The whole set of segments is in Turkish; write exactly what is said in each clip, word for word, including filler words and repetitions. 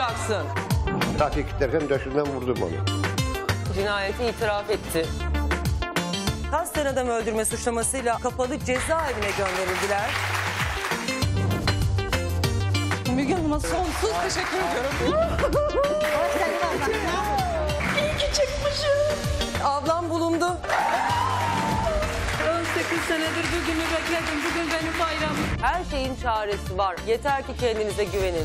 yapacaksın? Trafik giderken döşümden vurdum onu. Cinayeti itiraf etti. Kasten adam öldürme suçlamasıyla kapalı cezaevine gönderildiler. Müge Hanım'a sonsuz teşekkür ediyorum. İyi ki çıkmışım. Ablam bulundu. on sekiz senedir bugünü bekledim. Bugün benim bayramım. Her şeyin çaresi var. Yeter ki kendinize güvenin.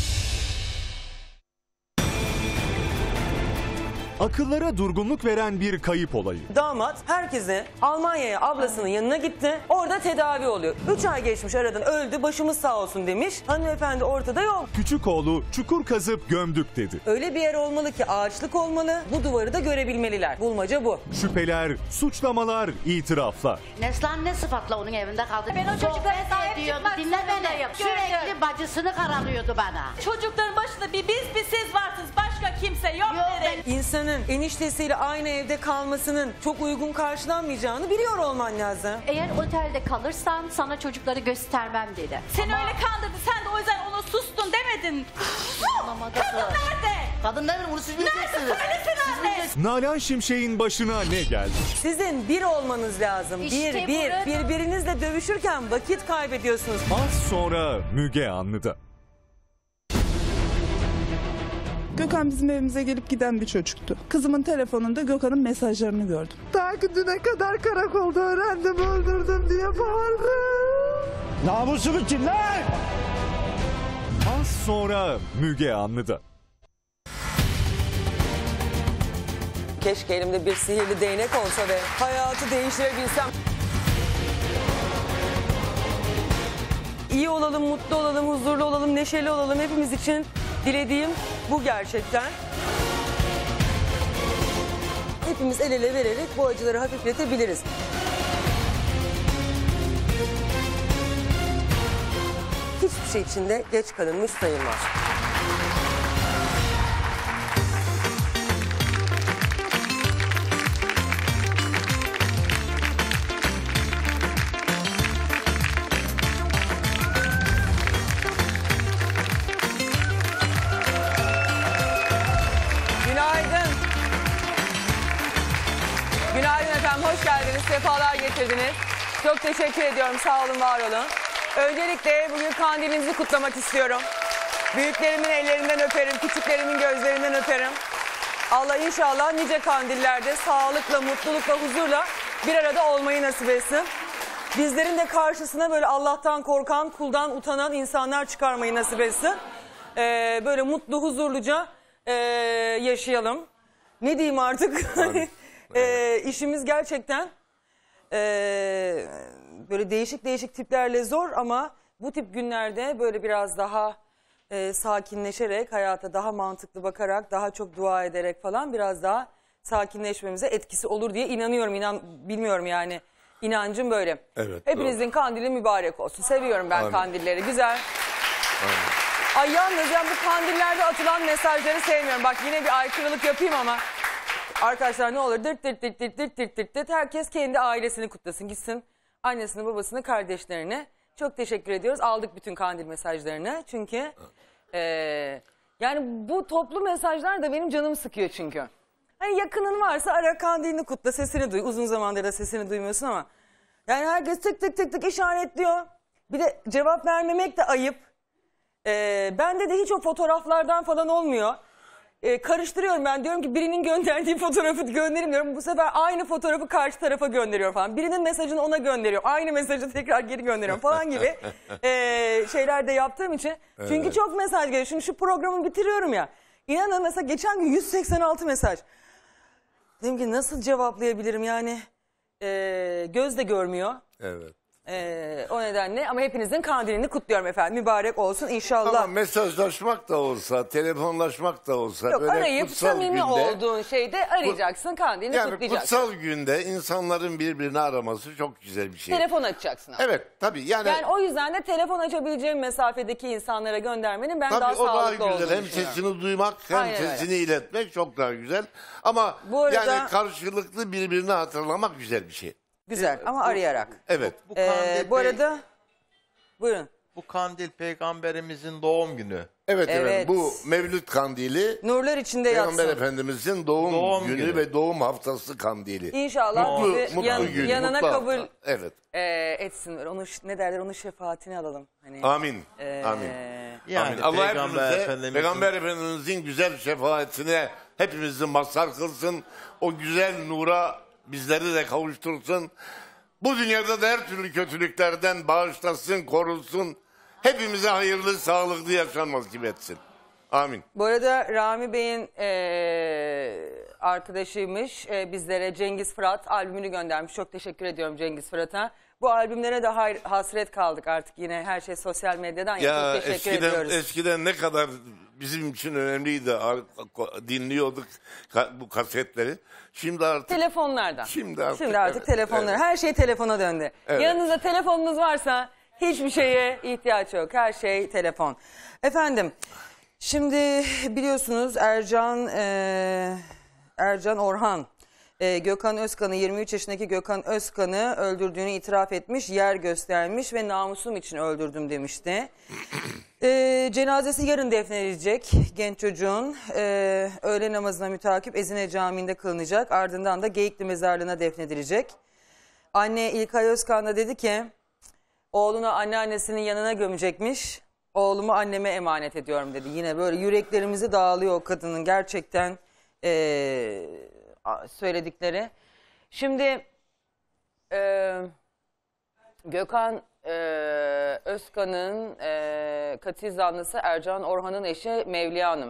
Akıllara durgunluk veren bir kayıp olayı. Damat herkese Almanya'ya ablasının yanına gitti. Orada tedavi oluyor. Üç ay geçmiş aradan, öldü, başımız sağ olsun demiş. Hanımefendi ortada yok. Küçük oğlu çukur kazıp gömdük dedi. Öyle bir yer olmalı ki ağaçlık olmalı. Bu duvarı da görebilmeliler. Bulmaca bu. Şüpheler, suçlamalar, itiraflar. Neslihan ne sıfatla onun evinde kaldı? Ben o çocuklara Sohbet sahip ediyordu, çıkmak dinle beni. zorundayım. Sürekli Gördüm. bacısını karalıyordu bana. Çocukların başında bir biz bir siz varsınız. Başka kimse yok, Yok, dedim. İnsanın eniştesiyle aynı evde kalmasının çok uygun karşılanmayacağını biliyor olman lazım. Eğer otelde kalırsan sana çocukları göstermem dedi. Seni öyle kandırdı. Sen de o yüzden ona sustun demedin. Kadın nerede? Kadın nerede? Bunu siz bileceksiniz. Nerede? Söylesin anne. Nalan Şimşek'in başına ne geldi? Sizin bir olmanız lazım. İşte bir, bir. burada- Birbirinizle dövüşürken vakit kaybediyorsunuz. Az sonra Müge Anlı'da. Gökhan bizim evimize gelip giden bir çocuktu. Kızımın telefonunda Gökhan'ın mesajlarını gördüm. Ta ki düne kadar karakolda öğrendim, öldürdüm diye bağırdı. Namusum için lan! Az sonra Müge Anlı'da. Keşke elimde bir sihirli değnek olsa ve hayatı değiştirebilsem. İyi olalım, mutlu olalım, huzurlu olalım, neşeli olalım. Hepimiz için dilediğim bu gerçekten. Hepimiz el ele vererek bu acıları hafifletebiliriz. Hiçbir şey için de geç kalınmış sayılmaz. Günaydın. Günaydın efendim, hoş geldiniz, sefalar getirdiniz. Çok teşekkür ediyorum, sağ olun, var olun. Öncelikle bugün kandilinizi kutlamak istiyorum. Büyüklerimin ellerinden öperim, küçüklerimin gözlerinden öperim. Allah inşallah nice kandillerde sağlıkla, mutlulukla, huzurla bir arada olmayı nasip etsin. Bizlerin de karşısına böyle Allah'tan korkan, kuldan utanan insanlar çıkarmayı nasip etsin. Ee, böyle mutlu, huzurluca e, yaşayalım. Ne diyeyim artık? e, işimiz gerçekten e, böyle değişik değişik tiplerle zor ama bu tip günlerde böyle biraz daha e, sakinleşerek, hayata daha mantıklı bakarak, daha çok dua ederek falan biraz daha sakinleşmemize etkisi olur diye inanıyorum. İnan, bilmiyorum yani. İnancım böyle. Evet, Hepinizin doğru. kandili mübarek olsun. Seviyorum ben Amin. kandilleri. Güzel. Amin. Ay yalnız ya bu kandillerde atılan mesajları sevmiyorum. Bak yine bir aykırılık yapayım ama. Arkadaşlar ne olur dırt dırt dırt dırt dırt dırt dırt dırt. Herkes kendi ailesini kutlasın. Gitsin annesini, babasını, kardeşlerini. Çok teşekkür ediyoruz. Aldık bütün kandil mesajlarını. Çünkü e, yani bu toplu mesajlar da benim canımı sıkıyor çünkü. Hani yakının varsa ara, kandilini kutla, sesini duy. Uzun zamandır da sesini duymuyorsun ama. Yani herkes tık tık tık tık işaretliyor. Bir de cevap vermemek de ayıp. Ee, bende de hiç o fotoğraflardan falan olmuyor. Ee, karıştırıyorum ben, diyorum ki birinin gönderdiği fotoğrafı göndereyim diyorum. Bu sefer aynı fotoğrafı karşı tarafa gönderiyorum falan. Birinin mesajını ona gönderiyorum. Aynı mesajı tekrar geri gönderiyorum falan gibi ee, şeyler de yaptığım için. Evet. Çünkü çok mesaj geliyor. Şimdi şu programı bitiriyorum ya. İnanın mesela geçen gün yüz seksen altı mesaj. Dedim ki nasıl cevaplayabilirim yani, ee, göz de görmüyor. Evet. Ee, o nedenle ama hepinizin kandilini kutluyorum efendim. Mübarek olsun inşallah. Ama mesajlaşmak da olsa, telefonlaşmak da olsa. Yok, böyle arayıp kutsal samimi günde, olduğun şeyde arayacaksın, kandilini yani kutlayacaksın. kutsal günde insanların birbirini araması çok güzel bir şey. Telefon açacaksın ama. Evet tabii yani. Yani o yüzden de telefon açabileceğim mesafedeki insanlara göndermenin ben Tabii daha o daha sağlıklı güzel. olduğunu Hem düşünüyorum. sesini duymak hem Aynen öyle. sesini iletmek çok daha güzel. Ama Bu arada- yani karşılıklı birbirini hatırlamak güzel bir şey. Güzel ama arayarak. Evet. Ee, bu arada buyurun. Bu kandil peygamberimizin doğum günü. Evet, Evet. efendim bu Mevlüt Kandili Nurlar içinde Peygamber yatsın. Efendimizin doğum, Doğum günü, günü. ve doğum haftası kandili. İnşallah Mutlu, bizi mutlu yan- gün, yanına mutlu kabul hafta. Evet. e, etsin. Onu ş- ne derler? Onun şefaatini alalım. Hani, Amin. e, Amin. Yani Amin. Allah Peygamber hepimize, Efendimizin Peygamber Efendimizin güzel şefaatine hepimizi mazhar kılsın. O güzel nura bizleri de kavuştursun. Bu dünyada da her türlü kötülüklerden bağışlasın, korusun. Hepimize hayırlı, sağlıklı yaşam nasip etsin. Amin. Bu arada Rami Bey'in e, arkadaşıymış. E, bizlere Cengiz Fırat albümünü göndermiş. Çok teşekkür ediyorum Cengiz Fırat'a. Bu albümlere de hay- hasret kaldık artık yine her şey sosyal medyadan. Ya, Ya çok teşekkür eskiden ediyoruz. eskiden ne kadar bizim için önemliydi. Ar- Dinliyorduk ka- bu kasetleri. Şimdi artık Telefonlardan. Şimdi artık, Şimdi artık evet, telefonlar. evet. Her şey telefona döndü. Evet. Yanınızda telefonunuz varsa hiçbir şeye ihtiyaç yok. Her şey telefon. Efendim şimdi biliyorsunuz Ercan e, Ercan Orhan e, Gökhan Özkan'ı yirmi üç yaşındaki Gökhan Özkan'ı öldürdüğünü itiraf etmiş, yer göstermiş ve namusum için öldürdüm demişti. E, cenazesi yarın defnedilecek genç çocuğun. E, öğle namazına mütakip Ezine Camii'nde kılınacak. Ardından da Geyikli Mezarlığı'na defnedilecek. Anne İlkay Özkan da dedi ki oğlunu anneannesinin yanına gömecekmiş. Oğlumu anneme emanet ediyorum dedi. Yine böyle yüreklerimizi dağılıyor o kadının gerçekten e, söyledikleri. Şimdi e, Gökhan e, Özkan'ın e, katil zanlısı Ercan Orhan'ın eşi Mevliye Hanım.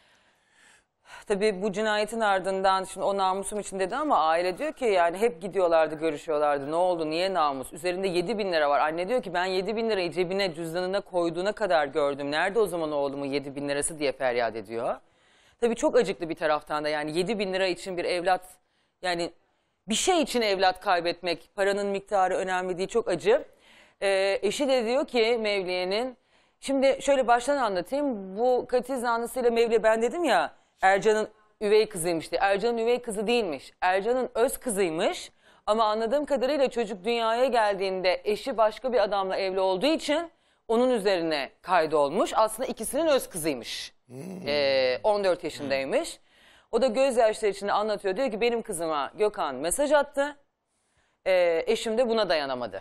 Tabii bu cinayetin ardından şimdi o namusum için dedi ama aile diyor ki yani hep gidiyorlardı, görüşüyorlardı. Ne oldu, niye namus? Üzerinde yedi bin lira var. Anne diyor ki ben yedi bin lirayı cebine, cüzdanına koyduğuna kadar gördüm. Nerede o zaman oğlumun yedi bin lirası diye feryat ediyor. Tabii çok acıklı bir taraftan da yani yedi bin lira için bir evlat, yani bir şey için evlat kaybetmek, paranın miktarı önemli değil, çok acı. Ee, eşi de diyor ki Mevliye'nin, şimdi şöyle baştan anlatayım. Bu katil zanlısıyla Mevliye, ben dedim ya Ercan'ın üvey kızıymış diye. Ercan'ın üvey kızı değilmiş. Ercan'ın öz kızıymış. Ama anladığım kadarıyla çocuk dünyaya geldiğinde eşi başka bir adamla evli olduğu için onun üzerine kaydolmuş. Aslında ikisinin öz kızıymış. Hmm. Ee, on dört yaşındaymış. O da gözyaşları içinde anlatıyor. Diyor ki benim kızıma Gökhan mesaj attı. Ee, eşim de buna dayanamadı.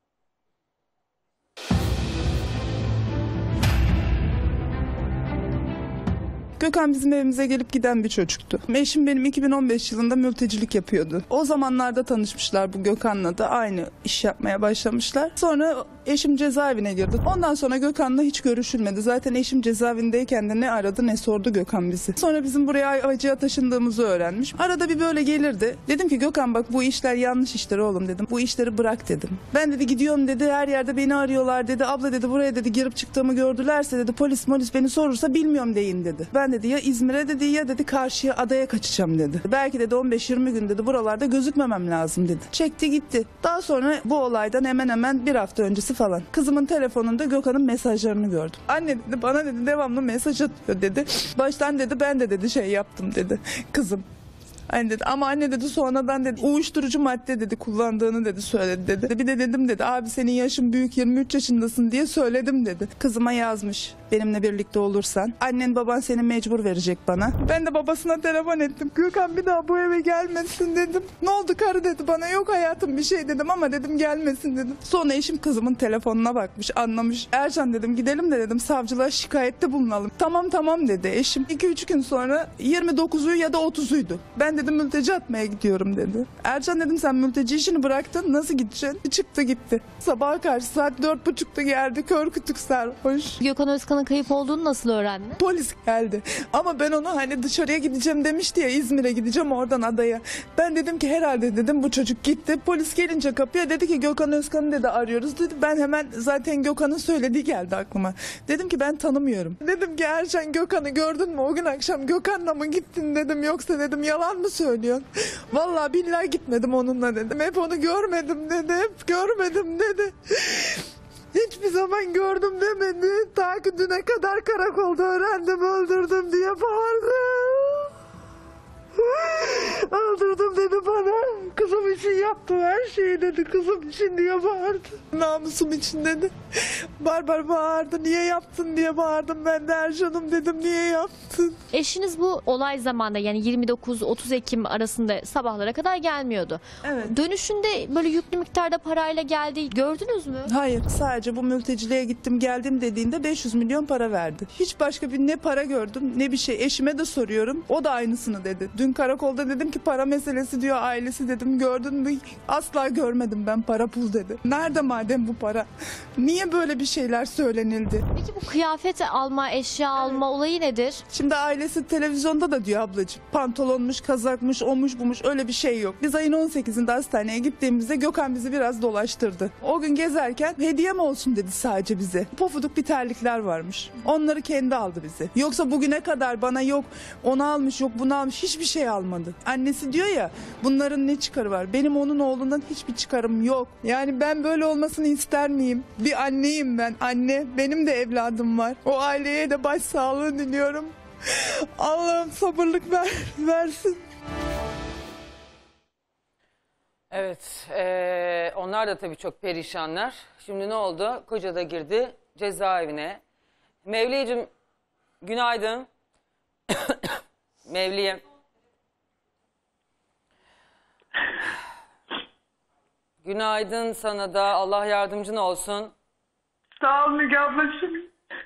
Gökhan bizim evimize gelip giden bir çocuktu. Eşim benim iki bin on beş yılında mültecilik yapıyordu. O zamanlarda tanışmışlar bu Gökhan'la da aynı iş yapmaya başlamışlar. Sonra eşim cezaevine girdi. Ondan sonra Gökhan'la hiç görüşülmedi. Zaten eşim cezaevindeyken de ne aradı ne sordu Gökhan bizi. Sonra bizim buraya Acı'ya taşındığımızı öğrenmiş. Arada bir böyle gelirdi. Dedim ki Gökhan bak bu işler yanlış işler oğlum dedim. Bu işleri bırak dedim. Ben dedi gidiyorum dedi, her yerde beni arıyorlar dedi. Abla dedi buraya dedi girip çıktığımı gördülerse dedi polis molis beni sorursa bilmiyorum deyin dedi. Ben dedi ya İzmir'e dedi ya dedi karşıya adaya kaçacağım dedi. Belki dedi on beş yirmi gün dedi buralarda gözükmemem lazım dedi. Çekti gitti. Daha sonra bu olaydan hemen hemen bir hafta öncesi falan kızımın telefonunda Gökhan'ın mesajlarını gördüm. Anne dedi bana dedi devamlı mesaj atıyor dedi. Baştan dedi ben de dedi şey yaptım dedi kızım. Anne dedi ama anne dedi sonradan dedi uyuşturucu madde dedi kullandığını dedi söyledi dedi. Bir de dedim dedi abi senin yaşın büyük yirmi üç yaşındasın diye söyledim dedi. Kızıma yazmış benimle birlikte olursan annen baban seni mecbur verecek bana. Ben de babasına telefon ettim. Gökhan bir daha bu eve gelmesin dedim. Ne oldu karı dedi bana, yok hayatım bir şey dedim ama dedim gelmesin dedim. Sonra eşim kızımın telefonuna bakmış anlamış. Ercan dedim gidelim de dedim savcılığa şikayette bulunalım. Tamam tamam dedi eşim. iki üç gün sonra yirmi dokuzu ya da otuzuydu. Ben dedim mülteci atmaya gidiyorum dedi. Ercan dedim sen mülteci işini bıraktın nasıl gideceksin? Çıktı gitti. Sabaha karşı saat dört buçukta geldi kör kütük sarhoş. Gökhan Özkan'ın kayıp olduğunu nasıl öğrendin? Polis geldi. Ama ben ona hani dışarıya gideceğim demişti ya İzmir'e gideceğim oradan adaya. Ben dedim ki herhalde dedim bu çocuk gitti. Polis gelince kapıya dedi ki Gökhan Özkan'ı dedi arıyoruz dedi. Ben hemen zaten Gökhan'ın söylediği geldi aklıma. Dedim ki ben tanımıyorum. Dedim ki Ercan Gökhan'ı gördün mü o gün akşam Gökhan'la mı gittin dedim yoksa dedim yalan mı söylüyorsun? Vallahi billahi gitmedim onunla dedim. Hep onu görmedim dedi. Hep görmedim dedi. Hiçbir zaman gördüm demedi. Ta ki düne kadar karakolda öğrendim öldürdüm diye bağırdı. Öldürdüm dedi bana. Kızım için yaptım her şeyi dedi, kızım için diye bağırdı. Namusum için dedi. Barbar bağırdı, niye yaptın diye bağırdım ben de, Ercan'ım dedim, niye yaptın? Eşiniz bu olay zamanında yani yirmi dokuz otuz Ekim arasında sabahlara kadar gelmiyordu. Evet. Dönüşünde böyle yüklü miktarda parayla geldi, gördünüz mü? Hayır, sadece bu mülteciliğe gittim geldim dediğinde beş yüz milyon para verdi. Hiç başka bir ne para gördüm ne bir şey. Eşime de soruyorum, o da aynısını dedi. Dün karakolda dedim ki para meselesi diyor, ailesi dedim, gördün mü? Asla görmedim ben, para pul dedi. Nerede madem bu para? Niye böyle bir şeyler söylenildi? Peki bu kıyafet alma, eşya alma olayı nedir? Şimdi ailesi televizyonda da diyor ablacığım. Pantolonmuş, kazakmış, olmuş bumuş, öyle bir şey yok. Biz ayın on sekizinde hastaneye gittiğimizde Gökhan bizi biraz dolaştırdı. O gün gezerken hediye mi olsun dedi sadece bize. Pofuduk bir terlikler varmış. Onları kendi aldı bize. Yoksa bugüne kadar bana yok onu almış, yok bunu almış, hiçbir şey almadı. Annesi diyor ya, bunların ne çıkarı var? Benim onun oğlundan hiçbir çıkarım yok. Yani ben böyle olmasını ister miyim? Bir anneyim ben, anne. Benim de evladım var. O aileye de başsağlığı diliyorum. Allah'ım sabırlık ver, versin. Evet, eee, onlar da tabii çok perişanlar. Şimdi ne oldu? Koca da girdi cezaevine. Mevliyeciğim, günaydın. Mevliye. Günaydın sana da. Allah yardımcın olsun. Sağ ol Müge ablacığım.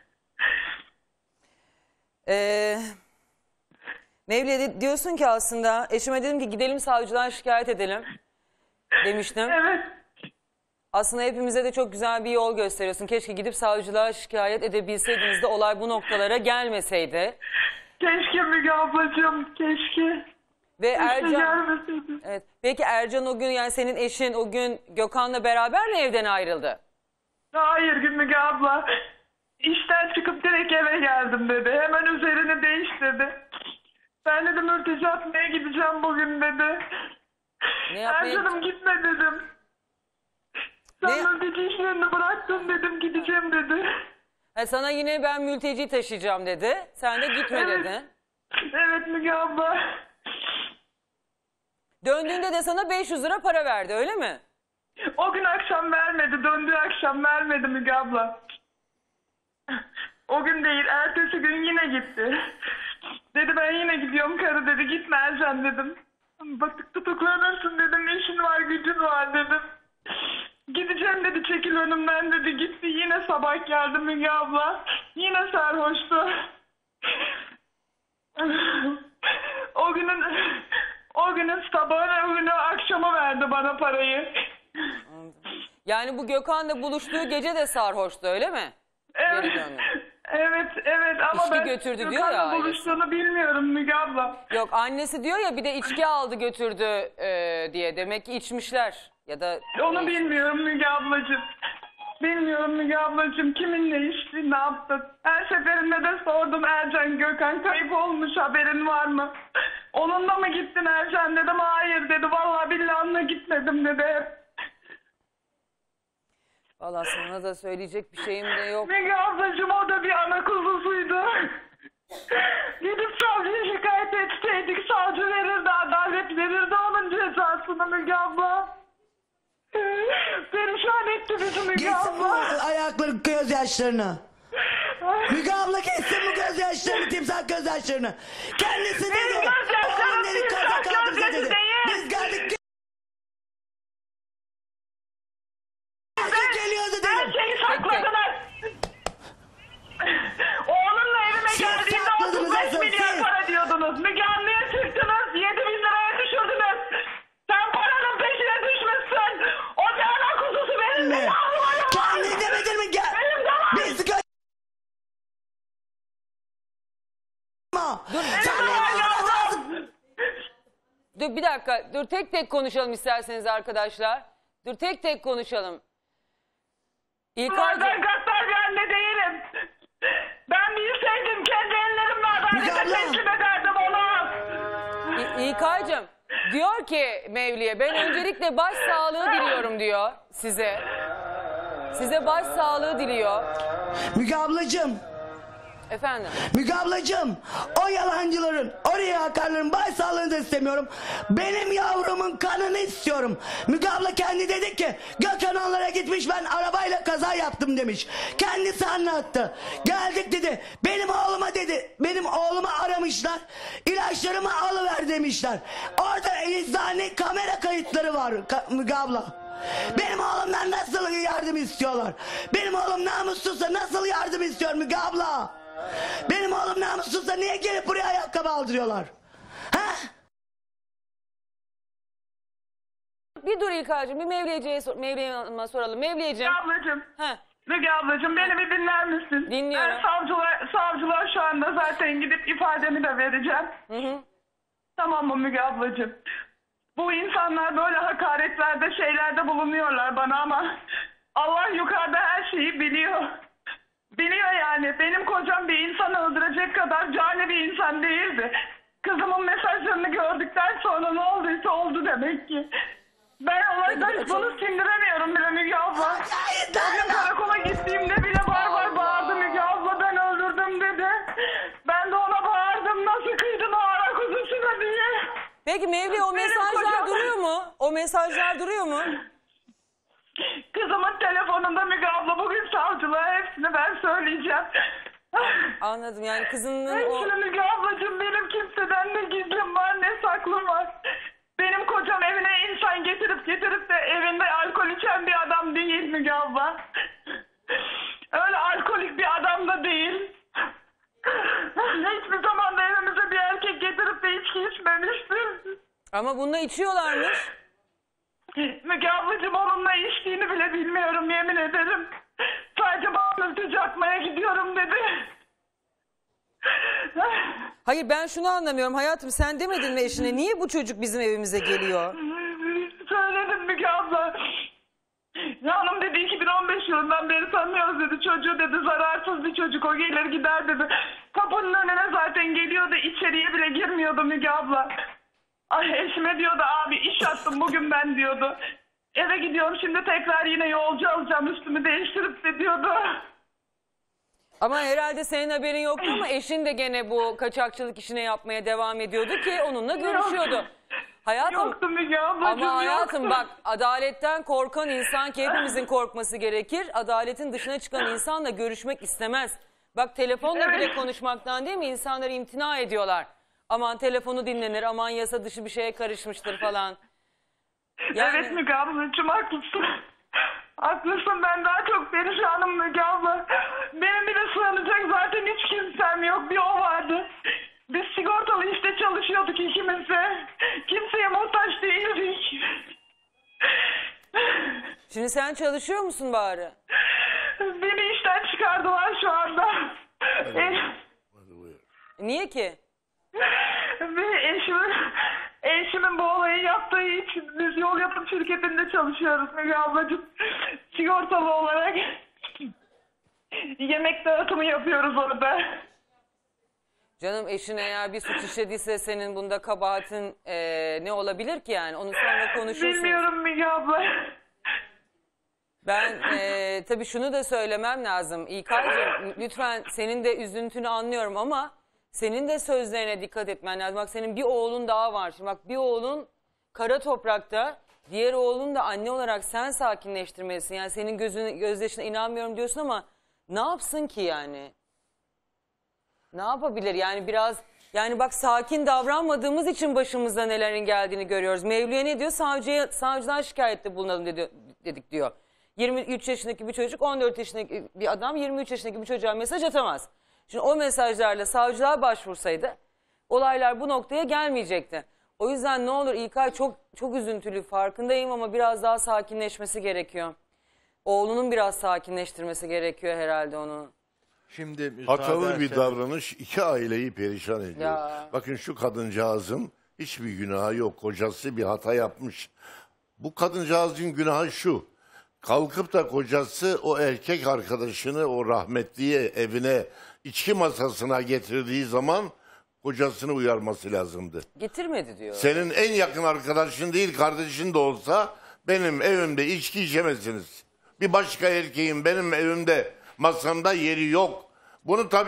Ee, Mevliye de- diyorsun ki aslında eşime dedim ki gidelim savcılığa şikayet edelim demiştim. Evet. Aslında hepimize de çok güzel bir yol gösteriyorsun. Keşke gidip savcılığa şikayet edebilseydiniz de olay bu noktalara gelmeseydi. Keşke Müge ablacığım, keşke. Ve Keşke Ercan, gelmeseydi. evet. Peki Ercan o gün, yani senin eşin o gün Gökhan'la beraber mi evden ayrıldı? Hayır Müge abla. İşten çıkıp direkt eve geldim dedi. Hemen üzerini değiştirdi. Ben dedim mülteci atmaya gideceğim bugün dedi. Ne yapmaya- Ercan'ım gitme dedim. Sen Ne- mülteci işlerini bıraktın dedim, gideceğim dedi. Ha, sana yine ben mülteci taşıyacağım dedi. Sen de gitme Evet. dedin. Evet Müge abla. Döndüğünde de sana beş yüz lira para verdi, öyle mi? O gün akşam vermedi. Döndüğü akşam vermedi Müge abla. O gün değil, ertesi gün yine gitti. Dedi ben yine gidiyorum karı dedi. Gitme Ercan dedim. Bak tutuklanırsın dedim. İşin var, gücün var dedim. Gideceğim dedi, çekil önümden dedi. Gitti, yine sabah geldi Müge abla. Yine sarhoştu. O günün o günün sabahı, o günü akşama verdi bana parayı. Yani bu Gökhan'la buluştuğu gece de sarhoştu, öyle mi? Evet, Geri döndü. evet, evet ama İçki ben götürdü diyor ya Gökhan'la ailesi. buluştuğunu bilmiyorum Müge abla. Yok, annesi diyor ya bir de içki aldı götürdü e, diye. Demek ki içmişler ya da... Onu bilmiyorum Müge ablacığım. Bilmiyorum Müge ablacığım, kiminle içti, ne yaptı. Her seferinde de sordum, Ercan Gökhan kayıp olmuş, haberin var mı? Onunla mı gittin Ercan dedim, hayır dedi. Vallahi billahi gitmedim dedi hep. Valla sana da söyleyecek bir şeyim de yok. Müge ablacığım o da bir ana kuzusuydu. Gidip savcıya şikayet etseydik savcı verirdi, adalet verirdi onun cezasını Müge abla. Perişan etti bizi Müge Kessin bu abla. ayakların gözyaşlarını. Müge abla kessin bu gözyaşlarını, timsah gözyaşlarını. Kendisi dedi. Benim gözyaşlarım "Oğlum beni timsah kaza kaldırdı" gözyaşı dedi. değil. Biz geldik. Geliyordu Her dedim. şeyi sakladınız. Oğlunla evime Siz geldiğinde sakladınız otuz beş asıl, milyar siz. para diyordunuz. Müge Anlı'ya çıktınız, yedi bin liraya düşürdünüz. Sen paranın peşine düşmüşsün. O canan kuzusu benim de Ne? yavrum. Kendin demedin mi gel? Benim de var. Biz gö... Dur, Sen Benim de var benim yavrum. dur bir dakika. Dur tek tek konuşalım isterseniz arkadaşlar. Dur tek tek konuşalım. Ben İlkay'cığım, gaddar bir anne değilim. Ben bilseydim kendi ellerimle Müge adalete abla. teslim ederdim onu. İ- İlkay'cığım diyor ki Mevliye, ben öncelikle baş sağlığı diliyorum diyor size. Size baş sağlığı diliyor. Müge ablacığım. Efendim? Müge ablacığım, o yalancıların, oraya hakarların başsağlığını da istemiyorum. Benim yavrumun kanını istiyorum. Müge abla kendi dedi ki Gökhan onlara gitmiş, ben arabayla kaza yaptım demiş. Kendisi anlattı. Geldik dedi. Benim oğluma dedi. Benim oğlumu aramışlar. İlaçlarımı alıver demişler. Orada eczane kamera kayıtları var Ka- Müge abla. Benim oğlumdan nasıl yardım istiyorlar? Benim oğlum namussuzsa nasıl yardım istiyor Müge abla? Benim oğlum namussuzsa niye gelip buraya ayakkabı aldırıyorlar? Ha? Bir dur İlkay'cığım, bir Mevliyeci'ye sor, Mevliye Hanım'a soralım. Mevliyeciğim. Ablacığım. He. Müge ablacığım beni bir dinler misin? Dinliyorum. Ben savcılar, savcılar şu anda zaten gidip ifademi de vereceğim. Hı hı. Tamam mı Müge ablacığım? Bu insanlar böyle hakaretlerde şeylerde bulunuyorlar bana ama Allah yukarıda her şeyi biliyor. Biliyor yani. Benim kocam bir insanı öldürecek kadar cani bir insan değildi. Kızımın mesajlarını gördükten sonra ne olduysa oldu demek ki. Ben olaydan bunu sindiremiyorum bile Müge abla. Bugün karakola gittiğimde bile var var bağırdı Müge abla, ben öldürdüm dedi. Ben de ona bağırdım, nasıl kıydın o ara kuzusuna diye. Peki Mevliye, o Benim mesajlar kocam- duruyor mu? O mesajlar duruyor mu? Kızımın telefonunda Müge abla, bugün savcılığa hepsini ben söyleyeceğim. Anladım, yani kızının o... Hepsini Müge ablacığım, benim kimseden ne gizlim var ne saklım var. Benim kocam evine insan getirip getirip de evinde alkol içen bir adam değil Müge abla. Öyle alkolik bir adam da değil. Hiçbir zaman da evimize bir erkek getirip de içki içmemişti. Ama bununla içiyorlarmış. Müge ablacığım, onunla içtiğini bile bilmiyorum, yemin ederim. Sadece bana mülteci atmaya gidiyorum dedi. Hayır, ben şunu anlamıyorum hayatım, sen demedin mi eşine niye bu çocuk bizim evimize geliyor? Söyledim Müge abla. Hanım dedi iki bin on beş yılından beri tanıyoruz dedi. Çocuğu dedi zararsız bir çocuk, o gelir gider dedi. Kapının önüne zaten geliyordu, içeriye bile girmiyordu Müge abla. Ay eşime diyordu abi iş attım bugün ben diyordu. Eve gidiyorum şimdi tekrar yine yolcu alacağım üstümü değiştirip de diyordu. Ama herhalde senin haberin yoktu ama eşin de gene bu kaçakçılık işine yapmaya devam ediyordu ki onunla görüşüyordu. Hayatım, Yoktu Müge ablacığım, ama hayatım yoktu. bak, adaletten korkan insan ki hepimizin korkması gerekir. Adaletin dışına çıkan insanla görüşmek istemez. Bak telefonla bile Evet. konuşmaktan değil mi insanlar imtina ediyorlar. Aman telefonu dinlenir, aman yasa dışı bir şeye karışmıştır falan. Yani- Evet Müge ablacığım, haklısın. Haklısın, ben daha çok perişanım Müge abla. Benim bir de sığınacak zaten hiç kimsem yok, bir o vardı. Biz sigortalı işte çalışıyorduk ikimiz de. Kimseye muhtaç değildik. Şimdi sen çalışıyor musun bari? Beni işten çıkardılar şu anda. E, Niye ki? ve eşimin, eşimin bu olayı yaptığı için biz yol yapım şirketinde çalışıyoruz Müge ablacığım. Sigortalı olarak yemek dağıtımı yapıyoruz orada. Canım, eşin eğer bir suç işlediyse senin bunda kabahatin eee, ne olabilir ki yani? Onu sonra konuşursunuz. Bilmiyorum Müge abla. Ben eee tabii şunu da söylemem lazım. İlkay'cığım lütfen, senin de üzüntünü anlıyorum ama senin de sözlerine dikkat etmen lazım. Bak senin bir oğlun daha var. Şimdi bak, bir oğlun kara toprakta, diğer oğlun da anne olarak sen sakinleştirmelisin. Yani senin gözün, gözyaşına inanmıyorum diyorsun ama ne yapsın ki yani? Ne yapabilir yani biraz, yani bak sakin davranmadığımız için başımıza nelerin geldiğini görüyoruz. Mevliye ne diyor? Savcıya, savcıdan şikayette bulunalım dedi, dedik diyor. yirmi üç yaşındaki bir çocuk, on dört yaşındaki bir adam yirmi üç yaşındaki bir çocuğa mesaj atamaz. Şimdi o mesajlarla savcılığa başvursaydı olaylar bu noktaya gelmeyecekti. O yüzden ne olur İlkay, çok çok üzüntülü, farkındayım ama biraz daha sakinleşmesi gerekiyor. Oğlunun biraz sakinleştirmesi gerekiyor herhalde onu. Şimdi müsaade Hatalı bir etseniz- davranış iki aileyi perişan ediyor. Ya. Bakın şu kadıncağızın hiçbir günahı yok. Kocası bir hata yapmış. Bu kadıncağızın günahı şu: kalkıp da kocası o erkek arkadaşını o rahmetliye evine içki masasına getirdiği zaman kocasını uyarması lazımdı. Getirmedi diyor. Senin en yakın arkadaşın değil, kardeşin de olsa benim evimde içki içemezsiniz. Bir başka erkeğin benim evimde, masamda yeri yok. Bunu tabii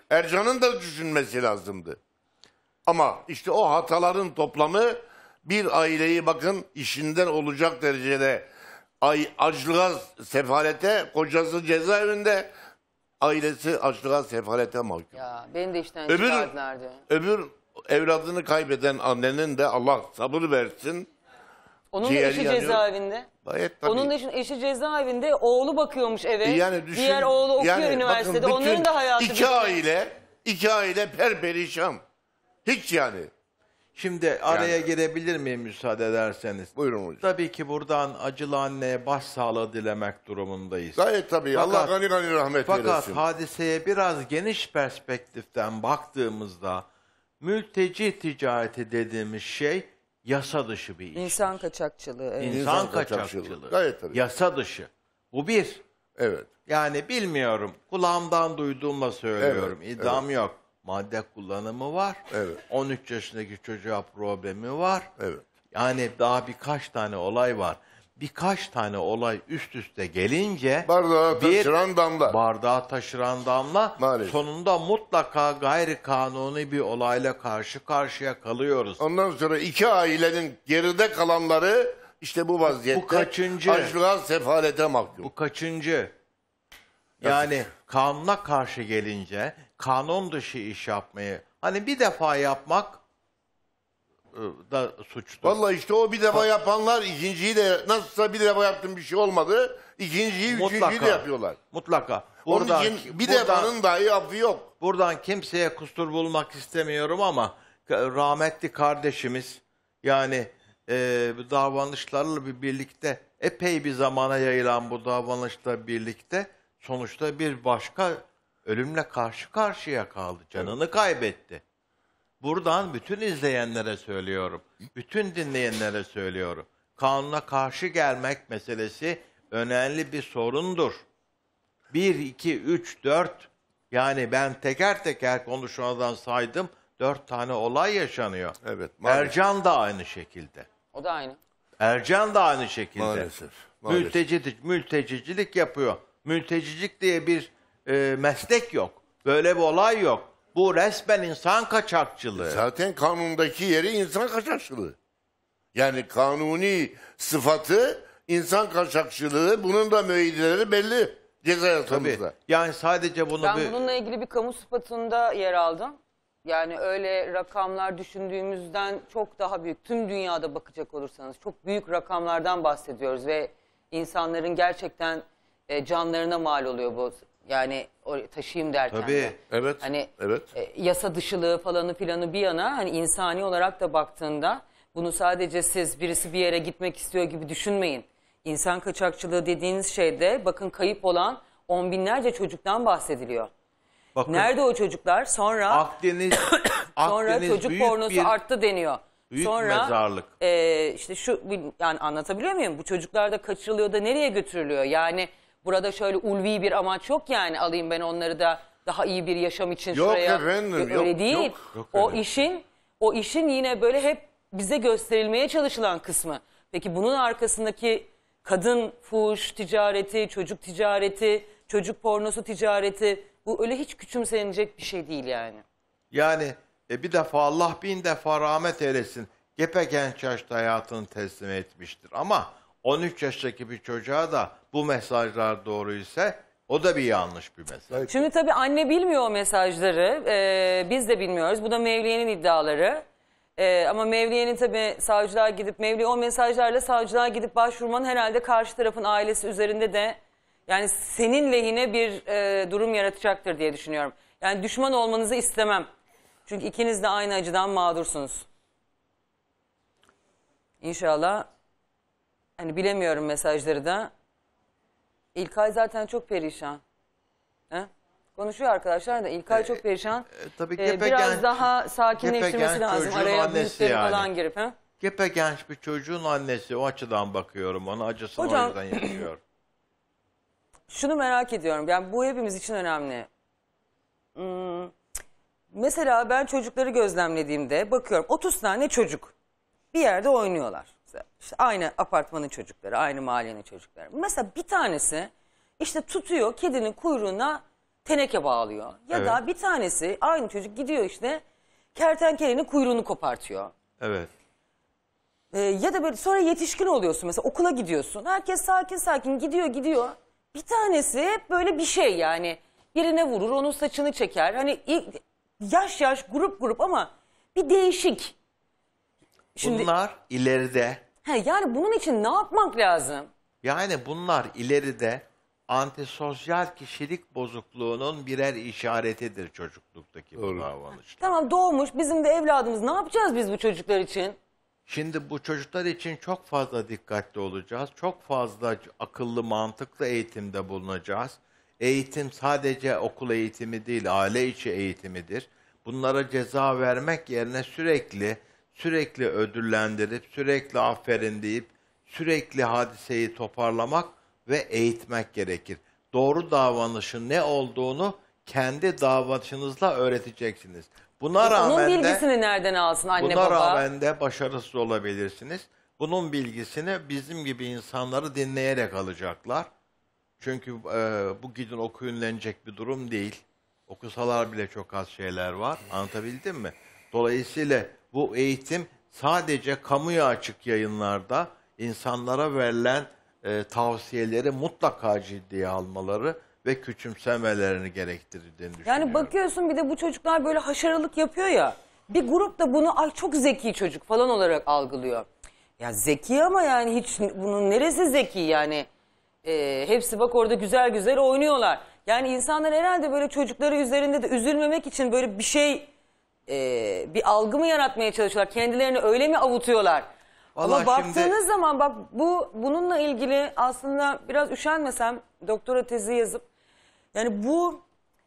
Ercan'ın da düşünmesi lazımdı. Ama işte o hataların toplamı bir aileyi bakın işinden olacak derecede ay, açlığa, sefalete, kocası cezaevinde, ailesi açlığa, sefalete mahkum. Ya beni de işten Öbür, çıkardılar diyor. öbür evladını kaybeden annenin de Allah sabır versin. Onun da ciğeri eşi yanıyor. cezaevinde. Gayet tabii. Onun da eşi, eşi cezaevinde, oğlu bakıyormuş eve. E yani düşün, Diğer oğlu okuyor yani üniversitede. bakın Onların bütün da hayatı iki bitti. aile, iki aile perperişan. Hiç yani. Şimdi araya Yani. girebilir miyim müsaade ederseniz? Buyurun hocam. Tabii ki buradan acılı anneye başsağlığı dilemek durumundayız. Gayet tabii. Fakat- Allah gani gani rahmet Fakat eylesin. hadiseye biraz geniş perspektiften baktığımızda mülteci ticareti dediğimiz şey yasa dışı bir iş. İnsan kaçakçılığı. Evet. İnsan, İnsan kaçakçılığı. kaçakçılığı. Gayet tabii. Yasa dışı. Bu bir. Evet. Yani bilmiyorum. Kulağımdan duyduğumla söylüyorum. Evet, İddiam yok. Madde kullanımı var. Evet. on üç yaşındaki çocuğa problemi var. Evet. Yani daha birkaç tane olay var. Birkaç tane olay üst üste gelince Bardağı bir taşıran damla. bardağı taşıran damla Maalesef. sonunda mutlaka gayri kanuni bir olayla karşı karşıya kalıyoruz. Ondan sonra iki ailenin geride kalanları işte bu vaziyette. Bu kaçıncı? Açlığa, sefalete mahkum. Bu kaçıncı? Yani kanuna karşı gelince kanun dışı iş yapmayı hani bir defa yapmak ı, da suçtur. Vallahi işte o bir defa yapanlar ikinciyi de nasılsa bir defa yaptım bir şey olmadı. İkinciyi, üçüncüyü de yapıyorlar. Mutlaka. Onun Buradan, için bir buradan- defanın dahi affı yok. Buradan kimseye kusur bulmak istemiyorum ama rahmetli kardeşimiz yani e, davranışlarla bir birlikte epey bir zamana yayılan bu davranışla birlikte sonuçta bir başka ölümle karşı karşıya kaldı. Canını kaybetti. Buradan bütün izleyenlere söylüyorum. Bütün dinleyenlere söylüyorum. Kanuna karşı gelmek meselesi önemli bir sorundur. Bir, iki, üç, dört yani ben teker teker konuşmadan saydım. Dört tane olay yaşanıyor. Evet. Maalesef. Ercan da aynı şekilde. O da aynı. Ercan da aynı şekilde. Maalesef. Maalesef. Mülteci, mültecicilik yapıyor. Mültecilik diye bir e, meslek yok. Böyle bir olay yok. Bu resmen insan kaçakçılığı. Zaten kanundaki yeri insan kaçakçılığı. Yani kanuni sıfatı insan kaçakçılığı. Bunun da müeyyideleri belli ceza Tabii. yasamızda. Yani sadece bunu Ben bir... bununla ilgili bir kamu spotunda yer aldım. Yani öyle rakamlar düşündüğümüzden çok daha büyük. Tüm dünyada bakacak olursanız çok büyük rakamlardan bahsediyoruz ve insanların gerçekten e, canlarına mal oluyor bu. Yani o, taşıyayım derken Tabii. de. Evet. Hani Evet. e, yasa dışılığı falanı filanı bir yana hani insani olarak da baktığında bunu sadece siz birisi bir yere gitmek istiyor gibi düşünmeyin. İnsan kaçakçılığı dediğiniz şeyde bakın kayıp olan on binlerce çocuktan bahsediliyor. Bakın, Nerede o çocuklar? Sonra Akdeniz, sonra Akdeniz çocuk büyük pornosu bir, arttı deniyor. büyük Sonra mezarlık. e, işte şu yani anlatabiliyor muyum? Bu çocuklar da kaçırılıyor da nereye götürülüyor? Yani burada şöyle ulvi bir amaç yok yani alayım ben onları da daha iyi bir yaşam için Yok şuraya. efendim, Öyle yok, değil. yok. Yok o öyle. işin o işin yine böyle hep bize gösterilmeye çalışılan kısmı. Peki bunun arkasındaki kadın fuhuş ticareti, çocuk ticareti, çocuk pornosu ticareti bu öyle hiç küçümsenecek bir şey değil yani. Yani e, bir defa Allah bin defa rahmet eylesin. Gepe genç yaşta hayatını teslim etmiştir. Ama on üç yaştaki bir çocuğa da bu mesajlar doğru ise o da bir yanlış bir mesaj. Şimdi tabii anne bilmiyor o mesajları. Ee, biz de bilmiyoruz. Bu da Mevliye'nin iddiaları. Ee, ama Mevliye'nin tabii savcılığa gidip, Mevliye o mesajlarla savcılığa gidip başvurmanın herhalde karşı tarafın ailesi üzerinde de yani senin lehine bir e, durum yaratacaktır diye düşünüyorum. Yani düşman olmanızı istemem. Çünkü ikiniz de aynı acıdan mağdursunuz. İnşallah. Hani bilemiyorum mesajları da. İlkay zaten çok perişan. He? Konuşuyor arkadaşlar da İlkay çok perişan. E, tabii Ee, gepe biraz genç- daha sakinleştirmesi gepe genç lazım. çocuğun Araya annesi büyükleri yani. falan girip. He? Gepe genç bir çocuğun annesi o açıdan bakıyorum. Ona acısını Hocam- o yüzden yaşıyor. Şunu merak ediyorum. Yani bu hepimiz için önemli. Hmm, mesela ben çocukları gözlemlediğimde bakıyorum otuz tane çocuk bir yerde oynuyorlar. İşte aynı apartmanın çocukları, aynı mahallenin çocukları. Mesela bir tanesi işte tutuyor kedinin kuyruğuna teneke bağlıyor. Ya Evet. da bir tanesi aynı çocuk gidiyor işte kertenkelenin kuyruğunu kopartıyor. Evet. Ee, ya da böyle sonra yetişkin oluyorsun mesela okula gidiyorsun. Herkes sakin sakin gidiyor gidiyor. Bir tanesi hep böyle bir şey yani. Birine vurur, onun saçını çeker. Hani ilk- yaş yaş grup grup ama bir değişik. Şimdi, Bunlar ileride, he, yani bunun için ne yapmak lazım? yani bunlar ileride antisosyal kişilik bozukluğunun birer işaretidir çocukluktaki bu davranışlar. Tamam doğmuş bizim de evladımız, ne yapacağız biz bu çocuklar için? Şimdi bu çocuklar için çok fazla dikkatli olacağız. Çok fazla akıllı, mantıklı eğitimde bulunacağız. Eğitim sadece okul eğitimi değil, aile içi eğitimidir. Bunlara ceza vermek yerine sürekli, sürekli ödüllendirip, sürekli aferin deyip, sürekli hadiseyi toparlamak ve eğitmek gerekir. Doğru davranışın ne olduğunu kendi davranışınızla öğreteceksiniz. Buna Onun rağmen de... bilgisini nereden alsın anne Buna baba? rağmen de başarısız olabilirsiniz. Bunun bilgisini bizim gibi insanları dinleyerek alacaklar. Çünkü e, bu gidin okuyun denecek bir durum değil. Okusalar bile çok az şeyler var. Anlatabildim mi? Dolayısıyla bu eğitim sadece kamuya açık yayınlarda insanlara verilen e, tavsiyeleri mutlaka ciddiye almaları ve küçümsemelerini gerektirdiğini düşünüyorum. Yani bakıyorsun bir de bu çocuklar böyle haşarılık yapıyor ya. Bir grup da bunu ay çok zeki çocuk falan olarak algılıyor. Ya zeki ama yani hiç bunun neresi zeki yani? Ee, hepsi bak orada güzel güzel oynuyorlar. Yani insanlar herhalde böyle çocukları üzerinde de üzülmemek için böyle bir şey, e, bir algı mı yaratmaya çalışıyorlar? Kendilerini öyle mi avutuyorlar? Vallahi Ama baktığınız şimdi... zaman bak bu bununla ilgili aslında biraz üşenmesem doktora tezi yazıp yani bu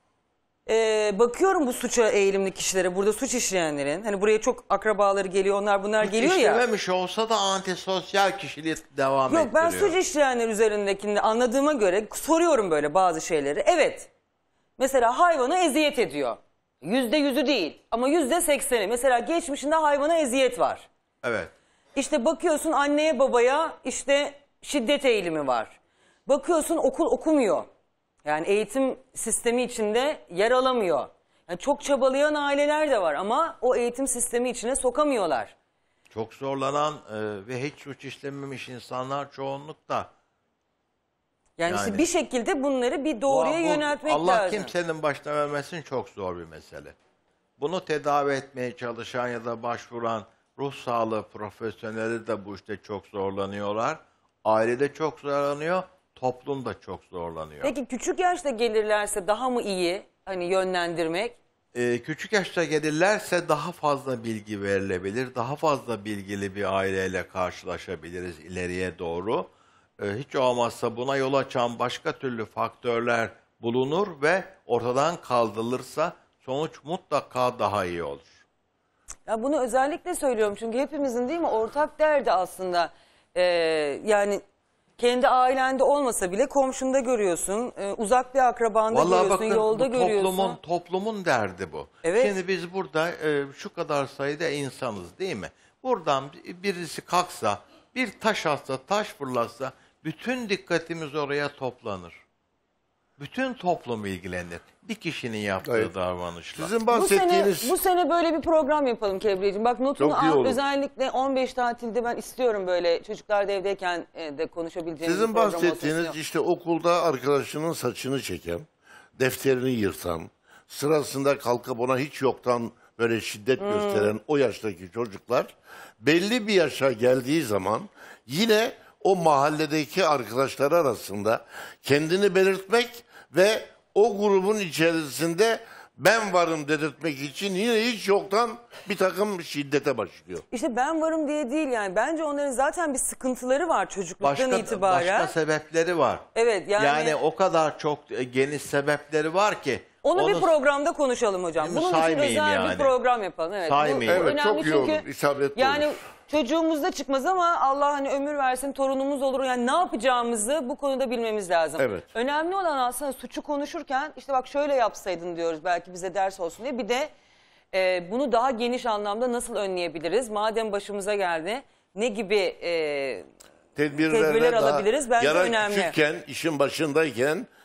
e, bakıyorum bu suça eğilimli kişilere, burada suç işleyenlerin, hani buraya çok akrabaları geliyor, onlar bunlar Suç geliyor ya. işlememiş olsa da antisosyal kişilik devam Yok ben ettiriyor. suç işleyenler üzerindekini anladığıma göre soruyorum böyle bazı şeyleri. Evet mesela hayvana eziyet ediyor. Yüzde yüzü değil ama yüzde sekseni. Mesela geçmişinde hayvana eziyet var. Evet. İşte bakıyorsun anneye babaya işte şiddet eğilimi var. Bakıyorsun okul okumuyor. Yani eğitim sistemi içinde yer alamıyor. Yani çok çabalayan aileler de var ama o eğitim sistemi içine sokamıyorlar. Çok zorlanan e, ve hiç suç işlememiş insanlar çoğunlukta. Yani, Yani- işte bir şekilde bunları bir doğruya Bu- bu yöneltmek Allah lazım. kimsenin başına vermesin, çok zor bir mesele. Bunu tedavi etmeye çalışan ya da başvuran ruh sağlığı profesyonelleri de bu işte çok zorlanıyorlar. Ailede çok zorlanıyor, toplum da çok zorlanıyor. Peki küçük yaşta gelirlerse daha mı iyi hani yönlendirmek? Ee, küçük yaşta gelirlerse daha fazla bilgi verilebilir, daha fazla bilgili bir aileyle karşılaşabiliriz ileriye doğru. Ee, hiç olmazsa buna yol açan başka türlü faktörler bulunur ve ortadan kaldırılırsa sonuç mutlaka daha iyi olur. Ya bunu özellikle söylüyorum çünkü hepimizin değil mi ortak derdi aslında. Ee, yani kendi ailende olmasa bile komşunda görüyorsun, e, uzak bir akrabanda Vallahi görüyorsun, bakın yolda bu görüyorsun. toplumun, toplumun derdi bu. Evet. Şimdi biz burada e, şu kadar sayıda insanız değil mi? Buradan birisi kalksa, bir taş atsa, taş fırlatsa bütün dikkatimiz oraya toplanır. Bütün toplum ilgilenir. Bir kişinin yaptığı Evet. davranışla. Sizin Bu sene, bahsettiğiniz bu sene böyle bir program yapalım Kebreciğim. Bak notunu Çok iyi al. olur. Özellikle on beş tatilde ben istiyorum böyle çocuklar da evdeyken e, de konuşabileceğimiz bir sizin program bahsettiğiniz olsun. işte okulda arkadaşının saçını çeken, defterini yırtan, sırasında kalkıp ona hiç yoktan böyle şiddet Hmm. gösteren o yaştaki çocuklar belli bir yaşa geldiği zaman yine o mahalledeki arkadaşlar arasında kendini belirtmek ve o grubun içerisinde ben varım dedirtmek için yine hiç yoktan bir takım şiddete başlıyor. İşte ben varım diye değil yani. Bence onların zaten bir sıkıntıları var çocukluktan Başka, itibaren. başka sebepleri var. Evet yani, Yani o kadar çok e, geniş sebepleri var ki. onu, bir programda konuşalım hocam. Değil mi? Bunun için Saymayayım özel yani. bir program yapalım. Evet, bu- Saymayayım. bu Evet, önemli çok iyi çünkü olur, isabetli yani olur. çocuğumuzda çıkmaz ama Allah hani ömür versin torunumuz olur. Yani ne yapacağımızı bu konuda bilmemiz lazım. Evet. Önemli olan aslında suçu konuşurken işte bak şöyle yapsaydın diyoruz belki bize ders olsun diye. Bir de e, bunu daha geniş anlamda nasıl önleyebiliriz? Madem başımıza geldi ne gibi e, Tedbirlerle Tedbirler daha alabiliriz. Bence yara önemli. küçükken, işin başındayken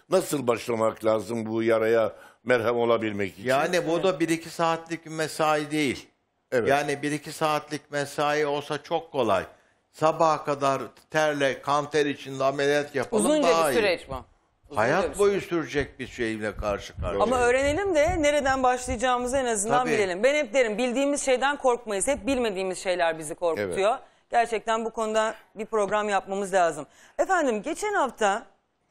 Nasıl başlamak lazım bu yaraya merhem olabilmek için? Yani bu da bir iki saatlik bir mesai değil. Evet. Yani bir iki saatlik mesai olsa çok kolay. Sabaha kadar terle, kan ter içinde ameliyat yapalım Uzunca daha bir iyi. süreç bu. Uzunca bir Hayat süreç. boyu sürecek bir şeyle karşı karşıya. Ama öğrenelim de nereden başlayacağımızı en azından Tabii. bilelim. Ben hep derim bildiğimiz şeyden korkmayız. Hep bilmediğimiz şeyler bizi korkutuyor. Gerçekten bu konuda bir program yapmamız lazım. Efendim geçen hafta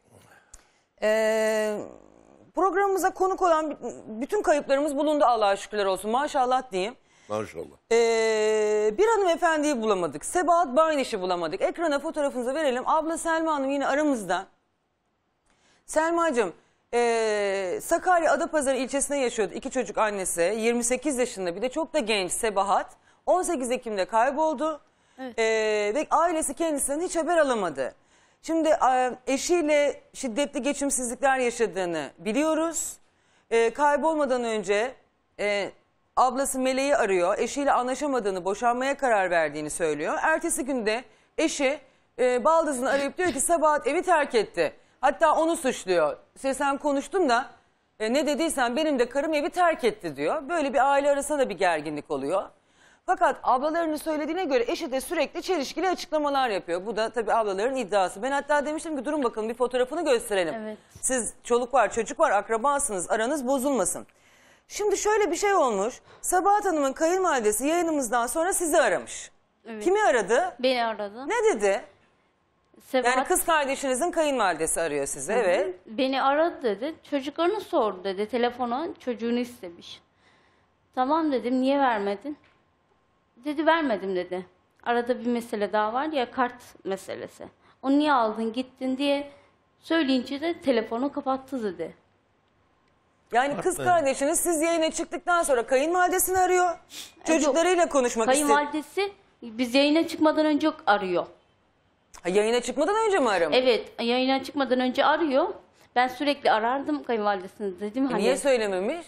eee, programımıza konuk olan bütün kayıplarımız bulundu Allah'a şükürler olsun. Maşallah diyeyim. Maşallah. Ee, bir hanımefendiyi bulamadık. Sebahat Bayniş'i bulamadık. Ekrana fotoğrafınızı verelim. Abla Selma Hanım yine aramızda. Selma'cığım ee, Sakarya Adapazarı ilçesinde yaşıyordu. İki çocuk annesi. yirmi sekiz yaşında bir de çok da genç Sebahat. on sekiz Ekim'de kayboldu. Evet. Ee, ve ailesi kendisinden hiç haber alamadı. Şimdi e, eşiyle şiddetli geçimsizlikler yaşadığını biliyoruz. Ee, kaybolmadan önce e, ablası Meleği arıyor. Eşiyle anlaşamadığını, boşanmaya karar verdiğini söylüyor. Ertesi günde eşi e, baldızını arayıp diyor ki Sabahat evi terk etti. Hatta onu suçluyor. İşte sen konuştun da e, ne dediysen benim de karım evi terk etti diyor. Böyle bir aile arasında da bir gerginlik oluyor. Fakat ablalarının söylediğine göre eşi de sürekli çelişkili açıklamalar yapıyor. Bu da tabii ablaların iddiası. Ben hatta demiştim ki durun bakalım bir fotoğrafını gösterelim. Evet. Siz çoluk var, çocuk var, akrabasınız, aranız bozulmasın. Şimdi şöyle bir şey olmuş. Sabahat Hanım'ın kayınvalidesi yayınımızdan sonra sizi aramış. Evet. Kimi aradı? Beni aradı. Ne dedi? Sebahat, Yani kız kardeşinizin kayınvalidesi arıyor sizi. Evet. Beni aradı dedi. Çocuklarını sordu dedi. Telefona çocuğunu istemiş. Tamam dedim. Niye vermedin? Dedi vermedim dedi. Arada bir mesele daha var ya, kart meselesi. Onu niye aldın gittin diye söyleyince de telefonu kapattı dedi. Yani kız kardeşiniz siz yayına çıktıktan sonra kayınvalidesini arıyor. Çocuklarıyla konuşmak istiyor. Kayınvalidesi biz yayına çıkmadan önce arıyor. Ha, yayına çıkmadan önce mi aramış? Evet, yayına çıkmadan önce arıyor. Ben sürekli arardım kayınvalidesini, dedim E, hani niye söylememiş?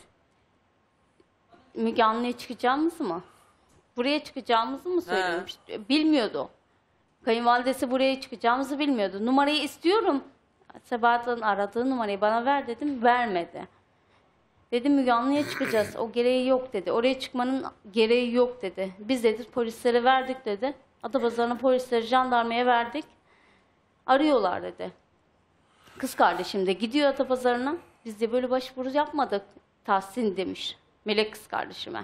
Müge Anlı'ya çıkacağımızı mı? Buraya çıkacağımızı mı söylemiş? Bilmiyordu. Kayınvalidesi buraya çıkacağımızı bilmiyordu. Numarayı istiyorum. Sebahat'ın aradığı numarayı bana ver dedim. Vermedi. Dedim Müge Anlı'ya çıkacağız. O gereği yok dedi. Oraya çıkmanın gereği yok dedi. Biz dedi polislere verdik dedi. Adapazarı'na polisleri, jandarmaya verdik. Arıyorlar dedi. Kız kardeşim de gidiyor Adapazarı'na. Biz de böyle başvuru yapmadık. Tahsin demiş. Melek kız kardeşime.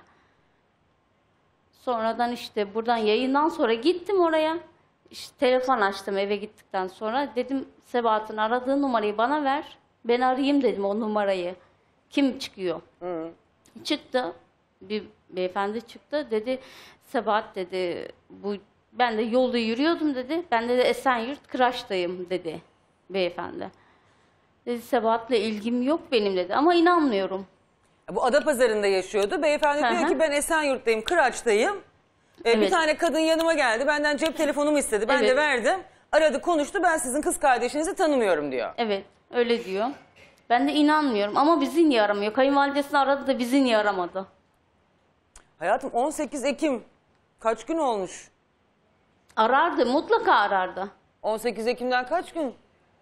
Sonradan işte buradan yayından sonra gittim oraya. İşte telefon açtım eve gittikten sonra. Dedim Sebahat'ın aradığı numarayı bana ver. Ben arayayım dedim o numarayı. Kim çıkıyor? Hı. Çıktı. Bir beyefendi çıktı. Dedi Sebahat dedi bu ben de yolda yürüyordum dedi. Ben de Esenyurt Kıraç'tayım dedi beyefendi. Dedi Sebahat'la ilgim yok benim dedi ama inanmıyorum. Bu Adapazarı'nda yaşıyordu. Beyefendi Hı diyor hı. ki ben Esenyurt'tayım, Kıraç'tayım. Ee, Bir Evet. tane kadın yanıma geldi. Benden cep telefonumu istedi. Ben de Evet. verdim. Aradı konuştu. Ben sizin kız kardeşinizi tanımıyorum diyor. Evet öyle diyor. Ben de inanmıyorum ama bizi niye aramıyor? Kayınvalidesini aradı da bizi niye aramadı? Hayatım on sekiz Ekim kaç gün olmuş? Arardı, mutlaka arardı. on sekiz Ekim'den kaç gün?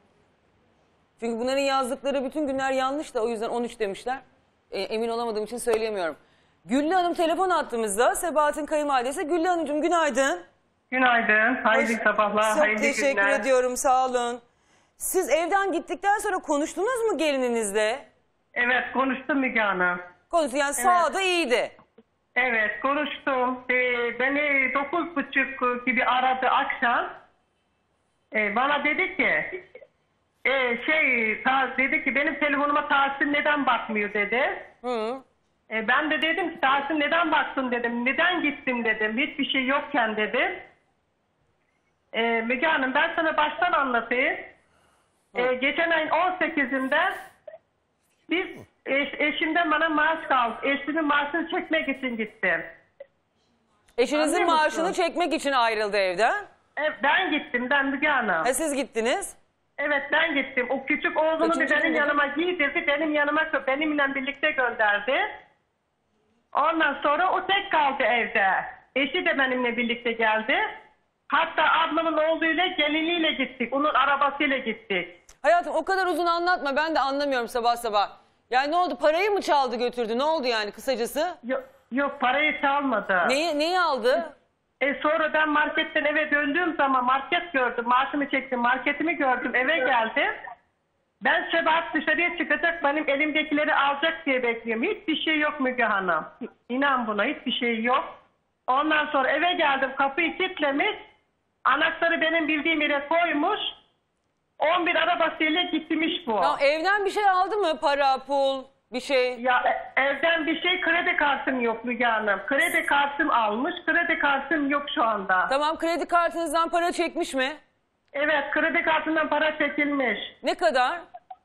Çünkü bunların yazdıkları bütün günler yanlış da o yüzden on üç demişler. E, emin olamadığım için söyleyemiyorum. Güllü Hanım telefon attığımızda Sebahat'in kayınvalidesi. Güllü Hanımcığım günaydın. Günaydın. Hayırlı Hoş- sabahlar. Çok hayırlı teşekkür günler. ediyorum, sağ olun. Siz evden gittikten sonra konuştunuz mu gelininizle? Evet konuştum Müge Hanım. Konusu yani sağda iyiydi. Evet konuştum. Ee, beni dokuz buçuk gibi aradı akşam. Ee, bana dedi ki e, şey ta, dedi ki benim telefonuma Tahsin neden bakmıyor dedi. Hı. E, ben de dedim ki Tahsin neden baksın dedim. Neden gittin dedim. Hiçbir şey yokken dedim. E, Müge Hanım ben sana baştan anlatayım. E, geçen ayın on sekizinde biz eş, eşimden bana maaş kaldı. Eşimin maaşını çekmek için gittim. Eşinizin Anlıyor maaşını musun? çekmek için ayrıldı evden. E, ben gittim ben Müge Hanım. Ha, siz gittiniz. Evet ben gittim. O küçük oğlunu Kaçıncı bir benim gün? yanıma giydirdi. Benim yanıma benimle birlikte gönderdi. Ondan sonra o tek kaldı evde. Eşi de benimle birlikte geldi. Hatta ablamın oğluyla geliniyle gittik. Onun arabasıyla gittik. Hayatım o kadar uzun anlatma, ben de anlamıyorum sabah sabah. Yani ne oldu, parayı mı çaldı götürdü, ne oldu yani kısacası? Yok, yok parayı çalmadı. Neyi, neyi aldı? E sonra ben marketten eve döndüğüm zaman market gördüm. Maaşımı çektim, marketimi gördüm, eve geldim. Ben Sebahat dışarıya çıkacak, benim elimdekileri alacak diye bekliyorum. Hiçbir şey yok Müge Hanım. İnan buna, hiçbir şey yok. Ondan sonra eve geldim, kapıyı kilitlemiş. Anahtarı benim bildiğim yere koymuş. on bir arabasıyla gitmiş bu. Ya evden bir şey aldı mı? Para, pul, bir şey? Ya e- evden bir şey, kredi kartım yok Müge Hanım. Kredi kartım almış, kredi kartım yok şu anda. Tamam, kredi kartınızdan para çekmiş mi? Evet, kredi kartından para çekilmiş. Ne kadar?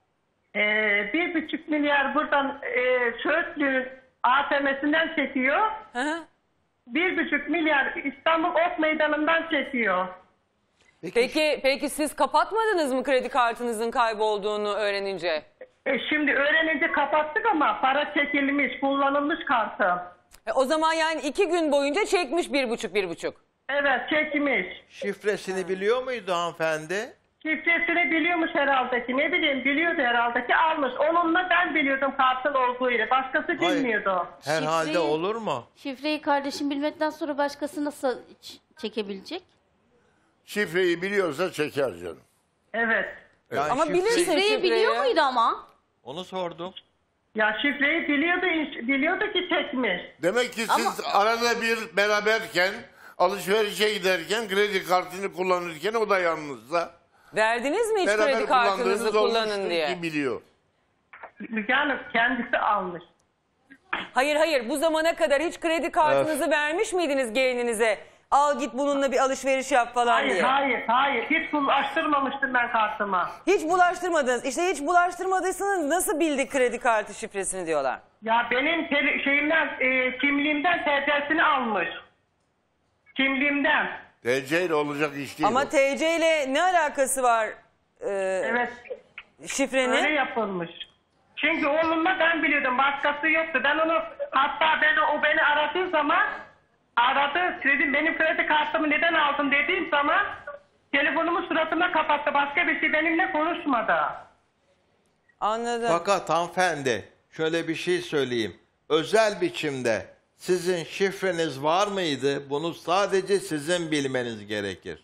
Ee, bir buçuk milyar buradan e, Söğütlü A T M'sinden çekiyor. Hı hı. Bir buçuk milyar İstanbul Ok Meydanı'ndan çekiyor. Peki, peki siz kapatmadınız mı kredi kartınızın kaybolduğunu öğrenince? E, şimdi öğrenince kapattık ama para çekilmiş, kullanılmış kartım. E, o zaman yani iki gün boyunca çekmiş bir buçuk, bir buçuk. Evet, çekmiş. Şifresini biliyor muydu hanımefendi? Şifresini biliyormuş herhalde ki, ne bileyim biliyordu herhalde ki, almış. Onunla ben biliyordum kartın olduğu yeri, başkası bilmiyordu. Herhalde Şifreyi- olur mu? Şifreyi kardeşim bilmekten sonra başkası nasıl ç- çekebilecek? Şifreyi biliyorsa çeker canım. Evet. Yani Ama şifre- bilirsin Şifreyi şifreyi. biliyor muydu ama? Onu sordum. Ya şifreyi biliyordu, biliyordu ki çekmiş. Demek ki siz arada bir beraberken, alışverişe giderken, kredi kartını kullanırken o da yalnızsa. Verdiniz mi hiç Beraber kredi kartınızı kullandığınız kullanın olmuştur diye? ki biliyor. Müge Hanım kendisi almış. Hayır hayır, bu zamana kadar hiç kredi kartınızı vermiş miydiniz gelininize? Al git bununla bir alışveriş yap falan Hayır, diye. hayır, hayır. Hiç bulaştırmamıştım ben kartıma. Hiç bulaştırmadınız. İşte hiç bulaştırmadıysanız nasıl bildi kredi kartı şifresini diyorlar. Ya benim tele- şeyimden, e, kimliğimden T C'sini almış. Kimliğimden. T C ile olacak iş değil. Ama o. T C ile ne alakası var e, Evet, şifrenin? öyle yapılmış. Çünkü oğlumla ben biliyordum, başkası yoktu. Ben onu, hatta ben o beni aradığı zaman, aradı, dedim benim kredi kartımı neden aldın dediğim zaman telefonumu suratıma kapattı. Başka bir şey benimle konuşmadı. Anladım. Fakat hanımefendi şöyle bir şey söyleyeyim. Özel biçimde sizin şifreniz var mıydı? Bunu sadece sizin bilmeniz gerekir.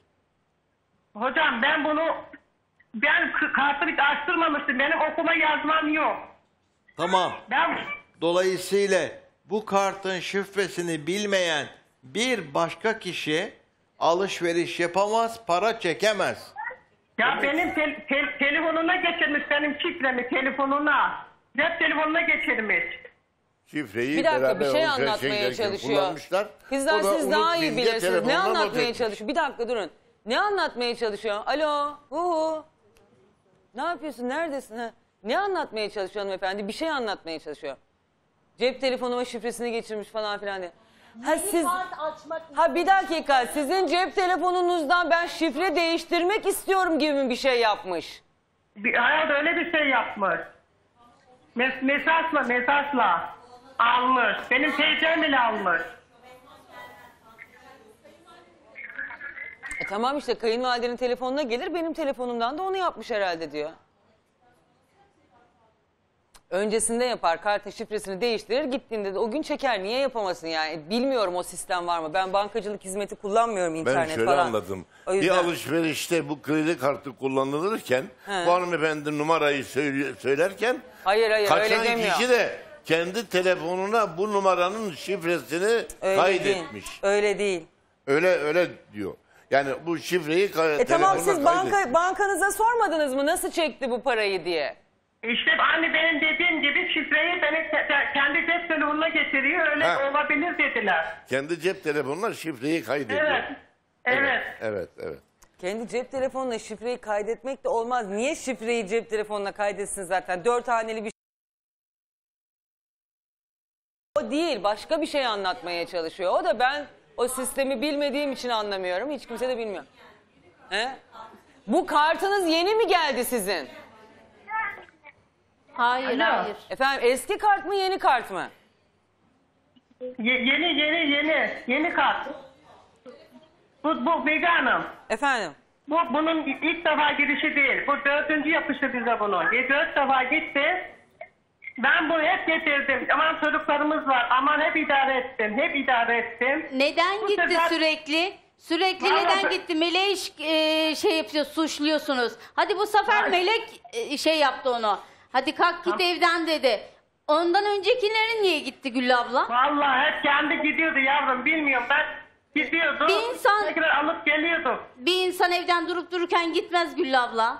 Hocam ben bunu, ben k- kartı hiç açtırmamıştım. Benim okuma yazmam yok. Tamam. Ben Dolayısıyla bu kartın şifresini bilmeyen bir başka kişi alışveriş yapamaz, para çekemez. Ya benim tel- tel- telefonuna geçirmiş benim şifremi, telefonuna. Cep telefonuna geçirmiş. Şifreyi Bir dakika, beraber bir şey alışverişe anlatmaya giderken çalışıyor. kullanmışlar. Kızlar O da siz daha unut iyi bilge bilirsiniz. Ne telefonundan not anlatmaya etmiş. çalışıyor? Bir dakika durun. Ne anlatmaya çalışıyor? Alo? Uhu. Ne yapıyorsun? Neredesin? Ha? Ne anlatmaya çalışıyor hanımefendi? Bir şey anlatmaya çalışıyor. Cep telefonuma şifresini geçirmiş falan filan diye. Ha siz... Ha bir dakika. Sizin cep telefonunuzdan ben şifre değiştirmek istiyorum gibi mi bir şey yapmış? Bir, hayat öyle bir şey yapmış. Mes- mesajla, mesajla almış. Benim teyzem bile almış. E tamam işte kayınvalidenin telefonuna gelir, benim telefonumdan da onu yapmış herhalde diyor. Öncesinde yapar, kartın şifresini değiştirir, gittiğinde de o gün çeker. Niye yapamasın yani? Bilmiyorum o sistem var mı? Ben bankacılık hizmeti kullanmıyorum, Ben internet şöyle falan. anladım. O Bir yüzden- alışverişte bu kredi kartı kullanılırken He. bu hanımefendi numarayı söyle- söylerken Hayır hayır öyle kaçan demiyor. kişi de kendi telefonuna bu numaranın şifresini Öyle kaydetmiş. değil. Öyle değil. Öyle öyle diyor. Yani bu şifreyi kay- E tamam telefonuna siz kaydetmiş. banka, bankanıza sormadınız mı nasıl çekti bu parayı diye? İşte anne benim dediğim gibi şifreyi benim te- te- kendi cep telefonuna getiriyor. Öyle Ha. olabilir dediler. Kendi cep telefonuna şifreyi kaydediyor. Evet. Evet. Evet, evet. Kendi cep telefonuna şifreyi kaydetmek de olmaz. Niye şifreyi cep telefonuna kaydetsin zaten? Dört haneli bir O değil, başka bir şey anlatmaya çalışıyor. O da ben o sistemi bilmediğim için anlamıyorum. Hiç kimse de bilmiyor. He? Bu kartınız yeni mi geldi sizin? Hayır Alo. hayır. Efendim eski kart mı yeni kart mı? Ye- yeni yeni yeni. Yeni kart. Bu, bu Müge Hanım. Efendim? Bu bunun ilk defa girişi değil. Bu dördüncü yapışı bize bunu. E, dört defa gitti. Ben bunu hep getirdim. Aman çocuklarımız var. Aman hep idare ettim. Hep idare ettim. Neden Bu gitti sefer- sürekli? Sürekli Vallahi neden ben- gitti? Meleği iş- e, şey yapıyor, suçluyorsunuz. Hadi bu sefer Ay. Melek e, şey yaptı onu. Hadi kalk git evden dedi. Ondan öncekilerin niye gitti Güllü abla? Vallahi hep kendi gidiyordu yavrum. Bilmiyorum ben gidiyordu. Bir insan- Tekrar alıp geliyordu. Bir insan evden durup dururken gitmez Güllü abla.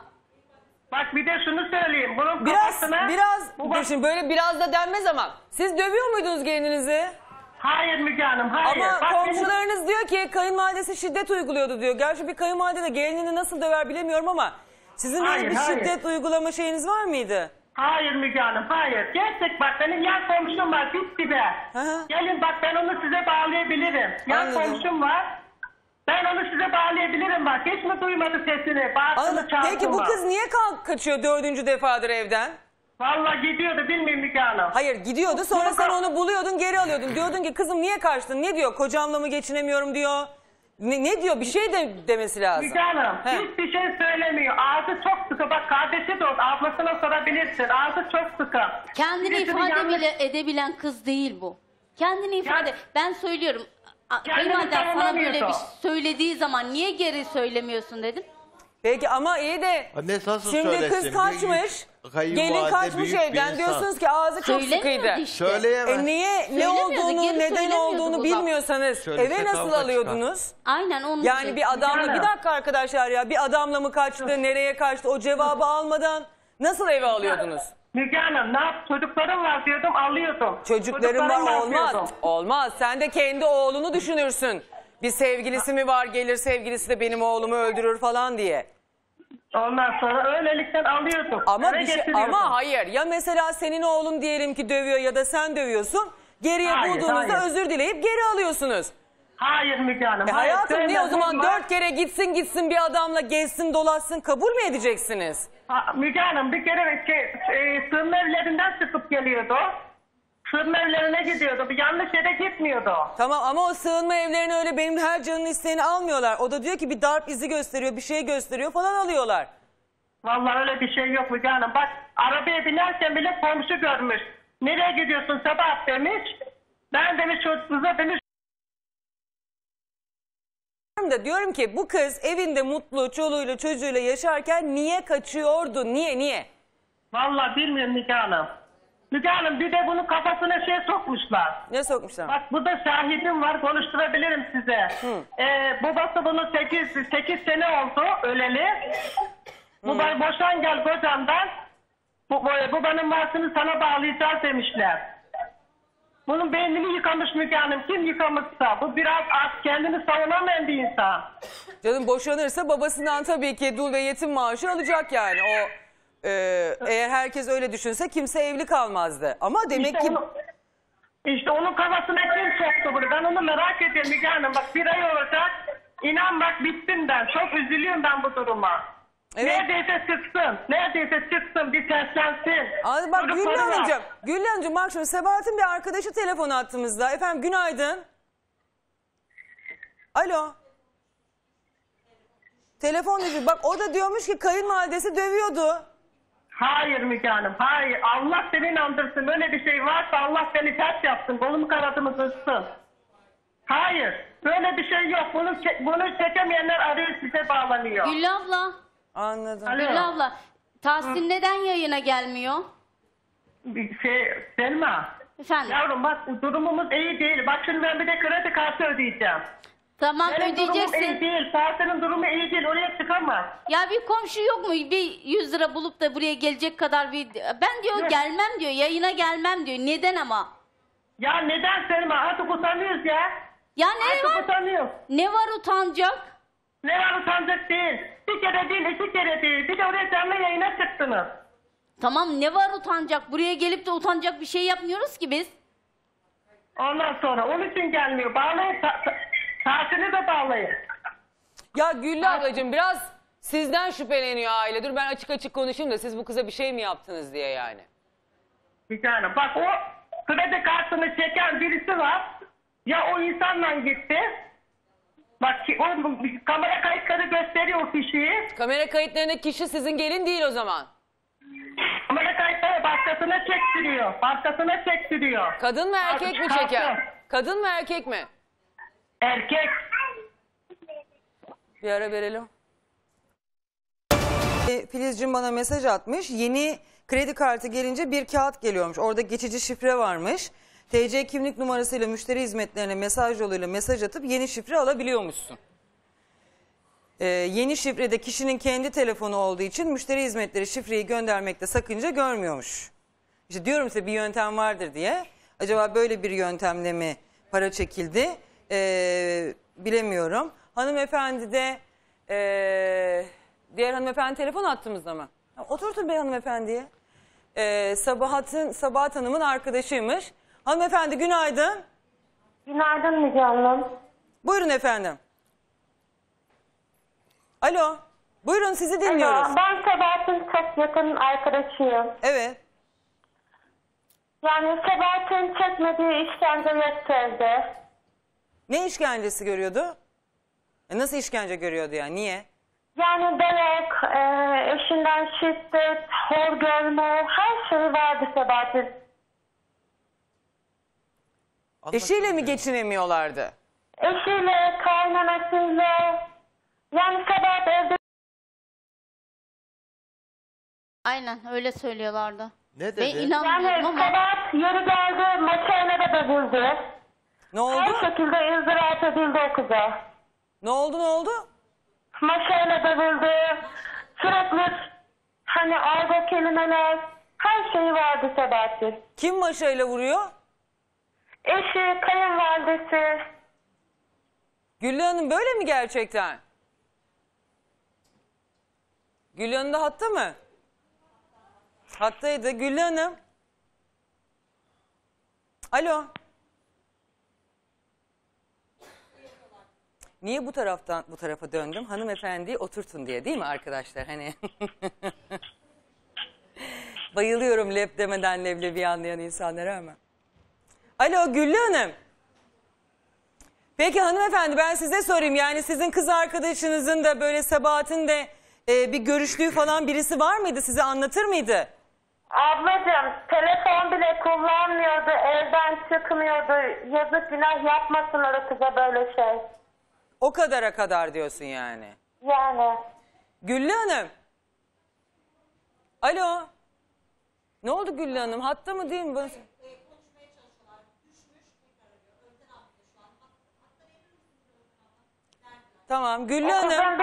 Bak bir de şunu söyleyeyim. Bunun Biraz, kafasına... biraz, Bu bak- şimdi böyle biraz da denmez ama siz dövüyor muydunuz gelininizi? Hayır Müge Hanım, hayır. Ama Bak benim- komşularınız diyor ki kayınvalidesi şiddet uyguluyordu diyor. Gerçi bir kayınvalide de gelinini nasıl döver bilemiyorum ama sizin böyle Hayır, bir hayır. şiddet uygulama şeyiniz var mıydı? Hayır Müge Hanım, hayır. Gerçek bak benim yan komşum var, dip dibe. hı. Gelin bak ben onu size bağlayabilirim. Yan Anladım. komşum var. Ben onu size bağlayabilirim bak. Hiç mi duymadı sesini? Bağırtını Anladım. çağırtını. Peki bu kız niye kalk kaçıyor dördüncü defadır evden? Vallahi gidiyordu bilmiyorum Müge Hanım. Hayır gidiyordu sonra Bunu sen ka- onu buluyordun geri alıyordun. Diyordun ki kızım niye kaçtın? Ne diyor? Kocamla mı geçinemiyorum diyor. Ne, ne diyor? Bir şey de demesi lazım. Müge Hanım He. hiçbir şey söylemiyor. Ağzı çok sıkı. Bak kardeşi de oldu. Ablasına sorabilirsin. Ağzı çok sıkı. Kendini Birisini ifade yanlış- bile edebilen kız değil bu. Kendini ifade... Ya- Ben söylüyorum. a- Kendini Kayınvaliden sana böyle bir savunamıyordu. söylediği zaman niye geri söylemiyorsun dedim. Peki ama iyi de Anne nasıl şimdi söylesin? kız kaçmış. Büyük- kayınvalide Gelin kaçmış büyük bir evden. insan. Diyorsunuz ki ağzı çok Söylemiyordu sıkıydı. işte. Söyleyemez. E niye ne Söylemiyordu, olduğunu, geri neden söylemiyordu olduğunu bu laf. bilmiyorsanız Söylese eve nasıl kavga çıkar. alıyordunuz? Aynen onu Yani söylüyorum. bir adamla Müge bir Hanım. dakika arkadaşlar ya bir adamla mı kaçtı, nereye kaçtı o cevabı almadan nasıl eve alıyordunuz? Müge Hanım ne yap? Çocuklarım var diyordum alıyordum. Çocukların Çocuklarım var olmaz. diyordum. Olmaz. Sen de kendi oğlunu düşünürsün. Bir sevgilisi mi var gelir sevgilisi de benim oğlumu öldürür falan diye. Ondan sonra öylelikten alıyordum. Ama Eve bir şey, getiriyordum. ama hayır ya mesela senin oğlun diyelim ki dövüyor ya da sen dövüyorsun. Geriye Hayır, bulduğunuzda hayır. özür dileyip geri alıyorsunuz. Hayır Müge Hanım. E hayır. hayatım niye o Söyle, zaman bulma. dört kere gitsin gitsin bir adamla gezsin dolaşsın kabul mü edeceksiniz? Ha, Müge Hanım bir kere şey, e, sığınma evlerinden çıkıp geliyordu. Sığınma evlerine gidiyordu. Bir yanlış yere gitmiyordu. Tamam ama o sığınma evlerini öyle benim her canın isteğini almıyorlar. O da diyor ki bir darp izi gösteriyor bir şey gösteriyor falan alıyorlar. Vallahi öyle bir şey yok Müge Hanım. Bak arabaya binerken bile komşu görmüş. Nereye gidiyorsun sabah demiş. Ben demiş çocuğunuza demiş. Da diyorum ki bu kız evinde mutlu çoluğuyla çocuğuyla yaşarken niye kaçıyordu? Niye niye? Vallahi bilmiyorum Müge Hanım. Müge Hanım bir de bunun kafasına şey sokmuşlar. Ne sokmuşlar? Bak burada şahidim var konuşturabilirim size. Ee, babası bunun sekiz sekiz sene oldu öleli. Bu bay boşan gel kocandan. Bu, bu, babanın maaşını sana bağlayacağız demişler. Bunun beynini yıkamış Müge Hanım. Kim yıkamışsa. Bu biraz az kendini savunamayan bir insan. Canım boşanırsa babasından tabii ki dul ve yetim maaşı alacak yani. O e, eğer herkes öyle düşünse kimse evli kalmazdı. Ama demek İşte ki onu- İşte onun kafasına kim soktu bunu? Ben onu merak ediyorum Müge Hanım. Bak bir ay olacak. İnan bak bittim ben. Çok üzülüyorum ben bu duruma. Evet. Neredeyse çıksın. Neredeyse çıksın. Bir seslensin. Abi bak Çocukları Güllü var. Hanımcığım, Güllü Hanımcığım bak şimdi Sebahat'in bir arkadaşı telefon attığımızda. Efendim günaydın. Alo. Telefon dedi. Bak o da diyormuş ki kayınvalidesi dövüyordu. Hayır Müge Hanım. Hayır. Allah seni inandırsın. Böyle bir şey varsa Allah seni ters yapsın. Kolumu kanadımı kırsın. Hayır. Böyle bir şey yok. Bunu, çe- bunu çekemeyenler arıyor size bağlanıyor. Güllü abla, Anladım. Alo. Güllü abla. Tahsin neden yayına gelmiyor? Bir Şey, Selma. Efendim. Yavrum bak durumumuz iyi değil. Bak şimdi ben bir de kredi kartı ödeyeceğim. Tamam Benim durumum iyi ödeyeceksin. değil. Fatih'in durumu iyi değil. Oraya çıkamaz. Ya bir komşu yok mu? Bir yüz lira bulup da buraya gelecek kadar bir... Ben diyor Yok. gelmem diyor. Yayına gelmem diyor. Neden ama? Ya neden Selma? Artık utanıyoruz ya. Ya ne Artık var? utanıyoruz. Ne var utanacak? Ne var utanacak değil. Bir kere değil, iki kere değil. Bir de oraya canlı yayına çıktınız. Tamam ne var utanacak? Buraya gelip de utanacak bir şey yapmıyoruz ki biz. Ondan sonra onun için gelmiyor. Bağlayın. Ta- ta- Tahsin'i de bağlayın. Ya Güllü ablacığım biraz sizden şüpheleniyor aile. Dur ben açık açık konuşayım da siz bu kıza bir şey mi yaptınız diye yani. Bir tane. Bak o kredi kartını çeken birisi var. Ya o insanla gitti. Bak ki o kamera kayıtları gösteriyor o kişiyi. Kamera kayıtlarındaki kişi sizin gelin değil o zaman. Kamera kayıtları başkasına çektiriyor. Başkasına çektiriyor. Kadın mı erkek mi Kalktı. çeker? Kadın mı erkek mi? Erkek. Bir ara verelim. E, Filizciğim bana mesaj atmış. Yeni kredi kartı gelince bir kağıt geliyormuş. Orada geçici şifre varmış. T C kimlik numarasıyla müşteri hizmetlerine mesaj yoluyla mesaj atıp yeni şifre alabiliyormuşsun. Ee, yeni şifrede kişinin kendi telefonu olduğu için müşteri hizmetleri şifreyi göndermekte sakınca görmüyormuş. İşte diyorum size bir yöntem vardır diye. Acaba böyle bir yöntemle mi para çekildi? Ee, bilemiyorum. Hanımefendi de ee, diğer hanımefendi telefon attığımızda mı? Oturtun bey hanımefendiye. Ee, Sabahat'ın Sabahat Hanım'ın arkadaşıymış. Hanımefendi günaydın. Günaydın Müge Hanım. Buyurun efendim. Alo. Buyurun sizi dinliyoruz. Alo, ben Sabahat'ın çok yakın arkadaşıyım. Evet. Yani Sabahat'ın çekmediği işkence yoktu evde. Ne işkencesi görüyordu? E nasıl işkence görüyordu yani? Niye? Yani dayak, e, eşinden şiddet, hor görme, her şey vardı Sabahat'ın. Eşiyle mi geçinemiyorlardı? Eşiyle, kaynanasıyla. Yani Sabahat evde... Aynen öyle söylüyorlardı. Ne Ben dedi? inanmıyorum Yani ama Sabahat yeri geldi, maçayla da dövüldü. Ne oldu? Her şekilde ızdırap edildi o kıza. Ne oldu ne oldu? Maşayla dövüldü. Sürekli hani argo kelimeler, her şeyi vardı Sabahat'ın. Kim maşayla vuruyor? Eşi, kayınvalidesi. Güllü Hanım böyle mi gerçekten? Güllü Hanım da hatta mı? Hattaydı. Güllü Hanım. Alo. Niye bu taraftan bu tarafa döndüm? Hanımefendiyi oturtun diye değil mi arkadaşlar? Hani bayılıyorum lep demeden leblebi anlayan insanlara ama. Alo Güllü Hanım. Peki hanımefendi ben size sorayım. Yani sizin kız arkadaşınızın da böyle Sabahat'ın da e, bir görüştüğü falan birisi var mıydı? Size anlatır mıydı? Ablacığım telefon bile kullanmıyordu, evden çıkmıyordu. Yazık günah yapmasınlar o kıza böyle şey. O kadara kadar diyorsun yani. Yani. Güllü Hanım. Alo. Ne oldu Güllü Hanım? Hatta mı değil mi? Bana... Tamam Güllü Hanım.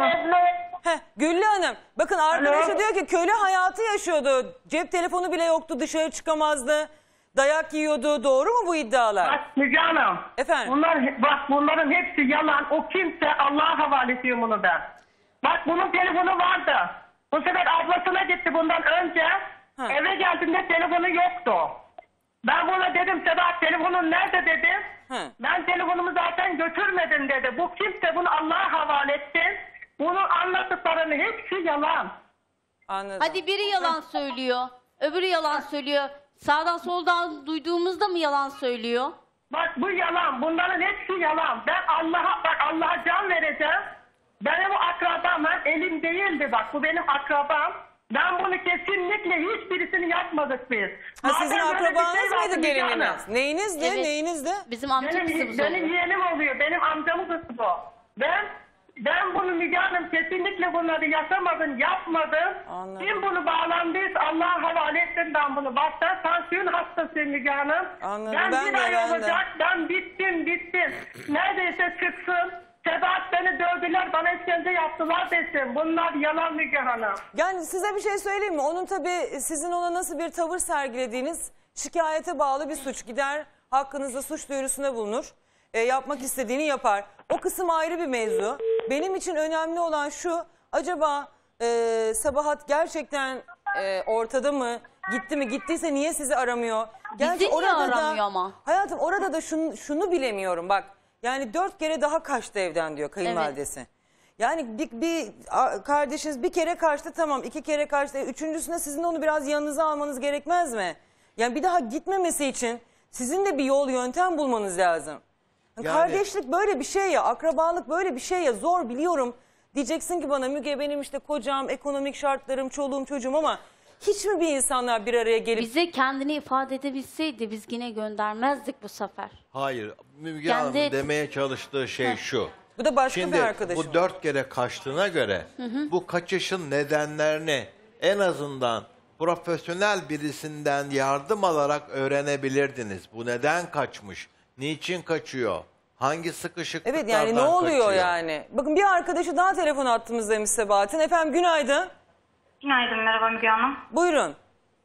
Heh, Güllü Hanım. Bakın arkadaşı Alo. diyor ki köle hayatı yaşıyordu. Cep telefonu bile yoktu, dışarı çıkamazdı. Dayak yiyordu. Doğru mu bu iddialar? Bak Müge Hanım. Efendim? Bunlar, bak bunların hepsi yalan. O kimse Allah'a havale ediyor bunu ben. Bak bunun telefonu vardı. Bu sefer ablasına gitti bundan önce. Ha. Eve geldiğinde telefonu yoktu. Ben buna dedim Sedat telefonun nerede dedim. Ha. Ben telefonumu zaten götürmedim dedi. Bu kimse bunu Allah'a havale etti. Bunun anlattıklarının hepsi yalan. Anladım. hadi biri yalan söylüyor. Öbürü yalan söylüyor. Sağdan soldan duyduğumuzda mı yalan söylüyor? Bak bu yalan. Bunların hepsi yalan. Ben Allah'a bak Allah'a can vereceğim. Benim bu akrabam elim değildi bak. Bu benim akrabam. Ben bunu kesinlikle hiçbirisini yapmadık biz. Ha, sizin Madem böyle bir akrabanız şey vardı mıydı Müge Hanım, gelininiz? Neyinizdi? Evet. Neyinizdi? Bizim amca Benim, kızımız benim oluyor. yeğenim oluyor. Benim amcamın kızı bu. Ben ben bunu Müge Hanım kesinlikle bunları yaşamadım, yapmadım. Anladım. Kim bunu bağlandıysa Allah'a havale ettim ben bunu. Bak ben tansiyon hastasıyım Müge Hanım. Anladım, Ben, ben bir de, ay ben de. olacak. Ben bittim, bittim. Neredeyse çıksın. Sedat beni dövdüler, bana işkence yaptılar desin. Bunlar yalan Müge Hanım. Yani size bir şey söyleyeyim mi? Onun tabii sizin ona nasıl bir tavır sergilediğiniz şikayete bağlı bir suç. Gider hakkınızda suç duyurusunda bulunur. E, yapmak istediğini yapar. O kısım ayrı bir mevzu. Benim için önemli olan şu. Acaba e, Sabahat gerçekten e, ortada mı? Gitti mi? Gittiyse niye sizi aramıyor? Bizi niye aramıyor da, ama? Hayatım orada da şunu, şunu bilemiyorum bak. Yani dört kere daha kaçtı evden diyor kayınvalidesi. Yani bir, bir a- kardeşiniz bir kere kaçtı tamam, iki kere kaçtı. Üçüncüsünde sizin de onu biraz yanınıza almanız gerekmez mi? Yani bir daha gitmemesi için sizin de bir yol yöntem bulmanız lazım. Yani- Kardeşlik böyle bir şey ya, akrabalık böyle bir şey ya, zor biliyorum. Diyeceksin ki bana Müge benim işte kocam, ekonomik şartlarım, çoluğum çocuğum ama hiç mi bir insanlar bir araya gelip... Bize kendini ifade edebilseydi biz yine göndermezdik bu sefer. Hayır, Müge Kendi- Hanım'ın demeye çalıştığı şey şu. Bu da başka Şimdi bir arkadaşım. bu dört kere kaçtığına göre bu kaçışın nedenlerini en azından profesyonel birisinden yardım alarak öğrenebilirdiniz. Bu neden kaçmış? Niçin kaçıyor? Hangi sıkışıklıklardan Evet yani ne oluyor kaçıyor? yani? Bakın bir arkadaşı daha telefon attığımızdaymış Sebahattin. Efendim günaydın. Günaydın, merhaba Müge Hanım. Buyurun.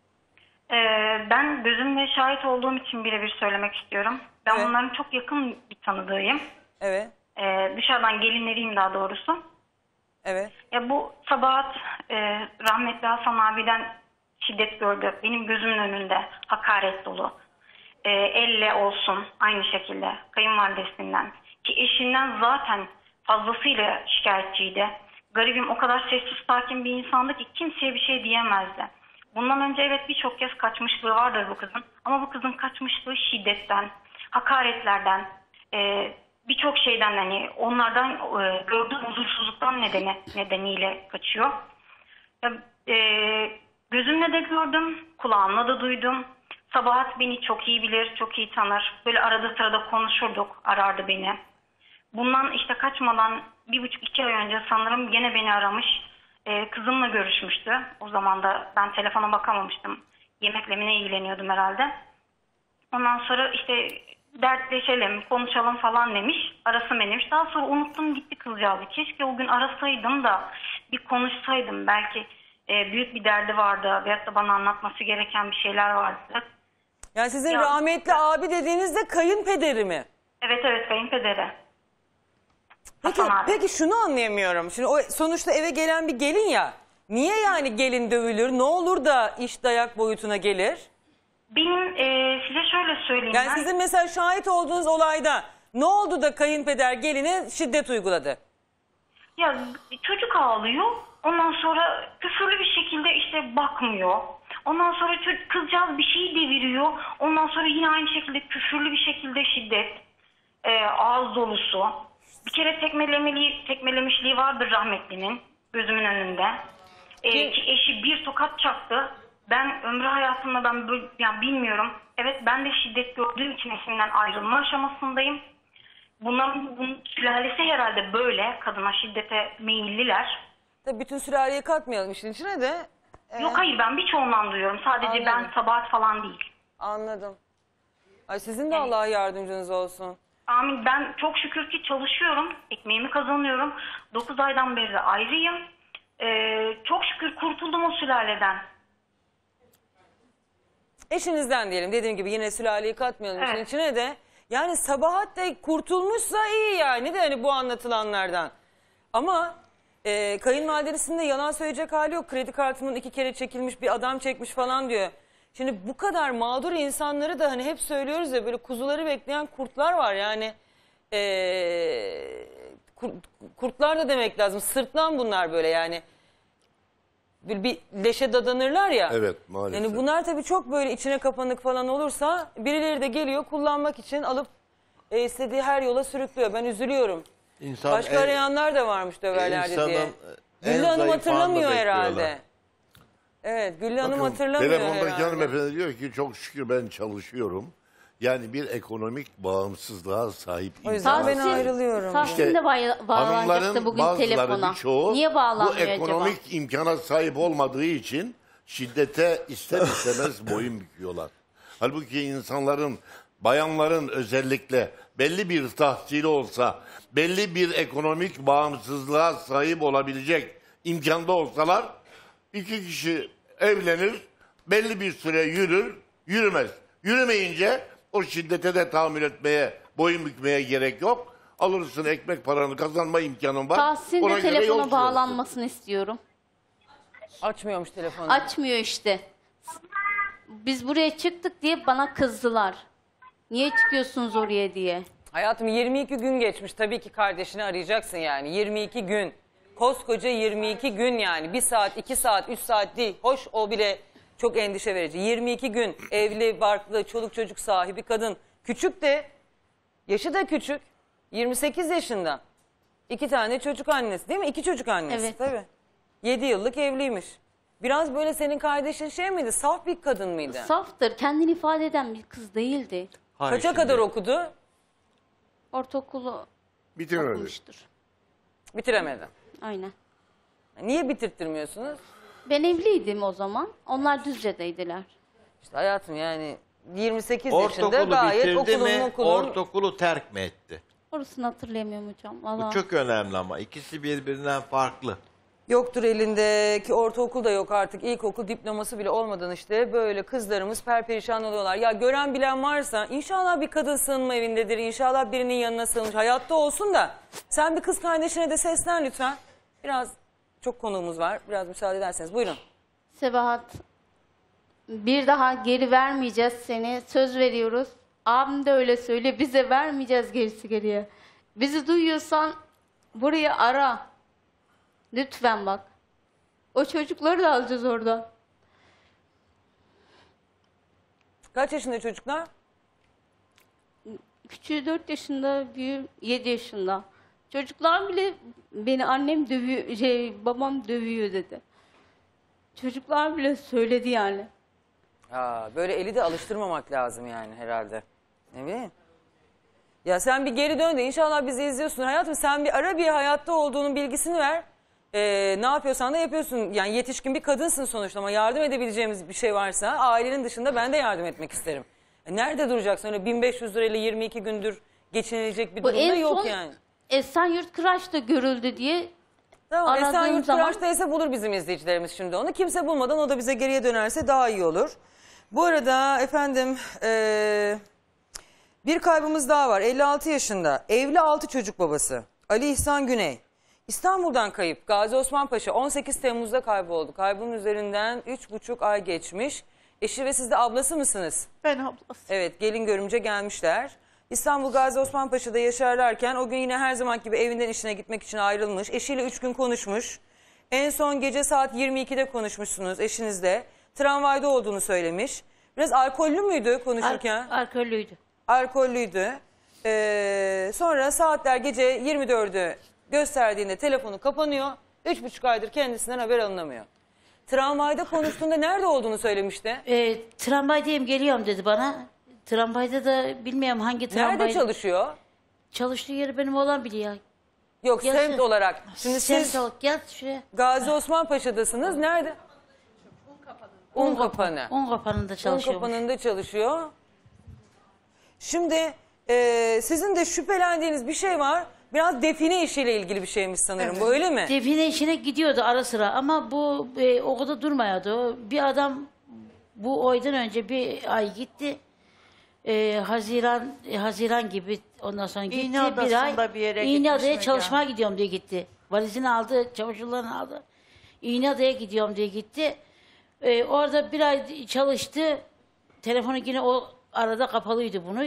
Ee, ben gözümle şahit olduğum için birebir söylemek istiyorum. Ben Evet. onların çok yakın bir tanıdığıyım. Evet. Ee, dışarıdan gelinleriyim daha doğrusu. Evet. Ya bu Sabahat e, rahmetli Hasan abiden şiddet gördü. Benim gözümün önünde hakaret dolu. E, elle olsun aynı şekilde kayınvalidesinden. Ki eşinden zaten fazlasıyla şikayetçiydi. Garibim o kadar sessiz sakin bir insandı ki kimseye bir şey diyemezdi. Bundan önce evet birçok kez kaçmışlığı vardır bu kızın. Ama bu kızın kaçmışlığı şiddetten, hakaretlerden, e, birçok şeyden hani onlardan e, gördüğü huzursuzluktan nedeni nedeniyle kaçıyor. Ya, e, gözümle de gördüm, kulağımla da duydum. Sabahat beni çok iyi bilir, çok iyi tanır. Böyle arada sırada konuşurduk, arardı beni. Bundan işte kaçmadan bir buçuk iki ay önce sanırım gene beni aramış. E, kızımla görüşmüştü. O zaman da ben telefona bakamamıştım. Yemekle mi ne ilgileniyordum herhalde. Ondan sonra işte dertleşelim, konuşalım falan demiş. Arasın beni demiş. Daha sonra unuttum gitti kızcağızı. Keşke o gün arasaydım da bir konuşsaydım. Belki e, büyük bir derdi vardı veyahut da bana anlatması gereken bir şeyler vardı. Yani sizin Ya- rahmetli abi dediğinizde kayınpederi mi? Evet evet kayınpederi. Peki, Hasan abi. peki şunu anlayamıyorum. Şimdi o sonuçta eve gelen bir gelin ya. Niye yani gelin dövülür? Ne olur da iş dayak boyutuna gelir? Benim e, size şöyle söyleyeyim. Yani ben. sizin mesela şahit olduğunuz olayda ne oldu da kayınpeder geline şiddet uyguladı? Ya çocuk ağlıyor. Ondan sonra küfürlü bir şekilde işte bakmıyor. Ondan sonra çocuk, kızcağız bir şeyi deviriyor. Ondan sonra yine aynı şekilde küfürlü bir şekilde şiddet. E, ağız dolusu. Bir kere tekmelemeli, tekmelemişliği vardır rahmetlinin gözümün önünde. E, ki eşi bir tokat çaktı. Ben ömrü hayatımda ben böyle, yani bilmiyorum. Evet ben de şiddet gördüğüm için eşimden ayrılma aşamasındayım. Bunların bunun sülalesi herhalde böyle kadına şiddete meyilliler. Tabii bütün sülaleyi katmayalım işin içine de. Ee, Yok hayır ben birçoğundan duyuyorum. Sadece Anladım. ben Sabahat falan değil. Anladım. Ay sizin de Allah yardımcınız olsun. Amin. Ben çok şükür ki çalışıyorum. Ekmeğimi kazanıyorum. dokuz aydan beri de ayrıyım. Ee, çok şükür kurtuldum o sülaleden. Eşinizden diyelim dediğim gibi yine sülaleyi katmayalım işin Evet. içine de. Yani Sabahat da kurtulmuşsa iyi yani de hani bu anlatılanlardan. Ama e, kayınvalidesinin de yalan söyleyecek hali yok. Kredi kartımın iki kere çekilmiş bir adam çekmiş falan diyor. Şimdi bu kadar mağdur insanları da hani hep söylüyoruz ya böyle kuzuları bekleyen kurtlar var yani. E, kur- kurtlar da demek lazım. Sırtlan bunlar böyle yani. Bir, bir leşe dadanırlar ya. Evet, maalesef. Yani bunlar tabii çok böyle içine kapanık falan olursa birileri de geliyor kullanmak için alıp e, istediği her yola sürüklüyor. Ben üzülüyorum. İnsan Başka en- arayanlar da varmış döverlerdi insanın diye. en Güllü Hanım zayıf hatırlamıyor anını herhalde. bekliyorlar. Evet Güllü Hanım Bakın, hatırlamıyor telefondaki herhalde. hanımefendi diyor ki çok şükür ben çalışıyorum. Yani bir ekonomik bağımsızlığa sahip O yüzden insana ben Tahsin- sahip. ayrılıyorum. Tahsin İşte de bağ- bağlanacaktı Hanımların bugün bazıları telefona. birçoğu Niye bu bağlanmıyor ekonomik acaba? imkana sahip olmadığı için şiddete ister istemez boyun büküyorlar. Halbuki insanların, bayanların özellikle belli bir tahsili olsa, belli bir ekonomik bağımsızlığa sahip olabilecek imkanda olsalar, iki kişi evlenir, belli bir süre yürür, yürümez. Yürümeyince o şiddete de tahammül etmeye, boyun bükmeye gerek yok. Alırsın ekmek paranı kazanma imkanın var. Tahsin Ona de göre yol telefona çizersin. bağlanmasını istiyorum. Açmıyormuş telefonu. Açmıyor işte. Biz buraya çıktık diye bana kızdılar. Niye çıkıyorsunuz oraya diye. Hayatım yirmi iki gün geçmiş. Tabii ki kardeşini arayacaksın yani. yirmi iki gün. Koskoca yirmi iki gün yani. Bir saat, iki saat, üç saat değil. Hoş o bile çok endişe verici. yirmi iki gün evli, barklı, çoluk çocuk sahibi kadın. Küçük de Yaşı da küçük. yirmi sekiz yaşında. İki tane çocuk annesi değil mi? İki çocuk annesi Evet. tabii. yedi yıllık evliymiş. Biraz böyle senin kardeşin şey miydi? Saf bir kadın mıydı? Saftır. Kendini ifade eden bir kız değildi. Hayır, Kaça şimdi- kadar okudu? Ortaokulu Bitiremedi. okumuştur. Bitiremedi. Aynen. Niye bitirttirmiyorsunuz? Ben evliydim o zaman. Onlar Düzce'deydiler. İşte hayatım yani yirmi sekiz yaşında Ortaokulu gayet bitirdi okulun mi, okulun... ortaokulu terk mi etti? Orasını hatırlayamıyorum hocam. Bu Vallahi. çok önemli ama. İkisi birbirinden farklı. Yoktur elindeki ortaokul da yok artık. İlkokul diploması bile olmadan işte böyle kızlarımız perperişan oluyorlar. Ya gören bilen varsa inşallah bir kadın sığınma evindedir. İnşallah birinin yanına sığınmış. Hayatta olsun da sen bir kız kardeşine de seslen lütfen. Biraz çok konuğumuz var. Biraz müsaade ederseniz. Buyurun. Sebahat, bir daha geri vermeyeceğiz seni. Söz veriyoruz. Abim de öyle söyle. Bize vermeyeceğiz gerisi geriye. Bizi duyuyorsan burayı ara. Lütfen bak. O çocukları da alacağız oradan. Kaç yaşında çocuklar? Küçüğü dört yaşında, büyüğü yedi yaşında. Çocuklar bile beni annem dövüyor, şey, babam dövüyor dedi. Çocuklar bile söyledi yani. Aa, böyle eli de alıştırmamak lazım yani herhalde. Ne bileyim. Ya sen bir geri dön de inşallah bizi izliyorsun. Hayatım sen bir ara bir hayatta olduğunun bilgisini ver. Ee, ne yapıyorsan da yapıyorsun. Yani yetişkin bir kadınsın sonuçta ama yardım edebileceğimiz bir şey varsa ailenin dışında ben de yardım etmek isterim. E nerede duracaksın? Öyle bin beş yüz lirayla yirmi iki gündür geçinilecek bir Bu durumda en yok son yani. Esenyurt Kıraç'ta görüldü diye Tamam, aradığım Esenyurt zaman- Kıraç'taysa bulur bizim izleyicilerimiz şimdi onu. Kimse bulmadan o da bize geriye dönerse daha iyi olur. Bu arada efendim eee, bir kaybımız daha var. elli altı yaşında evli altı çocuk babası Ali İhsan Güney. İstanbul'dan kayıp. Gazi Osman Paşa on sekiz Temmuz'da kayboldu. Kaybın üzerinden üç buçuk ay geçmiş. Eşi ve siz de ablası mısınız? Ben ablası. Evet, gelin görümce gelmişler. İstanbul Gazi Osman Paşa'da yaşarlarken o gün yine her zaman gibi evinden işine gitmek için ayrılmış. Eşiyle üç gün konuşmuş. En son gece saat yirmi ikide konuşmuşsunuz eşinizle. Tramvayda olduğunu söylemiş. Biraz alkollü müydü konuşurken? Al- alkollüydü. Alkollüydü. Ee, sonra saatler gece yirmi dördü gösterdiğinde telefonu kapanıyor. Üç buçuk aydır kendisinden haber alınamıyor. Tramvayda konuştuğunda nerede olduğunu söylemişti. E, tramvaydayım geliyorum dedi bana. Tramvayda da bilmiyorum hangi tramvay. Nerede çalışıyor? Çalıştığı yeri benim oğlan biliyor. Yok, Gel semt sen- olarak. Şimdi Semt siz olarak gel şuraya. Gazi Osman Paşa'dasınız. Nerede? Un kapanı. Un kapanında Un çalışıyor. kapanında çalışıyor. Şimdi e, sizin de şüphelendiğiniz bir şey var. Biraz define işiyle ilgili bir şeymiş sanırım. Bu öyle mi? Define işine gidiyordu ara sıra ama bu e, o kadar durmuyordu. Bir adam bu oydan önce bir ay gitti. E, Haziran e, Haziran gibi ondan sonra gitti bir ay. İğneadası'nda bir yere İğneada'ya gitmiş çalışmaya Müge. gidiyorum diye gitti. Valizini aldı, çamaşırlarını aldı. İğneada'ya gidiyorum diye gitti. E, orada bir ay çalıştı. Telefonu yine o arada kapalıydı bunu.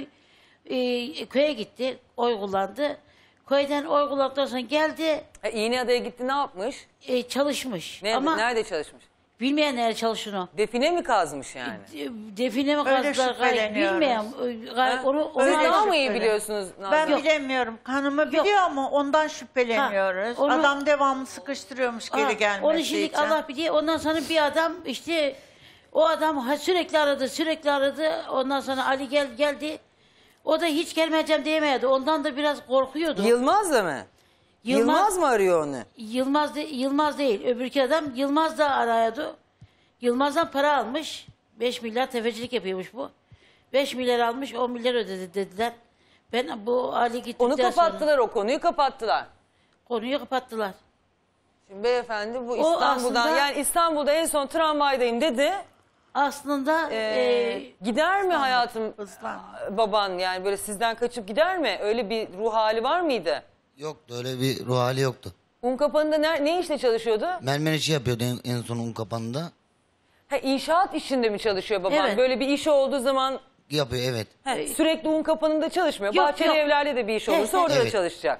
E, köye gitti, oy kullandı. Köyden oy kullandıktan sonra geldi. E, İğneada'ya gitti, ne yapmış? E, çalışmış. Nerede, Ama nerede çalışmış? bilmeyen nerede çalıştığını. Define mi kazmış yani? E, Define mi Öyle kazdılar gayet şüpheleniyoruz. bilmiyorum. E, gay- Ha? onu, onu Siz öyle daha mı iyi şüpheli. biliyorsunuz Nazlı? Ben Hanım? bilemiyorum. Hanımı biliyor mu? Ondan şüpheleniyoruz. Ha, onu- Adam devamlı sıkıştırıyormuş geri Ha, gelmesi onu şimdi için. Allah biliyor. Ondan sonra bir adam işte o adam ha- sürekli aradı, sürekli aradı. Ondan sonra Ali gel geldi. O da hiç gelmeyeceğim diyemedi. Ondan da biraz korkuyordu. Yılmaz'la mı? Yılmaz, Yılmaz- mı arıyor onu? Yılmaz, de, Yılmaz değil. Öbürki adam Yılmaz da arıyordu. Yılmaz'dan para almış. beş milyar tefecilik yapıyormuş bu. beş milyar almış, on milyar ödedi dediler. Ben bu Ali gittikten Onu sonra kapattılar, o konuyu kapattılar. konuyu kapattılar. Şimdi beyefendi bu O İstanbul'dan, aslında- yani İstanbul'da en son tramvaydayım dedi. Aslında Ee, e, gider mi hayatım Hızlan. baban, yani böyle sizden kaçıp gider mi? Öyle bir ruh hali var mıydı? Yoktu, öyle bir ruh hali yoktu. Un kapanında ne, ne işte çalışıyordu? Mermer işi yapıyordu en, en son un kapanında. Ha, inşaat işinde mi çalışıyor baban? Evet. Böyle bir iş olduğu zaman Yapıyor, evet. ha, sürekli un kapanında çalışmıyor. Yok, Bahçeli yok. evlerde de bir iş He, olursa he. orada da Evet. çalışacak.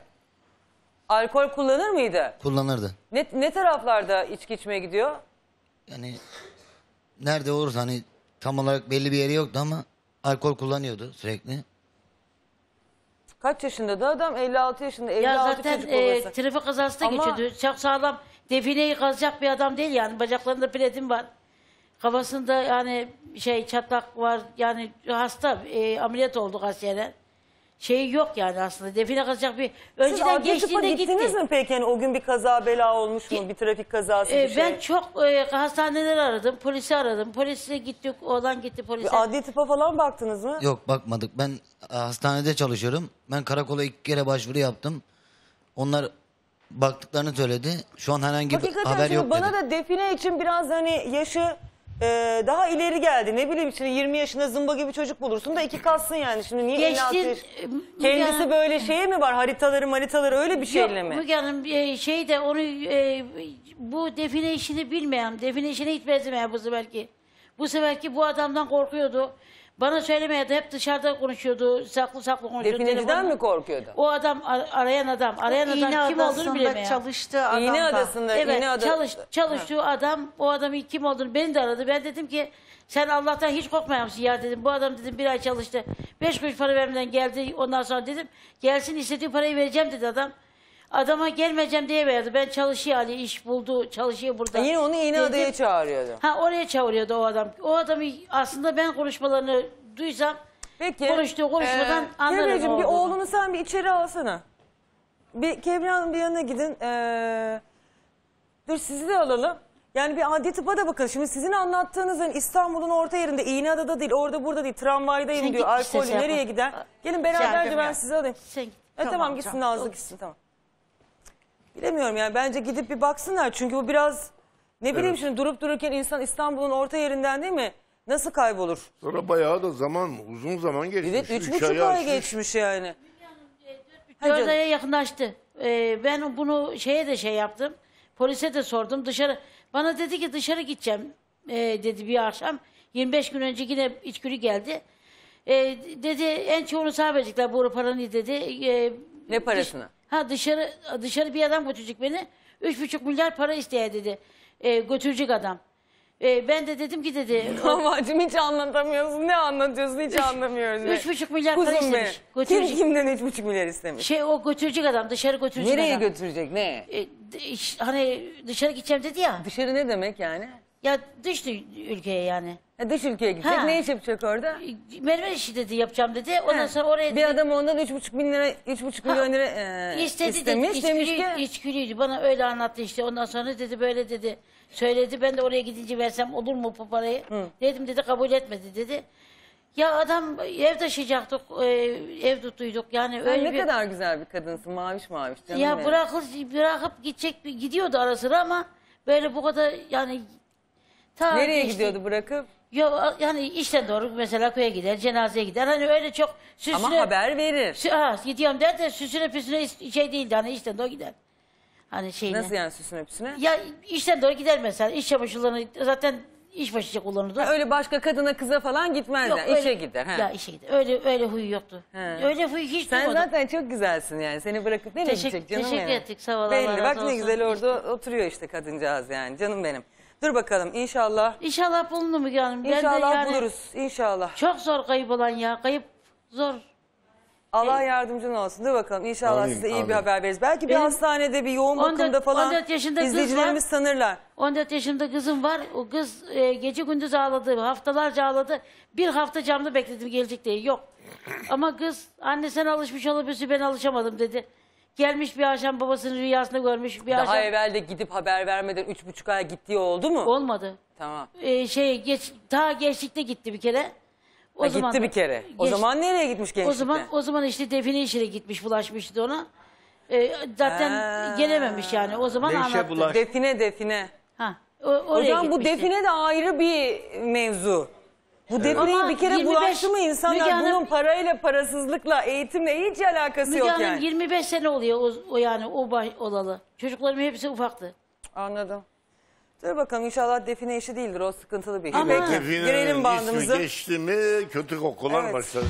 Alkol kullanır mıydı? Kullanırdı. Ne, ne taraflarda içki içmeye gidiyor? Yani nerede olursa hani tam olarak belli bir yeri yoktu ama alkol kullanıyordu sürekli. Kaç yaşında da adam? elli altı yaşında. elli Ya altı zaten çocuk e, babası. trafik kazası da Ama- geçiyordu. Çok sağlam defineyi kazacak bir adam değil yani. Bacaklarında platin var. Kafasında yani şey çatlak var. Yani hasta. E, ameliyat oldu kaç yere. Şeyi yok yani aslında. Define kazacak bir... Siz Önceden adli tıpa geçtiğinde gittiniz gitti. mi peki? Yani o gün bir kaza bela olmuş mu? Bir trafik kazası E, bir şey. ben çok e, hastaneler aradım. Polisi aradım. Polise gittik. Oğlan gitti polise. Bir adli tıpa falan baktınız mı? Yok bakmadık. Ben e, hastanede çalışıyorum. Ben karakola iki kere başvuru yaptım. Onlar baktıklarını söyledi. Şu an herhangi bir Hakikaten haber şimdi yok bana dedi. da define için biraz hani yaşı e, daha ileri geldi. Ne bileyim şimdi yirmi yaşında zımba gibi çocuk bulursun da iki kalsın yani. Şimdi niye elli altı Geçti- yaş? Müge Kendisi Hanım- böyle şeye mi var? Haritaları maritaları öyle bir şeyle Yok, mi? Müge Hanım e, şey de onu e, bu define işini bilmeyen, define işine hiç benzemeyen bu seferki. Bu seferki bu adamdan korkuyordu. Bana söylemeyedi, hep dışarıda konuşuyordu, saklı saklı konuşuyordu. Defineciden telefonla. mi korkuyordu? O adam ar- arayan adam, arayan adam İğne kim olduğunu Adası'nda bilemeyen. çalıştığı adam İğne da. Adası'nda, Evet, İğne Ada- çalış, çalıştığı adam, o adamın kim olduğunu beni de aradı. Ben dedim ki sen Allah'tan hiç korkmuyor musun ya dedim. Bu adam dedim bir ay çalıştı. Beş kuruş para vermeden geldi. Ondan sonra dedim gelsin istediği parayı vereceğim dedi adam. Adama gelmeyeceğim diye verdi. Ben çalışıyor Ali iş buldu, çalışıyor burada. Ha, yine onu İğne Dedim- Adaya çağırıyordu. Ha oraya çağırıyordu o adam. O adamı aslında ben konuşmalarını duysam Peki. konuştuğu konuşmadan Ee, anlarım Kevreciğim, ne bir olduğunu. oğlunu sen bir içeri alsana. Bir Kevra'nın bir yanına gidin. Ee, dur sizi de alalım. Yani bir adli tıpa da bakın. Şimdi sizin anlattığınızın İstanbul'un orta yerinde İğneada'da değil, orada burada değil, tramvaydayım Sen diyor. git işte, Alkollü şey nereye yapma. gider? Gelin beraberce Sen- ben sizi alayım. Sen git. E, tamam, Tamam gitsin canım. Nazlı gitsin tamam. Bilemiyorum yani bence gidip bir baksınlar. Çünkü bu biraz ne bileyim şimdi durup dururken insan İstanbul'un orta yerinden değil mi? Nasıl kaybolur? Sonra bayağı da zaman, uzun zaman geçmiş. Evet üç Üç buçuk ayı ay aşmış. geçmiş yani. Ha Dört canım. aya yakınlaştı. Ee, ben bunu şeye de şey yaptım. Polise de sordum. Dışarı bana dedi ki dışarı gideceğim ee, dedi bir akşam. yirmi beş gün önce yine içgörü geldi. Ee, dedi en çoğunu sağ verecekler bu paranı dedi. Ee, Ne parasını? Ha dışarı dışarı bir adam götürecek beni. Üç buçuk milyar para isteye dedi. Ee, götürecek adam. Ee, ben de dedim ki dedi. o- Amacım hiç anlatamıyorsun. Ne anlatıyorsun hiç anlamıyoruz. üç buçuk milyar para Kuzum istemiş. benim. Kim Götürecek. kimden üç buçuk milyar istemiş? Şey o götürecek adam dışarı götürecek Nereye adam. götürecek ne? E, d- iş- hani dışarı gideceğim dedi ya. Dışarı ne demek yani? Ya dış ülkeye yani. Ha, dış ülkeye gidecek. Ha. Ne iş yapacak orada? Mermer işi dedi yapacağım dedi. Ondan Ha. sonra oraya Bir dedi, adam ondan üç buçuk bin lira, üç buçuk Ha. milyon lira e, istedi istemiş dedi. demiş İçgüdü- ki. içgüdüydü. Bana öyle anlattı işte. Ondan sonra dedi böyle dedi. Söyledi. Ben de oraya gidince versem olur mu bu parayı? Dedim dedi kabul etmedi dedi. Ya adam ev taşıyacaktık. E, ev tuttuyduk. Yani Sen öyle ne bir... kadar güzel bir kadınsın maviş maviş canım Ya benim. bırakır, bırakıp gidecek gidiyordu ara sıra ama böyle bu kadar yani ta Nereye geçti. gidiyordu bırakıp? Ya yani işten doğru mesela köye gider, cenazeye gider. Hani öyle çok süsüne... Ama haber verir. Sü- ha, gidiyorum der de süsüne püsüne is- şey değildi. Hani işten doğru gider. Hani şeyine. Nasıl yani süsüne püsüne? Ya işten doğru gider mesela. İş çamaşırlarını zaten iş başıca kullanırdı. Ha, öyle başka kadına kıza falan gitmezler. Yok, öyle- İşe gider. Ha. Ya işe gider. Öyle öyle huyu yoktu. He. Öyle huyu hiç Sen duymadım. zaten çok güzelsin yani. Seni bırakıp nereye Teşekkür- gidecek canım teşekkür benim? ettik, sağ ol, Allah Belli razı bak ne olsun. güzel orada oturuyor işte kadıncağız yani canım benim. Dur bakalım inşallah. İnşallah bulunur Müge Hanım. Ben de İnşallah yani buluruz inşallah. Çok zor kayıp olan ya. Kayıp zor. Allah yardımcın olsun. Dur bakalım inşallah Amin, size iyi amin. bir haber veririz. Belki bir Benim hastanede bir yoğun on dört bakımda falan on dört yaşında kız izleyicilerimiz var. sanırlar. on dört yaşında kızım var. O kız e, gece gündüz ağladı. Haftalarca ağladı. Bir hafta camda bekledim gelecek diye. Yok. Ama kız anne sen alışmış olabilirsin ben alışamadım dedi. Gelmiş bir akşam babasının rüyasında görmüş. Bir Daha akşam evvel de gidip haber vermeden üç buçuk ay gittiği oldu mu? olmadı. Tamam. E, şey geç ta gençlikte gitti bir kere. O Ha, zaman gitti da- bir kere. O geç- zaman nereye gitmiş gençlikte? O zaman o zaman işte define işine gitmiş bulaşmıştı ona. E, zaten Ha. gelememiş yani. O zaman Ne işe anlattı. bulaş- Define define. Ha, o, oraya Hocam bu gitmişti. define de ayrı bir mevzu. Bu defineye Ama bir kere yirmi beş bulaştı mı insanlar Müge Hanım- bunun parayla, parasızlıkla, eğitimle hiç alakası Müge yok Hanım yani. yirmi beş sene oluyor o, o yani o baş, olalı. Çocuklarım hepsi ufaktı. Anladım. Dur bakalım inşallah define işi değildir o sıkıntılı bir iş. Ama- Peki Definenin girelim bandımızı. ismi geçti mi kötü kokular Evet. başlar.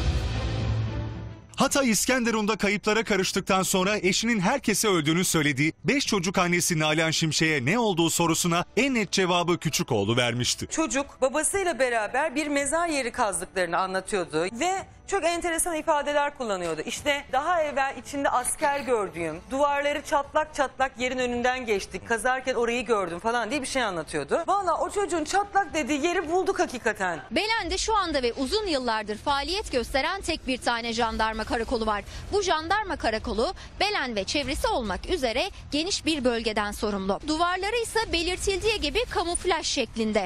Hatay İskenderun'da kayıplara karıştıktan sonra eşinin herkese öldüğünü söylediği beş çocuk annesi Nalan Şimşek'e ne olduğu sorusuna en net cevabı Küçükoğlu vermişti. Çocuk babasıyla beraber bir mezar yeri kazdıklarını anlatıyordu ve çok enteresan ifadeler kullanıyordu. İşte daha evvel içinde asker gördüğüm, duvarları çatlak çatlak yerin önünden geçtik, kazarken orayı gördüm falan diye bir şey anlatıyordu. Valla o çocuğun çatlak dediği yeri bulduk hakikaten. Belen'de şu anda ve uzun yıllardır faaliyet gösteren tek bir tane jandarma karakolu var. Bu jandarma karakolu Belen ve çevresi olmak üzere geniş bir bölgeden sorumlu. Duvarları ise belirtildiği gibi kamuflaj şeklinde.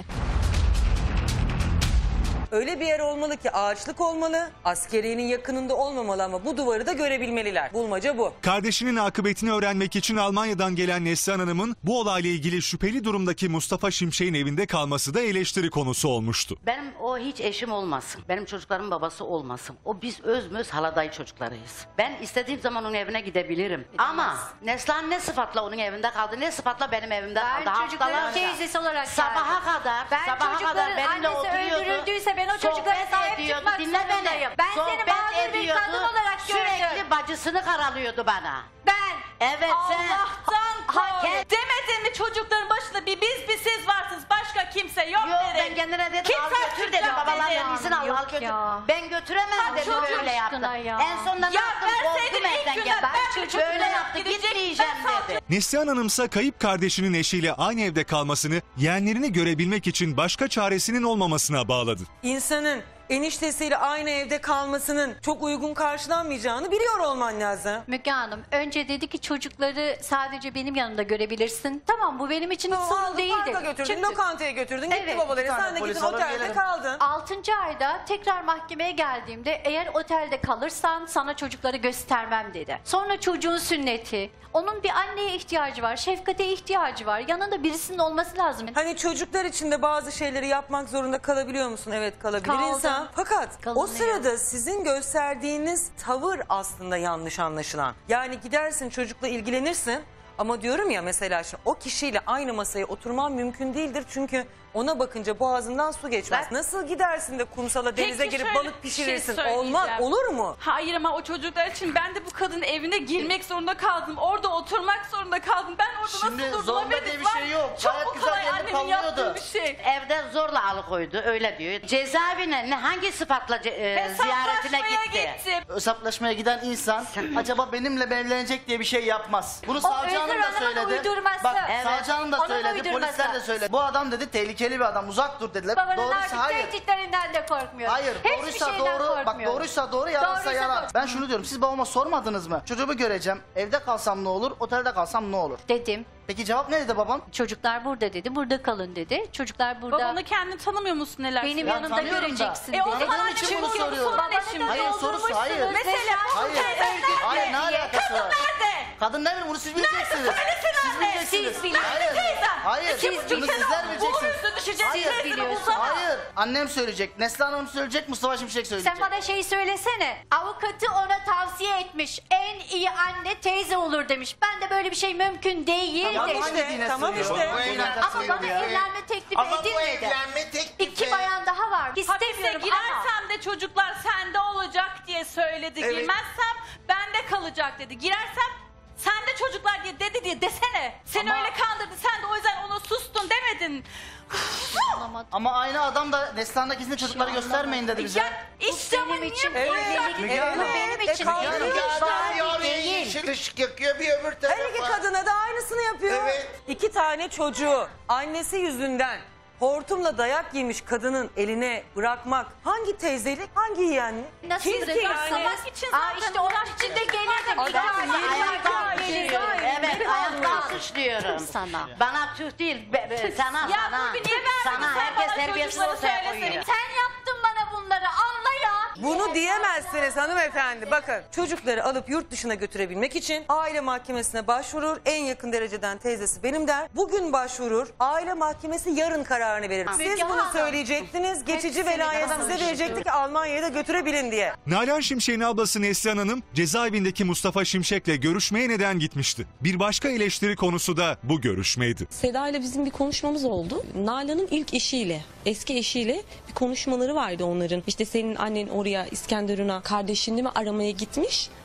Öyle bir yer olmalı ki ağaçlık olmalı, askeriyenin yakınında olmamalı ama bu duvarı da görebilmeliler. Bulmaca bu. Kardeşinin akıbetini öğrenmek için Almanya'dan gelen Neslihan Hanım'ın bu olayla ilgili şüpheli durumdaki Mustafa Şimşek'in evinde kalması da eleştiri konusu olmuştu. Benim o hiç eşim olmasın. Benim çocuklarımın babası olmasın. O biz özmöz haladayı çocuklarıyız. Ben istediğim zaman onun evine gidebilirim. Ama Neslihan ne sıfatla onun evinde kaldı, ne sıfatla benim evimde kaldı. Ben çocukların Haftalarca. teyzesi olarak Sabaha kadar, Ben sabaha kadar çocukların benimle annesi oturuyordu. öldürüldüyse ben o çocuklara Sohbet sahip ediyordu. çıkmak Dinle beni. zorundayım. Ben seni Sohbet mağdur bir ediyordu. kadın olarak Sürekli gördüm. bacısını karalıyordu bana. Ben Evet sen. Allah'tan Ha, kork. ke- Demedin mi çocukların başında bir biz bir siz varsınız. Başka kimse yok, Yok dedim. ben kendine dedim Kim al sahip götür çıkacak dedim. Babalar dedim. vergisini al, al götür. ya. Ben götüremem Bak, dedim çok böyle yaptı. aşkına ya. En sonunda ne Ya yaptım? verseydin Korktum ilk evden günden geldim. ben Böyle çocuklara yaptı gidecek, gitmeyeceğim ben dedi. Neslihan Hanım'sa kayıp kardeşinin eşiyle aynı evde kalmasını yeğenlerini görebilmek için başka çaresinin olmamasına bağladı. İnsanın eniştesiyle aynı evde kalmasının çok uygun karşılanmayacağını biliyor olman lazım. Müge Hanım önce dedi ki çocukları sadece benim yanımda görebilirsin. Tamam bu benim için hiç sorun Aldın, değildi. parka götürdün, Çünkü- lokantaya götürdün, gitti Evet. babaları. Bir tane Sen de polis gittin alır otelde gelirim. kaldın. altıncı ayda tekrar mahkemeye geldiğimde eğer otelde kalırsan sana çocukları göstermem dedi. Sonra çocuğun sünneti. Onun bir anneye ihtiyacı var, şefkate ihtiyacı var. Yanında birisinin olması lazım. Hani çocuklar için de bazı şeyleri yapmak zorunda kalabiliyor musun? Evet kalabilir Kaldım. insan. Fakat o Kalınıyor. sırada sizin gösterdiğiniz tavır aslında yanlış anlaşılan. Yani gidersin çocukla ilgilenirsin ama diyorum ya mesela şimdi o kişiyle aynı masaya oturman mümkün değildir. Çünkü ona bakınca boğazından su geçmez. Ben- Nasıl gidersin de kumsala denize Peki girip şöyle balık bir şey pişirirsin? söyleyeceğim. Olmaz, olur mu? Hayır ama o çocuklar için ben de bu kadının evine girmek zorunda kaldım. Orada oturmak zorunda kaldım. Ben orada Şimdi nasıl durdum? zorla Haberiniz diye bir var. şey yok. Çok Gayet bu güzel kolay gelip annemin yaptığı kalıyordu. bir şey. Evde zorla alıkoydu öyle diyor. Cezaevine ne hangi sıfatla ce- e, ziyaretine Hesaplaşmaya gitti? gittim. Hesaplaşmaya giden insan acaba benimle evlenecek diye bir şey yapmaz. Bunu O savcı hanım Özgür da Hanım'ın söyledi. uydurması. Bak Evet. savcı hanım da Onun söyledi, uydurması. polisler de söyledi. Bu adam dedi tehlikeli bir adam, uzak dur dediler. Babanın Doğruysa artık hayır. tehditlerinden de korkmuyorum. Hayır, Hiçbir doğruysa şeyden doğru. Bak korkmuyorum. doğruysa doğru, yalansa Doğruysa yalan. doğru. Ben şunu diyorum. Siz babama sormadınız mı? Çocuğumu göreceğim. Evde kalsam ne olur? Otelde kalsam ne olur? Dedim. Peki cevap ne dedi babam? Çocuklar burada dedi. Burada kalın dedi. Çocuklar burada. Babanı kendini tanımıyor musun neler? Benim söylüyor? yanımda tanıyorum da. göreceksin E o dedi. zaman Tanıdığım hadi için bunu şimdi soruyorum. sorun ne şimdi? Hayır, sorusu hayır. Mesela bu Hayır. teyzen Hayır, ne nerede? alakası Kadın var? nerede? Kadın ne bileyim bunu siz bileceksiniz. Söylesin Siz anne. bileceksiniz. Siz biliyorsunuz. Hayır. Teyzem. Hayır. İki Bunu buçuk sizler sene bileceksiniz. bulursun, düşeceğiz. Siz Resmini biliyorsunuz. bulsana. Hayır. Annem söyleyecek. Neslihan Hanım söyleyecek. Mustafa Şimşek söyleyecek. Sen bana şeyi söylesene. Avukatı ona tavsiye etmiş. En iyi anne teyze olur demiş. Ben de böyle bir şey mümkün değil Tamam demiş. işte, Hangi dine tamam sığıyor? işte. Bu evlenme Ama sığıyor bana ya. evlenme teklifi Ama bu edilmedi. evlenme teklifi... İki bayan daha var. Hapise İstemiyorum ama. girersem de çocuklar sende olacak diye söyledi. Evet. Girmezsem bende kalacak dedi. Girersem sende çocuklar diye dedi diye desene. Seni Ama- öyle kandırdı. Sen de o yüzden ona sustun demedin. Ama aynı adam da Neslihan'da gizli çocukları göstermeyin dedi bize. Ya işte benim bu için niye evlilik- böyle? Müge Hanım. Bu benim E, için kaldı. evlilik Bir var oraya değil. yeşil ışık yakıyor bir öbür tarafa. Her iki kadına da aynısını yapıyor. Evet. İki tane çocuğu annesi yüzünden hortumla dayak yemiş kadının eline bırakmak hangi teyzelik, hangi yeğenlik? Nasıl Kim ki bıraksamak için Aa, işte onun içinde gelirdim. Bir Adam tane yirmi ayakta ay gelirdim. ceza evinde Evet ayakta suçluyorum. Sana. Bana tüh değil be- be- sana Ya sana. bugün niye vermedin Sana sen herkes bana terbiyesiz çocukları ortaya söylesene. koyuyor. Sen yaptın bana bunları anla ya. Bunu diyemezsiniz hanımefendi. Bakın çocukları alıp yurt dışına götürebilmek için aile mahkemesine başvurur. En yakın dereceden teyzesi benim der. Bugün başvurur. Aile mahkemesi yarın kararını verir. Siz Müge bunu Hanım. söyleyecektiniz. Geçici Hepsini velayet ben size alıştım. verecekti ki Almanya'ya da götürebilin diye. Nalan Şimşek'in ablası Neslihan Hanım cezaevindeki Mustafa Şimşek'le görüşmeye neden gitmişti? Bir başka eleştiri konusu da bu görüşmeydi. Seda ile bizim bir konuşmamız oldu. Nalan'ın ilk eşiyle, eski eşiyle bir konuşmaları vardı onların. İşte senin annen oraya İskenderun'a kardeşini mi aramaya gitmiş?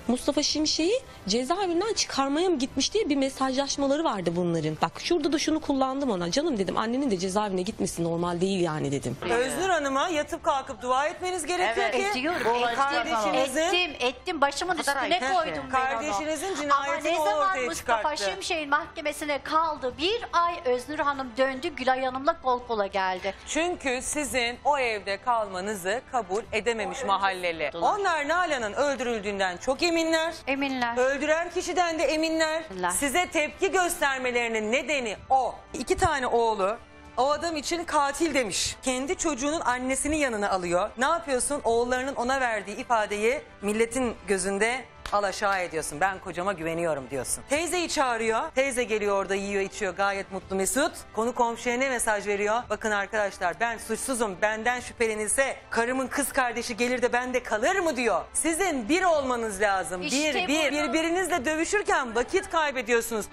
Mustafa Şimşek'i cezaevinden çıkarmaya mı gitmiş diye bir mesajlaşmaları vardı bunların. Bak şurada da şunu kullandım ona. Canım dedim, annenin de cezaevine gitmesi normal değil yani dedim. Öznur Hanım'a yatıp kalkıp dua etmeniz gerekiyor Evet, ki ediyorum. kardeşinizin Ettim, ettim. Başımın üstüne koydum ben kardeşinizin onu. cinayetini Ama ne zaman ortaya Mustafa çıkarttı. Şimşek'in mahkemesine kaldı, bir ay Öznur Hanım döndü, Gülay Hanım'la kol kola geldi. Çünkü sizin o evde kalmanızı kabul edememiş mahalleli. Onlar Nalan'ın öldürüldüğünden çok eminler. Eminler. Öldüren kişiden de eminler. Size tepki göstermelerinin nedeni o. İki tane oğlu o adam için katil demiş. Kendi çocuğunun annesini yanına alıyor. Ne yapıyorsun? Oğullarının ona verdiği ifadeyi milletin gözünde alaşağı ediyorsun. Ben kocama güveniyorum diyorsun. Teyzeyi çağırıyor. Teyze geliyor orada, yiyor içiyor gayet mutlu mesut. Konu komşuya ne mesaj veriyor? Bakın arkadaşlar, ben suçsuzum. Benden şüphelenilse karımın kız kardeşi gelir de bende kalır mı diyor. Sizin bir olmanız lazım. İşte bir, bir. bunu- Birbirinizle dövüşürken vakit kaybediyorsunuz.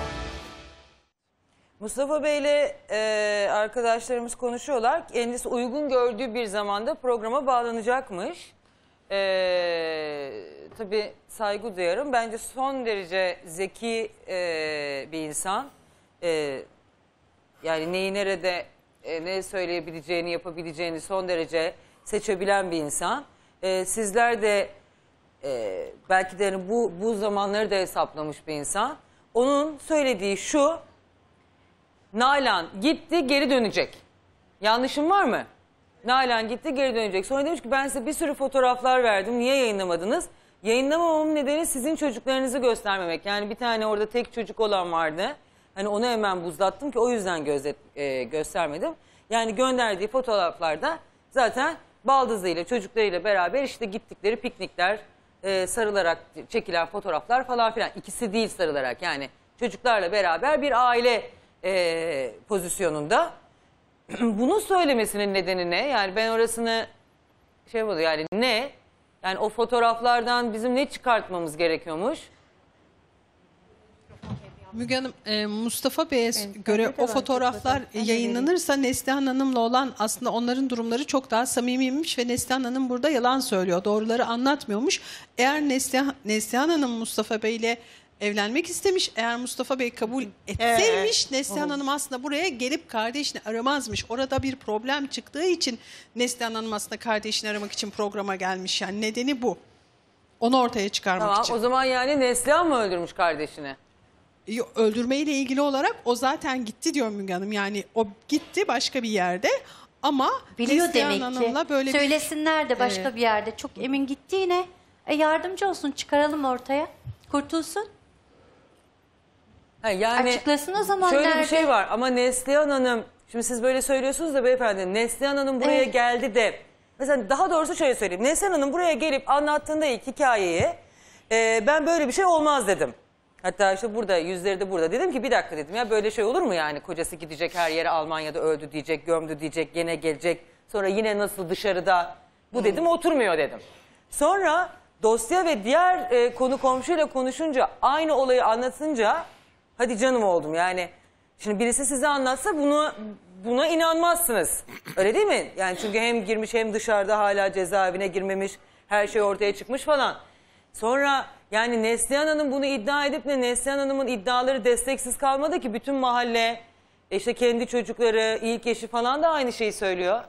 Mustafa Bey'le e, arkadaşlarımız konuşuyorlar. Kendisi uygun gördüğü bir zamanda programa bağlanacakmış. E, tabii saygı duyarım. Bence son derece zeki e, bir insan. E, yani neyi nerede e, ne söyleyebileceğini, yapabileceğini son derece seçebilen bir insan. E, sizler de e, belki de hani bu, bu zamanları da hesaplamış bir insan. Onun söylediği şu: Nalan gitti, geri dönecek. Yanlışım var mı? Nalan gitti, geri dönecek. Sonra demiş ki ben size bir sürü fotoğraflar verdim. Niye yayınlamadınız? Yayınlamamamın nedeni sizin çocuklarınızı göstermemek. Yani bir tane orada tek çocuk olan vardı. Hani onu hemen buzlattım ki o yüzden gözet, e, göstermedim. Yani gönderdiği fotoğraflarda zaten baldızıyla, çocuklarıyla beraber işte gittikleri piknikler, e, sarılarak çekilen fotoğraflar falan filan. İkisi değil sarılarak, yani çocuklarla beraber bir aile e, pozisyonunda. Bunu söylemesinin nedeni ne? Yani ben orasını şey oldu, yani ne? Yani o fotoğraflardan bizim ne çıkartmamız gerekiyormuş? Müge Hanım, e, Mustafa Bey'e göre o fotoğraflar yayınlanırsa Neslihan Hanım'la olan aslında onların durumları çok daha samimiymiş ve Neslihan Hanım burada yalan söylüyor. Doğruları anlatmıyormuş. Eğer Neslihan, Neslihan Hanım Mustafa Bey'le evlenmek istemiş, eğer Mustafa Bey kabul etseymiş Evet. Neslihan Hanım aslında buraya gelip kardeşini aramazmış. Orada bir problem çıktığı için Neslihan Hanım aslında kardeşini aramak için programa gelmiş. Yani nedeni bu. Onu ortaya çıkarmak Tamam, için. o zaman yani Neslihan mı öldürmüş kardeşini? Yo, öldürmeyle ilgili olarak o zaten gitti diyor Müge Hanım. Yani o gitti başka bir yerde ama Biliyor Neslihan demek Hanım'la ki. böyle bir- Söylesinler de başka Ee, bir yerde. Çok emin gittiğine. E yardımcı olsun, çıkaralım ortaya. Kurtulsun. Ha, yani Açıklasın o zaman şöyle nerede? bir şey var ama Neslihan Hanım, şimdi siz böyle söylüyorsunuz da beyefendi, Neslihan Hanım buraya Evet. geldi de, mesela daha doğrusu şöyle söyleyeyim. Neslihan Hanım buraya gelip anlattığında ilk hikayeyi e, ben böyle bir şey olmaz dedim. Hatta işte burada, yüzleri de burada, dedim ki bir dakika dedim ya, böyle şey olur mu yani, kocası gidecek her yere Almanya'da öldü diyecek, gömdü diyecek, gene gelecek, sonra yine nasıl dışarıda, bu dedim oturmuyor dedim. Sonra dosya ve diğer e, konu komşuyla konuşunca, aynı olayı anlatınca hadi canım oldum yani. Şimdi birisi size anlatsa bunu buna inanmazsınız. Öyle değil mi? Yani çünkü hem girmiş hem dışarıda hala cezaevine girmemiş. Her şey ortaya çıkmış falan. Sonra yani Neslihan Hanım bunu iddia edip de Neslihan Hanım'ın iddiaları desteksiz kalmadı ki. Bütün mahalle, işte kendi çocukları, ilk eşi falan da aynı şeyi söylüyor.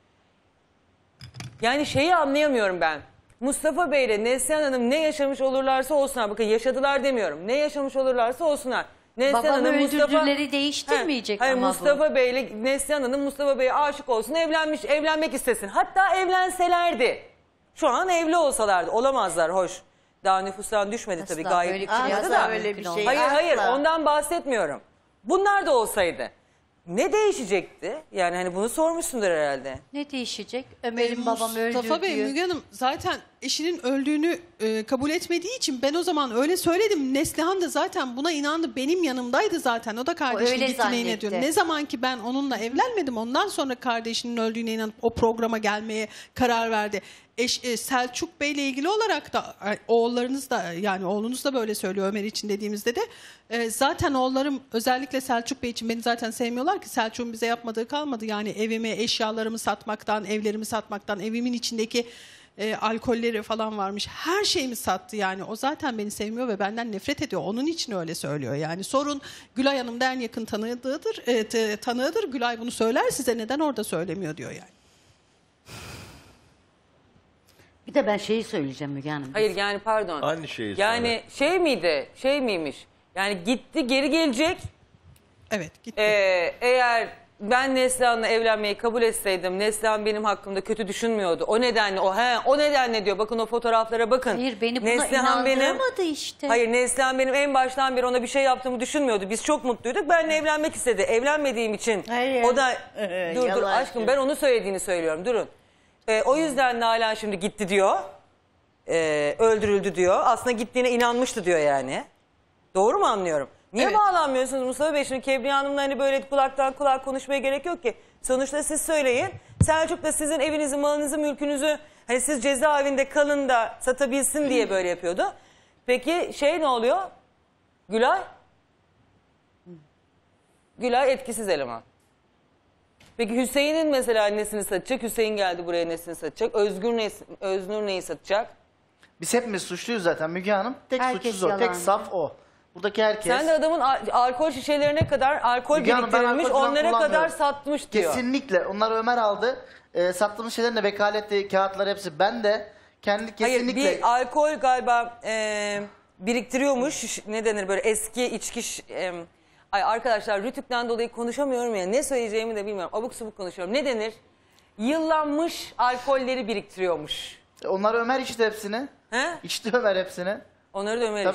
Yani şeyi anlayamıyorum ben. Mustafa Bey ile Neslihan Hanım ne yaşamış olurlarsa olsunlar. Bakın yaşadılar demiyorum. Ne yaşamış olurlarsa olsunlar. Neslihan Babamı Hanım, öldürdüleri değiştirmeyecek Hayır, ama Mustafa Bey ile Neslihan Hanım Mustafa Bey'e aşık olsun, evlenmiş, evlenmek istesin. Hatta evlenselerdi. Şu an evli olsalardı. Olamazlar, hoş. Daha nüfustan düşmedi tabii. Asla Gayet böyle çıkmadı asla da. öyle bir şey Hayır hayır, asla. ondan bahsetmiyorum. Bunlar da olsaydı ne değişecekti? Yani hani bunu sormuşsundur herhalde. Ne değişecek? Ömer'in babam öldürdüğü. Mustafa Bey, Müge Hanım zaten eşinin öldüğünü e, kabul etmediği için ben o zaman öyle söyledim. Neslihan da zaten buna inandı. Benim yanımdaydı zaten. O da kardeşinin öyle gittiğine zannetti. inanıyor. Ne zaman ki ben onunla evlenmedim, ondan sonra kardeşinin öldüğüne inanıp o programa gelmeye karar verdi. Eş, e, Selçuk Bey'le ilgili olarak da e, oğullarınız da, yani oğlunuz da böyle söylüyor Ömer için dediğimizde de e, zaten oğullarım özellikle Selçuk Bey için beni zaten sevmiyorlar ki. Selçuk'un bize yapmadığı kalmadı. Yani evimi, eşyalarımı satmaktan, evlerimi satmaktan, evimin içindeki e, alkolleri falan varmış. Her şeyimi sattı yani. O zaten beni sevmiyor ve benden nefret ediyor. Onun için öyle söylüyor yani. Sorun Gülay Hanım'da en yakın tanığıdır, e, t- tanığıdır. Gülay bunu söyler size, neden orada söylemiyor diyor yani. Bir de ben şeyi söyleyeceğim Müge Hanım. Hayır yani pardon. Aynı şeyi Yani şey miydi? Şey miymiş? Yani gitti geri gelecek. Evet gitti. Ee, eğer ben Neslihan'la evlenmeyi kabul etseydim, Neslihan benim hakkımda kötü düşünmüyordu. O nedenle o he o nedenle diyor. Bakın o fotoğraflara bakın. Hayır beni buna Neslihan inandıramadı işte. Hayır Neslihan benim en baştan beri ona bir şey yaptığımı düşünmüyordu. Biz çok mutluyduk. Benimle evlenmek istedi. Evlenmediğim için Hayır. o da Ee, dur dur yalancı. aşkım ben onu söylediğini söylüyorum. Durun. Ee, o yüzden Nalan şimdi gitti diyor. Ee, öldürüldü diyor. Aslında gittiğine inanmıştı diyor yani. Doğru mu anlıyorum? Niye Evet. bağlanmıyorsunuz Mustafa Bey? Şimdi Kebriye Hanım'la hani böyle kulaktan kulağa konuşmaya gerek yok ki. Sonuçta siz söyleyin. Selçuk da sizin evinizi, malınızı, mülkünüzü hani siz cezaevinde kalın da satabilsin diye böyle yapıyordu. Peki şey ne oluyor? Gülay? Gülay etkisiz eleman. Peki Hüseyin'in mesela nesini satacak? Hüseyin geldi buraya nesini satacak? Özgür ne, Öznur neyi satacak? Biz hepimiz suçluyuz zaten Müge Hanım. Tek Herkes suçsuz o. Tek yalancı. saf o. Buradaki herkes. Sen de adamın al- alkol şişelerine kadar alkol Müge Hanım, ben biriktirilmiş, alkol falan onlara kadar kullanmıyorum. satmış diyor. Kesinlikle. Onları Ömer aldı. Ee, sattığımız şeylerin de vekaletli kağıtlar hepsi. Ben de kendi kesinlikle... Hayır bir alkol galiba e, biriktiriyormuş. Ne denir böyle eski içki... ş- E, ay arkadaşlar Rütük'ten dolayı konuşamıyorum ya. Ne söyleyeceğimi de bilmiyorum. Abuk subuk konuşuyorum. Ne denir? Yıllanmış alkolleri biriktiriyormuş. Onları Ömer içti hepsini. He? İçti Ömer hepsini. Onları da Ömer Tabii,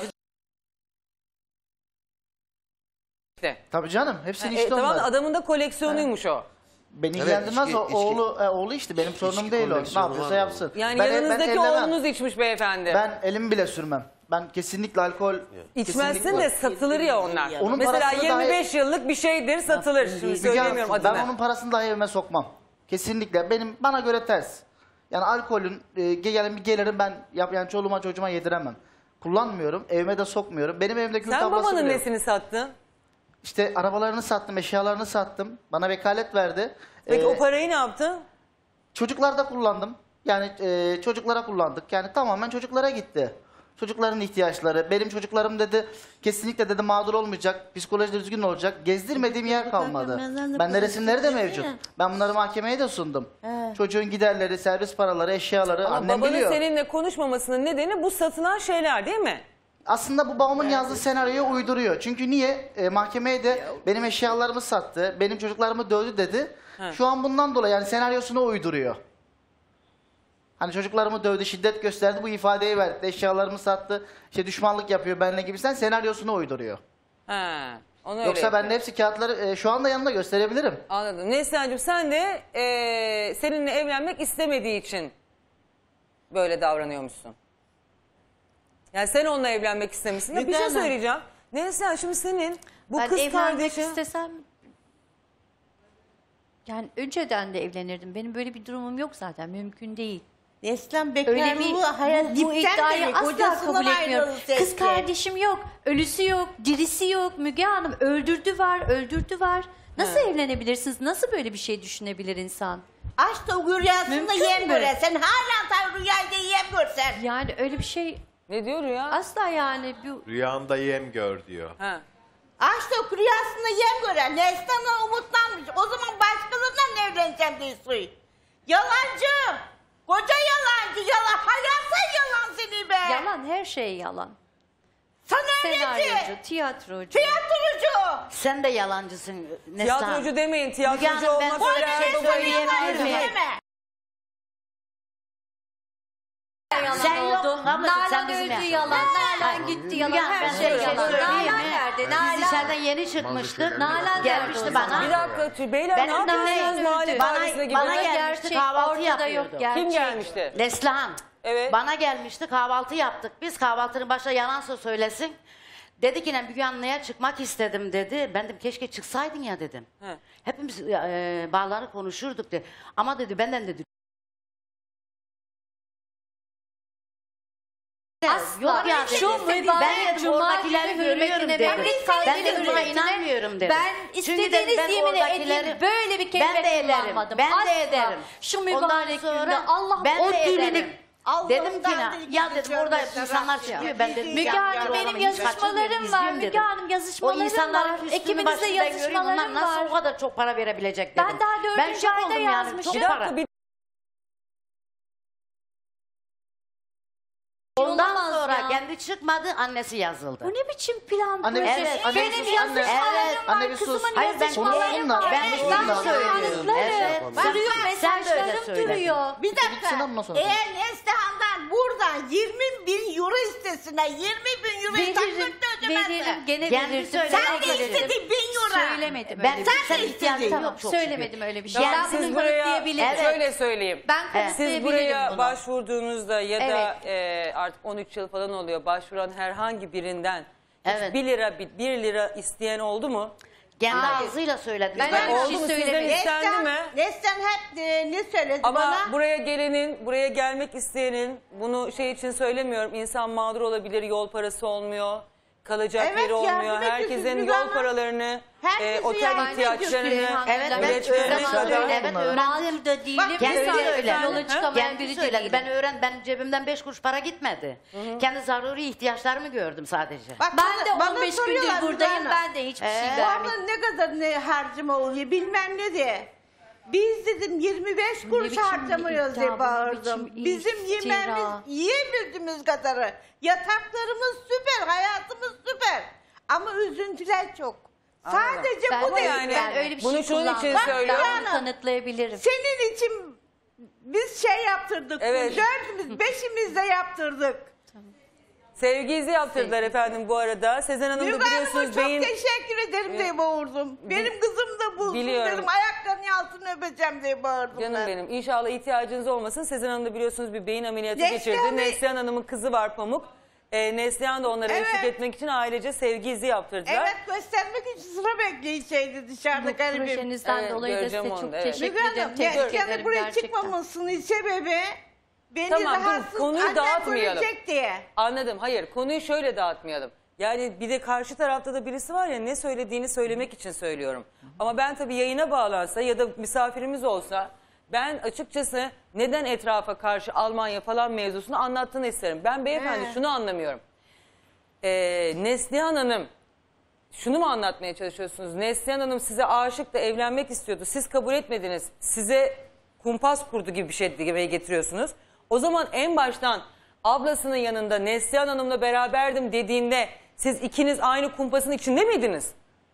işte. tabii canım. Hepsini E, içti tamam onlar. adamın da koleksiyonuymuş o. Beni Evet, ilgilendirmez içki- o. içki- Oğlu, e, oğlu içti. Benim sorunum içki değil o. Ne koleksiyonu yapıyorsa var yapsın. Yani Ben- ben yanınızdaki evlemem. oğlunuz içmiş beyefendi. Ben elimi bile sürmem. Ben kesinlikle alkol... İçmezsin kesinlikle- de satılır ya onlar. Onun Mesela parasını yirmi dahi- beş yıllık bir şeydir satılır. Şimdi Müge söyleyemiyorum Hanım, adını. ben onun parasını dahi evime sokmam. Kesinlikle. Benim bana göre ters. Yani alkolün e, gelen bir gelirim ben yap yani çoluğuma çocuğuma yediremem. Kullanmıyorum. Evime de sokmuyorum. Benim evimde gül Sen tablası babanın bile yok. nesini sattın? İşte arabalarını sattım, eşyalarını sattım. Bana vekalet verdi. Peki Ee, o parayı ne yaptın? Çocuklarda kullandım. Yani e, çocuklara kullandık. Yani tamamen çocuklara gitti. Çocukların ihtiyaçları. Benim çocuklarım dedi kesinlikle dedi mağdur olmayacak. Psikoloji düzgün olacak. Gezdirmediğim yer kalmadı. Bende resimleri de mevcut. Ben bunları mahkemeye de sundum. Çocuğun giderleri, servis paraları, eşyaları Ama annem babanın biliyor. seninle konuşmamasının nedeni bu satılan şeyler değil mi? Aslında bu babamın yazdığı senaryoyu uyduruyor. Çünkü niye? E, mahkemeye de benim eşyalarımı sattı, benim çocuklarımı dövdü dedi. He. Şu an bundan dolayı yani senaryosunu uyduruyor. Hani çocuklarımı dövdü, şiddet gösterdi, bu ifadeyi verdi. Eşyalarımı sattı, işte düşmanlık yapıyor benimle gibisinden senaryosunu uyduruyor. He, onu öyle Yoksa yapıyor. bende hepsi kağıtları e, şu anda yanında gösterebilirim. Anladım. Neslihan'cığım sen de e, seninle evlenmek istemediği için böyle davranıyormuşsun. Yani sen onunla evlenmek istemişsin. Ya bir şey Neden? söyleyeceğim. Neslihan şimdi senin bu ben kız evlenmek kardeşin... istesem yani önceden de evlenirdim. Benim böyle bir durumum yok zaten. Mümkün değil. Neslihan Öyle bir bekarlığı hayat bu, bu dipten iddiayı beri asla kocasından kabul etmiyorum. ayrıldı Kız seçti. kardeşim yok, ölüsü yok, dirisi yok. Müge Hanım öldürdü var, öldürdü var. Nasıl He. evlenebilirsiniz? Nasıl böyle bir şey düşünebilir insan? Aç da rüyasında Mümkün yem mü? göre. Sen hala da rüyayda yem görsen. Yani öyle bir şey Ne diyor ya? asla yani bu Rüyanda yem gör diyor. Ha. Aç da rüyasında yem göre. Neslihan'a umutlanmış. O zaman başkalarından evleneceğim diye suy. Yalancı. Koca yalancı. Yalan. Hayatsa yalan seni be. yalan, her şey yalan. Sana Senaryocu, neci? tiyatrocu. Tiyatrocu. Sen de yalancısın Neslihan. Tiyatrocu demeyin. Müge Tiyatrocu Hanım, ben olmak böyle öyle. bir şey söyleyebilir miyim? Yalan Sen yok, oldu. ablacığım, sen Nalan bizim öldü yaşın. yalan, Nalan Hayır. gitti Müge yalan, Hanım, her ben şey size bir şey yalan. söyleyeyim Nalan mi? nerede? Biz Nalan. dışarıdan yeni çıkmıştık. Nalan Gelmişti nerede o bana. Bir dakika beyler Ben ne ondan yapıyorsunuz ne- mahalle Bana- partisine gibi? bana Ama gelmişti, gerçek kahvaltı ortada yok, yapıyordu. gerçek. Kim gelmişti? Neslihan. Evet. Bana gelmişti, kahvaltı yaptık. Biz kahvaltının başında yalan söz söylesin. Dedi ki ne Müge Anlı'ya çıkmak istedim dedi. Ben dedim keşke çıksaydın ya dedim. He. Hepimiz e, bağları konuşurduk dedi. Ama dedi benden dedi. Asla. Yok ya dedi. Şu ben mübarek dedim cuma oradakileri günü görüyorum hürmetine dedim. ben Ben, kalbinin dedim buna hürmetine inanmıyorum dedim. Ben Çünkü dedim, istediğiniz ben yemini oradakileri- edeyim. Böyle bir Ben de kelime ederim. kullanmadım. Ben Asla. de ederim. Şu Ondan mübarek sonra günde Allah ben o de düğünü ederim. Dedim ki ne? Ya dedim orada insanlar çıkıyor. Ben dedim Müge Hanım benim yazışmalarım var. Müge Hanım O yazışmalarım insanların var. üstünü Ekibinizde başında görüyorum. Bunlar yazışmalarım nasıl var. o kadar çok para verebilecek dedim. Ben daha Ben dördüncü şok ayda oldum yani. yazmışım. Çok Bir para. dakika, bir- Ondan Olamaz sonra ya. kendi çıkmadı, annesi yazıldı. Bu ne biçim plan Anne, proje? evet, anne, Benim sus, yazışmalarım anne. var. Anne, bir sus. Kızımın Hayır, ben yazışmaları konuşsunlar. var. Ben Ben konuşsunlar. söylüyorum. Evet. Duruyor, Sen de öyle mesajlarım söyle. duruyor. Bir dakika. Eğer Neslihan'dan buradan yirmi bin euro istesine yirmi bin euroyu Veririm, takdirde ödemezse. veririm, gene Kendi verirdim. söyledi, Sen de veririm. istedin bin euro. Söylemedim Ben- öyle bir sen şey. de istedin. Tamam, Yok, çok söylemedim öyle bir şey. Tamam, Ben siz bunu buraya kanıtlayabilirim. şöyle söyleyeyim. Ben Siz kanıtlayabilirim buraya bunu. başvurduğunuzda ya da e, artık on üç yıl falan oluyor başvuran herhangi birinden hiç Evet. bir lira bir, bir lira isteyen oldu mu? Kendi Hayır. ağzıyla söyledi. Ben Ben öyle bir oldu şey mu sizden söylemedim. istendi Neslihan, mi? Neslihan hep e, ne söyledi Ama bana? buraya gelenin, buraya gelmek isteyenin bunu şey için söylemiyorum. İnsan mağdur olabilir, yol parası olmuyor, kalacak Evet, yeri olmuyor. yardım ediyorsunuz Herkesin biz yol ama paralarını, herkese e, otel yardım ihtiyaçlarını, ediyorsunuz. Evet, ben biletlerini öğrendim. kadar. Evet, öğrendim. Mağdur da değilim. Bak, Kendi Mesela söyledi. yola çıkamayan Kendi biri söyledi. değilim. Ben öğren, ben cebimden beş kuruş para gitmedi. Kendi zaruri ihtiyaçlarımı gördüm sadece. Bak, Ben de bana on beş gündür soruyorlar buradayım. Müge Ben de hiçbir şey Bu vermedim. abla ne kadar ne harcama oluyor bilmem ne diye. Biz dedim yirmi beş kuruş biçim harcamıyoruz iddia, diye bu ne bağırdım. biçim Bizim iftira. yemeğimiz yiyebildiğimiz kadarı. Yataklarımız süper, hayatımız süper. Ama üzüntüler çok. Sadece Ben, bu değil. yani ben öyle bir bunu şey şunun için kullanmadım. söylüyorum. Ben bunu kanıtlayabilirim. Senin için biz şey yaptırdık. Evet. Dördümüz, beşimiz de yaptırdık. Sevgi yaptırdılar efendim bu arada. Sezen Hanım da Müge Hanım'a biliyorsunuz çok beyin... teşekkür ederim diye bağırdım. Benim kızım da bulsun Biliyorum. dedim. Ayaklarının altını öpeceğim diye bağırdım Canım ben. benim. İnşallah ihtiyacınız olmasın. Sezen Hanım da biliyorsunuz bir beyin ameliyatı Neslihan geçirdi. Bey- Neslihan Hanım'ın kızı var Pamuk. Ee, Neslihan da onlara Evet. eşlik etmek için ailece sevgi izi yaptırdılar. Evet, göstermek için sıra bekleyişeydi dışarıda Bu garibim. projenizden Evet, dolayı da size göreceğim çok onu da, evet. teşekkür Müge ederim. Hanım, Tebrik yani ederim buraya gerçekten. çıkmamasının sebebi beni Tamam, dur, rahatsız konuyu annem dağıtmayalım. görecek diye. Anladım. Hayır, konuyu şöyle dağıtmayalım. Yani bir de karşı tarafta da birisi var ya, ne söylediğini söylemek için söylüyorum. Ama ben tabii yayına bağlansa ya da misafirimiz olsa ben açıkçası neden etrafa karşı Almanya falan mevzusunu anlattığını isterim. Ben beyefendi He. şunu anlamıyorum. Ee, Neslihan Hanım şunu mu anlatmaya çalışıyorsunuz? Neslihan Hanım size aşık da evlenmek istiyordu. Siz kabul etmediniz. Size kumpas kurdu gibi bir şey demeye getiriyorsunuz. O zaman en baştan ablasının yanında Neslihan Hanım'la beraberdim dediğinde siz ikiniz aynı kumpasın içinde miydiniz?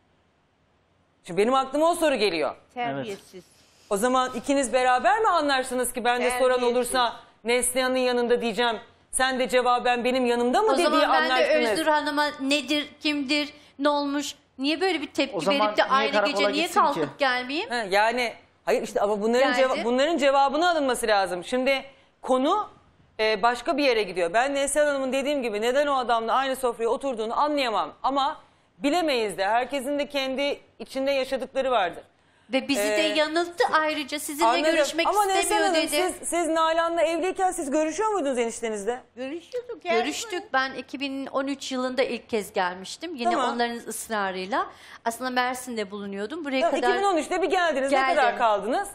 Şimdi benim aklıma o soru geliyor. Terbiyesiz. O zaman ikiniz beraber mi anlarsınız ki ben de soran Terbiyesiz. olursa Neslihan'ın yanında diyeceğim. Sen de cevaben benim yanımda mı O dediği zaman ben de anlarsınız. Özgür Hanım'a nedir, kimdir, ne olmuş, niye böyle bir O tepki zaman verip de niye aynı karakola gece niye gitsin kalkıp ki? gelmeyeyim? Ha, yani hayır işte ama bunların, Geldi. ceva- bunların cevabını alınması lazım. Şimdi konu e, başka bir yere gidiyor. Ben Neslihan Hanım'ın dediğim gibi neden o adamla aynı sofraya oturduğunu anlayamam. Ama bilemeyiz de herkesin de kendi içinde yaşadıkları vardır. Ve bizi Ee, de yanılttı ayrıca sizinle Anladım. görüşmek Ama Neslihan istemiyor Hanım, dedi. siz, siz Nalan'la evliyken siz görüşüyor muydunuz eniştenizle? Görüşüyorduk. Görüştük. Ben iki bin on üç yılında ilk kez gelmiştim. Yine Tamam. onların ısrarıyla. Aslında Mersin'de bulunuyordum. Buraya Tamam, kadar iki bin on üçte bir geldiniz. Ne Geldim. kadar kaldınız?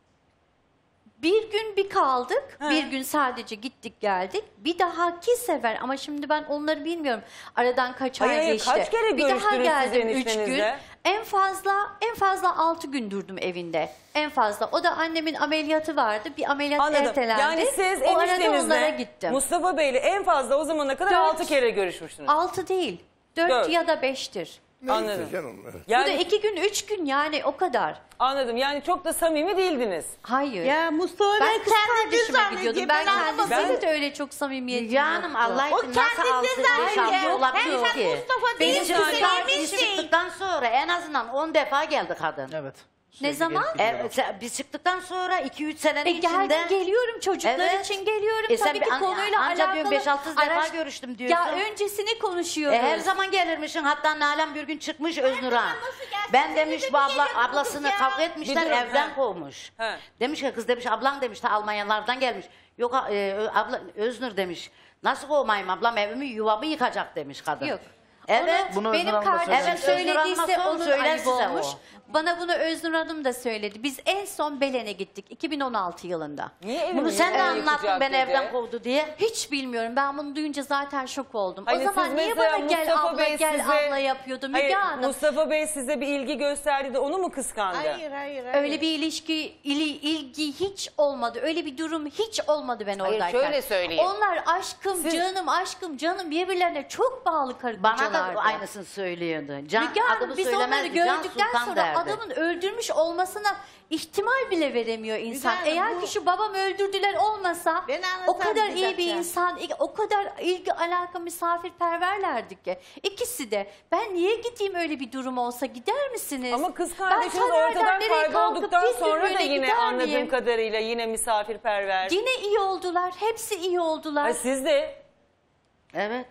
bir gün bir kaldık. He. Bir gün sadece gittik geldik. Bir dahaki sefer ama şimdi ben onları bilmiyorum. Aradan kaç Hayır, ay hayır, geçti. kaç kere bir daha görüştünüz siz geldim üç gün. eniştenizle? En fazla en fazla altı gün durdum evinde. En fazla. O da annemin ameliyatı vardı. Bir ameliyat Anladım. ertelendi. Yani siz o arada onlara eniştenizle gittim. Mustafa Bey'le en fazla o zamana kadar Dört. altı kere görüşmüşsünüz. Altı değil. Dört, Dört. ya da beştir. Anladım. Canım, evet. Bu da iki gün, üç gün yani o kadar. Anladım. Yani çok da samimi değildiniz. Hayır. Ya Mustafa Ben Bey kız kendi kardeşime zannediyor. gidiyordum. Ben Ben anlamadım. kendisiyle de öyle çok samimiyetim Canım yoktu. Allah O için nasıl kendini altı beş zannediyor. altı olabiliyor Hem sen ki? Mustafa Benim değilsin, çocuklar emin biz değil. çıktıktan sonra en azından on defa geldi kadın. Evet. Ne zaman? E, se- biz çıktıktan sonra iki üç senenin E içinde. geldim geliyorum çocuklar Evet. için geliyorum. E sen Tabii bir ki an- konuyla anca alakalı. diyorum beş altı defa araş- görüştüm diyorsun. Ya öncesini konuşuyoruz. E, her zaman gelirmişsin. Hatta Nalan bir gün çıkmış Öznur'a. Ben demiş bu abla, ablasını kavga etmişler Bir durun, evden ha. kovmuş. He. Demiş ki kız demiş ablan demiş ta Almanyalardan gelmiş. Yok e, ö- abla Öznur demiş. Nasıl kovmayayım ablam evimi yuvamı yıkacak demiş kadın. Yok. Evet. Bunu Benim Özgür Hanım da kardeşim söyledi. Evet, Özgür söylediyse Hanım'a sorun, onun söyler ayıbı size olmuş. o. Bana bunu Öznur Hanım da söyledi. Biz en son Belen'e gittik iki bin on altı yılında. Niye evimi Bunu sen de yeniden anlattın yapacak beni dedi? evden kovdu diye. Hiç bilmiyorum. Ben bunu duyunca zaten şok oldum. Hani o zaman siz niye mesela bana gel Mustafa abla Bey gel size- abla yapıyordu Müge Hayır, Hanım? Mustafa Bey size bir ilgi gösterdi de onu mu kıskandı? Hayır hayır hayır. Öyle bir ilişki, ili, ilgi hiç olmadı. Öyle bir durum hiç olmadı ben Hayır, oradayken. şöyle söyleyeyim. Onlar aşkım, canım, aşkım, canım birbirlerine çok bağlı karı Bana da kocalardı. aynısını söylüyordu. Can Müge Hanım, adımı biz onları söylemezdi. Can gördükten Sultan sonra derdi. adamın öldürmüş olmasına ihtimal bile veremiyor insan. Müge Hanım, Eğer bu- ki şu babam öldürdüler olmasa Ben o anlatan kadar bir iyi bir dakika. insan, o kadar ilgi alaka misafirperverlerdi ki. İkisi de. Ben niye gideyim öyle bir durum olsa, gider misiniz? Ama kız Ben kardeşiniz Taner'den ortadan nereye kalkıp kaybolduktan bir sonra da sürüğüne yine gider anladığım miyim? kadarıyla yine misafirperver. Yine iyi oldular. Hepsi iyi oldular. Ay siz de Evet.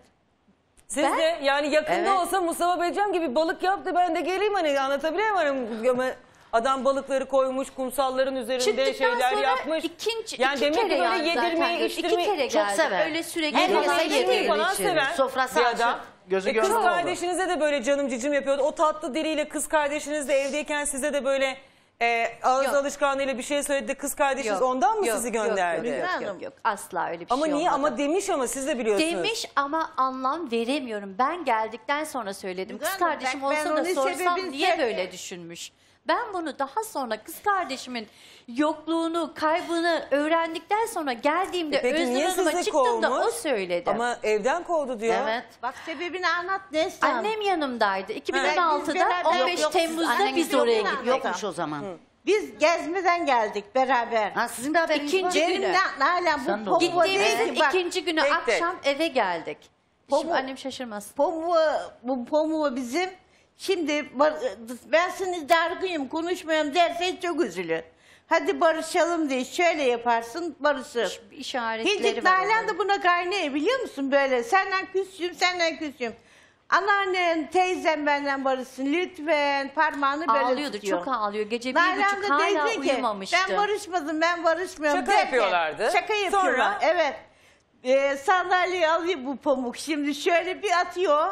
siz Ben- de yani yakında Evet. olsa Mustafa Beycan gibi balık yaptı ben de geleyim hani anlatabiliyor muyum? Ama adam balıkları koymuş kumsalların üzerinde Çıktıktan şeyler sonra yapmış. ikinci, yani iki demek ki kere böyle yani yedirmeyi zaten. içtirmeyi İki kere Çok geldi. sever. Öyle sürekli Her Yedirmeyi yasa yemeği içtirmeyi yedirir falan içirir. sever Sofrası bir açık. adam. Gözü E, kız gönlü kardeşinize de böyle canım cicim yapıyordu. O tatlı diliyle kız kardeşiniz de evdeyken size de böyle e, ağız Yok. alışkanlığıyla bir şey söyledi de kız kardeşiniz Yok, ondan mı yok, sizi yok, gönderdi? Yok, yok, yok, yok. Asla öyle bir Ama şey niye? olmadı. Ama demiş ama siz de biliyorsunuz. Demiş ama anlam veremiyorum. Ben geldikten sonra söyledim. Müge Kız Hanım, kardeşim bak ben olsa da onun sorsam sebebini niye söyle- böyle düşünmüş? Ben bunu daha sonra kız kardeşimin yokluğunu, kaybını öğrendikten sonra geldiğimde E peki Öznur niye Hanım'a sizi çıktığımda kovmuş? o söyledi. Ama evden kovdu diyor. Evet. Bak sebebini anlat Neslihan. Annem yanımdaydı. iki bin on Biz altıda beraber- on beş Yok, yok, Temmuz'da Anneniz biz de oraya oraya gittik. yokmuş o zaman. Biz gezmeden geldik beraber. Ha, sizin de haberiniz var. İkinci Benim günü. de Nalan Sen de bu pamuğa Gittiğimizin değil ki bak. ikinci günü tek tek. akşam eve geldik. Şimdi Pamuk. annem şaşırmasın. Pamuğa, bu pamuğa bizim şimdi bar- ben seni dargıyım konuşmuyorum dersen çok üzülür. Hadi barışalım diye şöyle yaparsın barışır. İşaretleri Hicret var. Nalan onların. da buna kaynıyor biliyor musun böyle senden küsüyorum senden küsüyorum. Anneannen teyzem benden barışsın lütfen parmağını böyle Ağlıyordu, tutuyor. çok ağlıyor. Gece bir Nalan buçuk da hala dedi ki uyumamıştı. ben barışmadım ben barışmıyorum Şaka derken- yapıyorlardı. Şaka yapıyorlar Sonra? evet. Ee, sandalyeyi alıyor bu pamuk şimdi şöyle bir atıyor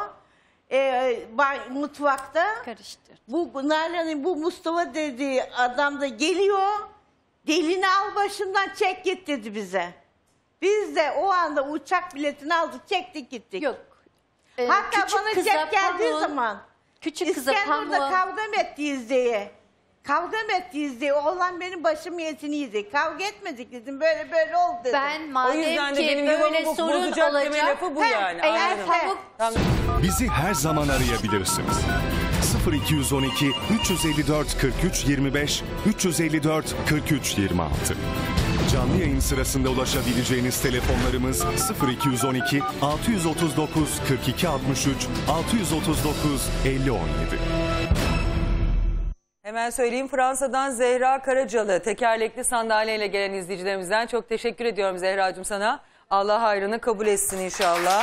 ee, ba- mutfakta. Karıştı. Bu bu Nalan'ın bu Mustafa dediği adam da geliyor. Delini al başından çek git dedi bize. Biz de o anda uçak biletini aldık çektik gittik. Yok. Ee, Hatta küçük bana kıza çek geldiği pamuğun- zaman Küçük kıza İskender'de pamuğu. kavga mı ettiyiz diye. Kavga mı ettiyiz diye. Oğlan benim başım yetini yedi. Kavga etmedik dedim. Böyle böyle oldu dedim. Ben O madem yüzden de ki benim böyle yuvamı sorun bozacak deme olacak. lafı bu He, yani. Eğer Anladım. pamuk Tamam. Bizi her zaman arayabilirsiniz. sıfır iki on iki üç elli dört kırk üç yirmi beş üç elli dört kırk üç yirmi altı. Canlı yayın sırasında ulaşabileceğiniz telefonlarımız sıfır iki on iki altı otuz dokuz kırk iki altmış üç altı otuz dokuz elli on yedi. Hemen söyleyeyim Fransa'dan Zehra Karacalı tekerlekli sandalyeyle gelen izleyicilerimizden çok teşekkür ediyorum Zehracığım sana. Allah hayrını kabul etsin inşallah.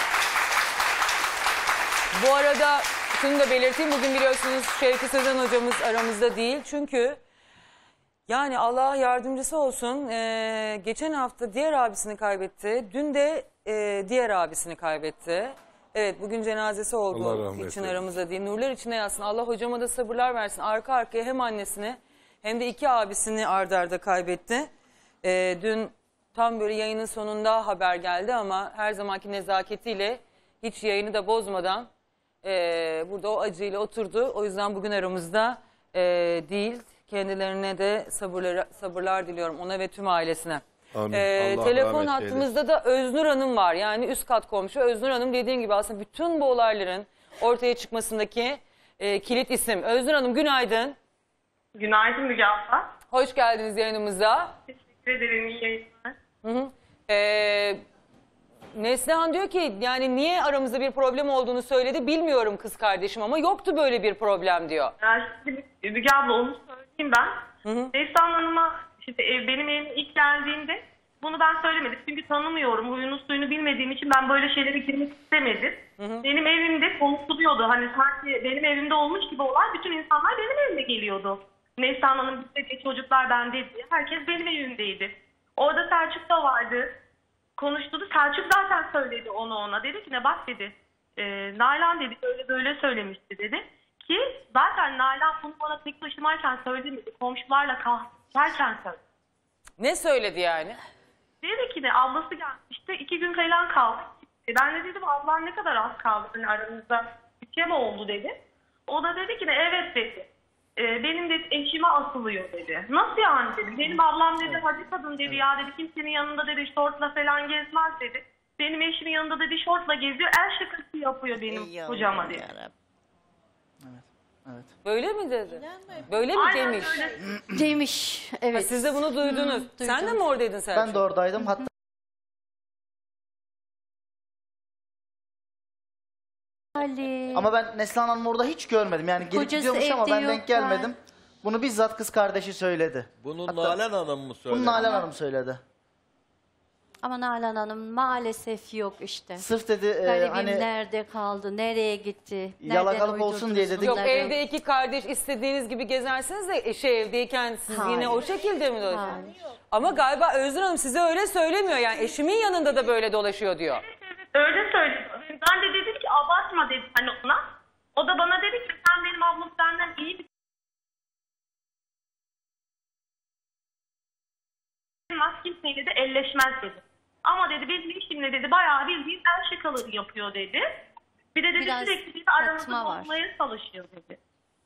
Bu arada şunu da belirteyim bugün biliyorsunuz Şevki Sözen hocamız aramızda değil çünkü yani Allah yardımcısı olsun ee, geçen hafta diğer abisini kaybetti dün de ee, diğer abisini kaybetti. Evet bugün cenazesi Allah olduğu rahmet için eylesin. aramızda değil. Nurlar içine yatsın. Allah hocama da sabırlar versin. Arka arkaya hem annesini hem de iki abisini arda arda kaybetti. Ee, dün tam böyle yayının sonunda haber geldi ama her zamanki nezaketiyle hiç yayını da bozmadan ee, burada o acıyla oturdu. O yüzden bugün aramızda ee, değil. Kendilerine de sabırlar, sabırlar diliyorum ona ve tüm ailesine. Amin. Ee, Allah telefon rahmet hattımızda da Öznur Hanım var. Yani üst kat komşu. Öznur Hanım dediğim gibi aslında bütün bu olayların ortaya çıkmasındaki e, kilit isim. Öznur Hanım günaydın. Günaydın Müge abla. Hoş geldiniz yayınımıza. Teşekkür ederim. İyi yayınlar. Hı hı. Ee, Neslihan diyor ki yani niye aramızda bir problem olduğunu söyledi bilmiyorum kız kardeşim ama yoktu böyle bir problem diyor. Yani şimdi Müge abla onu söyleyeyim ben. Neslihan Hanım'a şimdi ev, benim evime ilk geldiğinde bunu ben söylemedim. Çünkü tanımıyorum. Huyunu suyunu bilmediğim için ben böyle şeylere girmek istemedim. Hı hı. Benim evimde konuşuluyordu. Hani sanki benim evimde olmuş gibi olan bütün insanlar benim evime geliyordu. Neslihan Hanım bize çocuklar bende diye. Herkes benim evimdeydi. Orada Selçuk da vardı. Konuştu. Selçuk zaten söyledi onu ona. Dedi ki ne bak dedi. E, Nalan dedi böyle böyle söylemişti dedi. Ki Zaten Nalan bunu bana tek başımayken söylemedi. Komşularla kahve içerken söyledi. Ne söyledi yani? Dedi ki de ablası gelmişti. iki gün falan kaldı. Ben de dedim ablan ne kadar az kaldı hani aramızda bir şey mi oldu dedi. O da dedi ki de evet dedi. Ee, benim dedi eşime asılıyor dedi. Nasıl yani dedi. Benim ablam dedi hacı kadın dedi ya dedi kimsenin yanında dedi şortla falan gezmez dedi. Benim eşimin yanında dedi şortla geziyor. El şakası yapıyor benim kocama dedi. Evet. Böyle mi dedi? Böyle mi Aynen demiş? öyle. Demiş. Evet. Ha, siz de bunu duydunuz. Hı, Sen de duydum. mi oradaydın Selçuk? Ben de oradaydım. Hatta Ali. ama ben Neslihan Hanım'ı orada hiç görmedim. Yani gelip Kocası gidiyormuş ama evde ben yok denk gelmedim. Bunu bizzat kız kardeşi söyledi. Bunu Hatta- Nalan Hanım mı söyledi? Bunu Nalan Hanım söyledi. Ama Nalan Hanım maalesef yok işte. Sırf dedi e, Garibim hani nerede kaldı, nereye gitti? Yalakalık nereden olsun diye uydurdunuz dedik. Yok bunları? evde iki kardeş istediğiniz gibi gezersiniz de eşi evdeyken siz Hayır. yine o şekilde mi dolaşıyorsunuz? Hayır. Ama galiba Özgür Hanım size öyle söylemiyor yani eşimin yanında da böyle dolaşıyor diyor. Öyle söyledi. Ben de dedim ki abartma dedim hani ona. O da bana dedi ki sen benim ablam senden iyi bir kimseyle de elleşmez dedi. Ama dedi benim eşimle dedi bayağı bildiğin el şakaları yapıyor dedi. Bir de dedi Biraz sürekli bizi aramızda katma var. bozmaya çalışıyor dedi.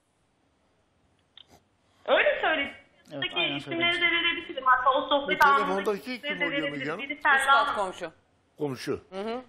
Öyle söyledi. Evet, Buradaki aynen isimleri söylemiş. de verebilirim. Hatta o sohbet Bu anında telefondaki isimleri kim de oluyor verebilirim. canım? Biri Üst Selda kat Hanım. komşu. Komşu.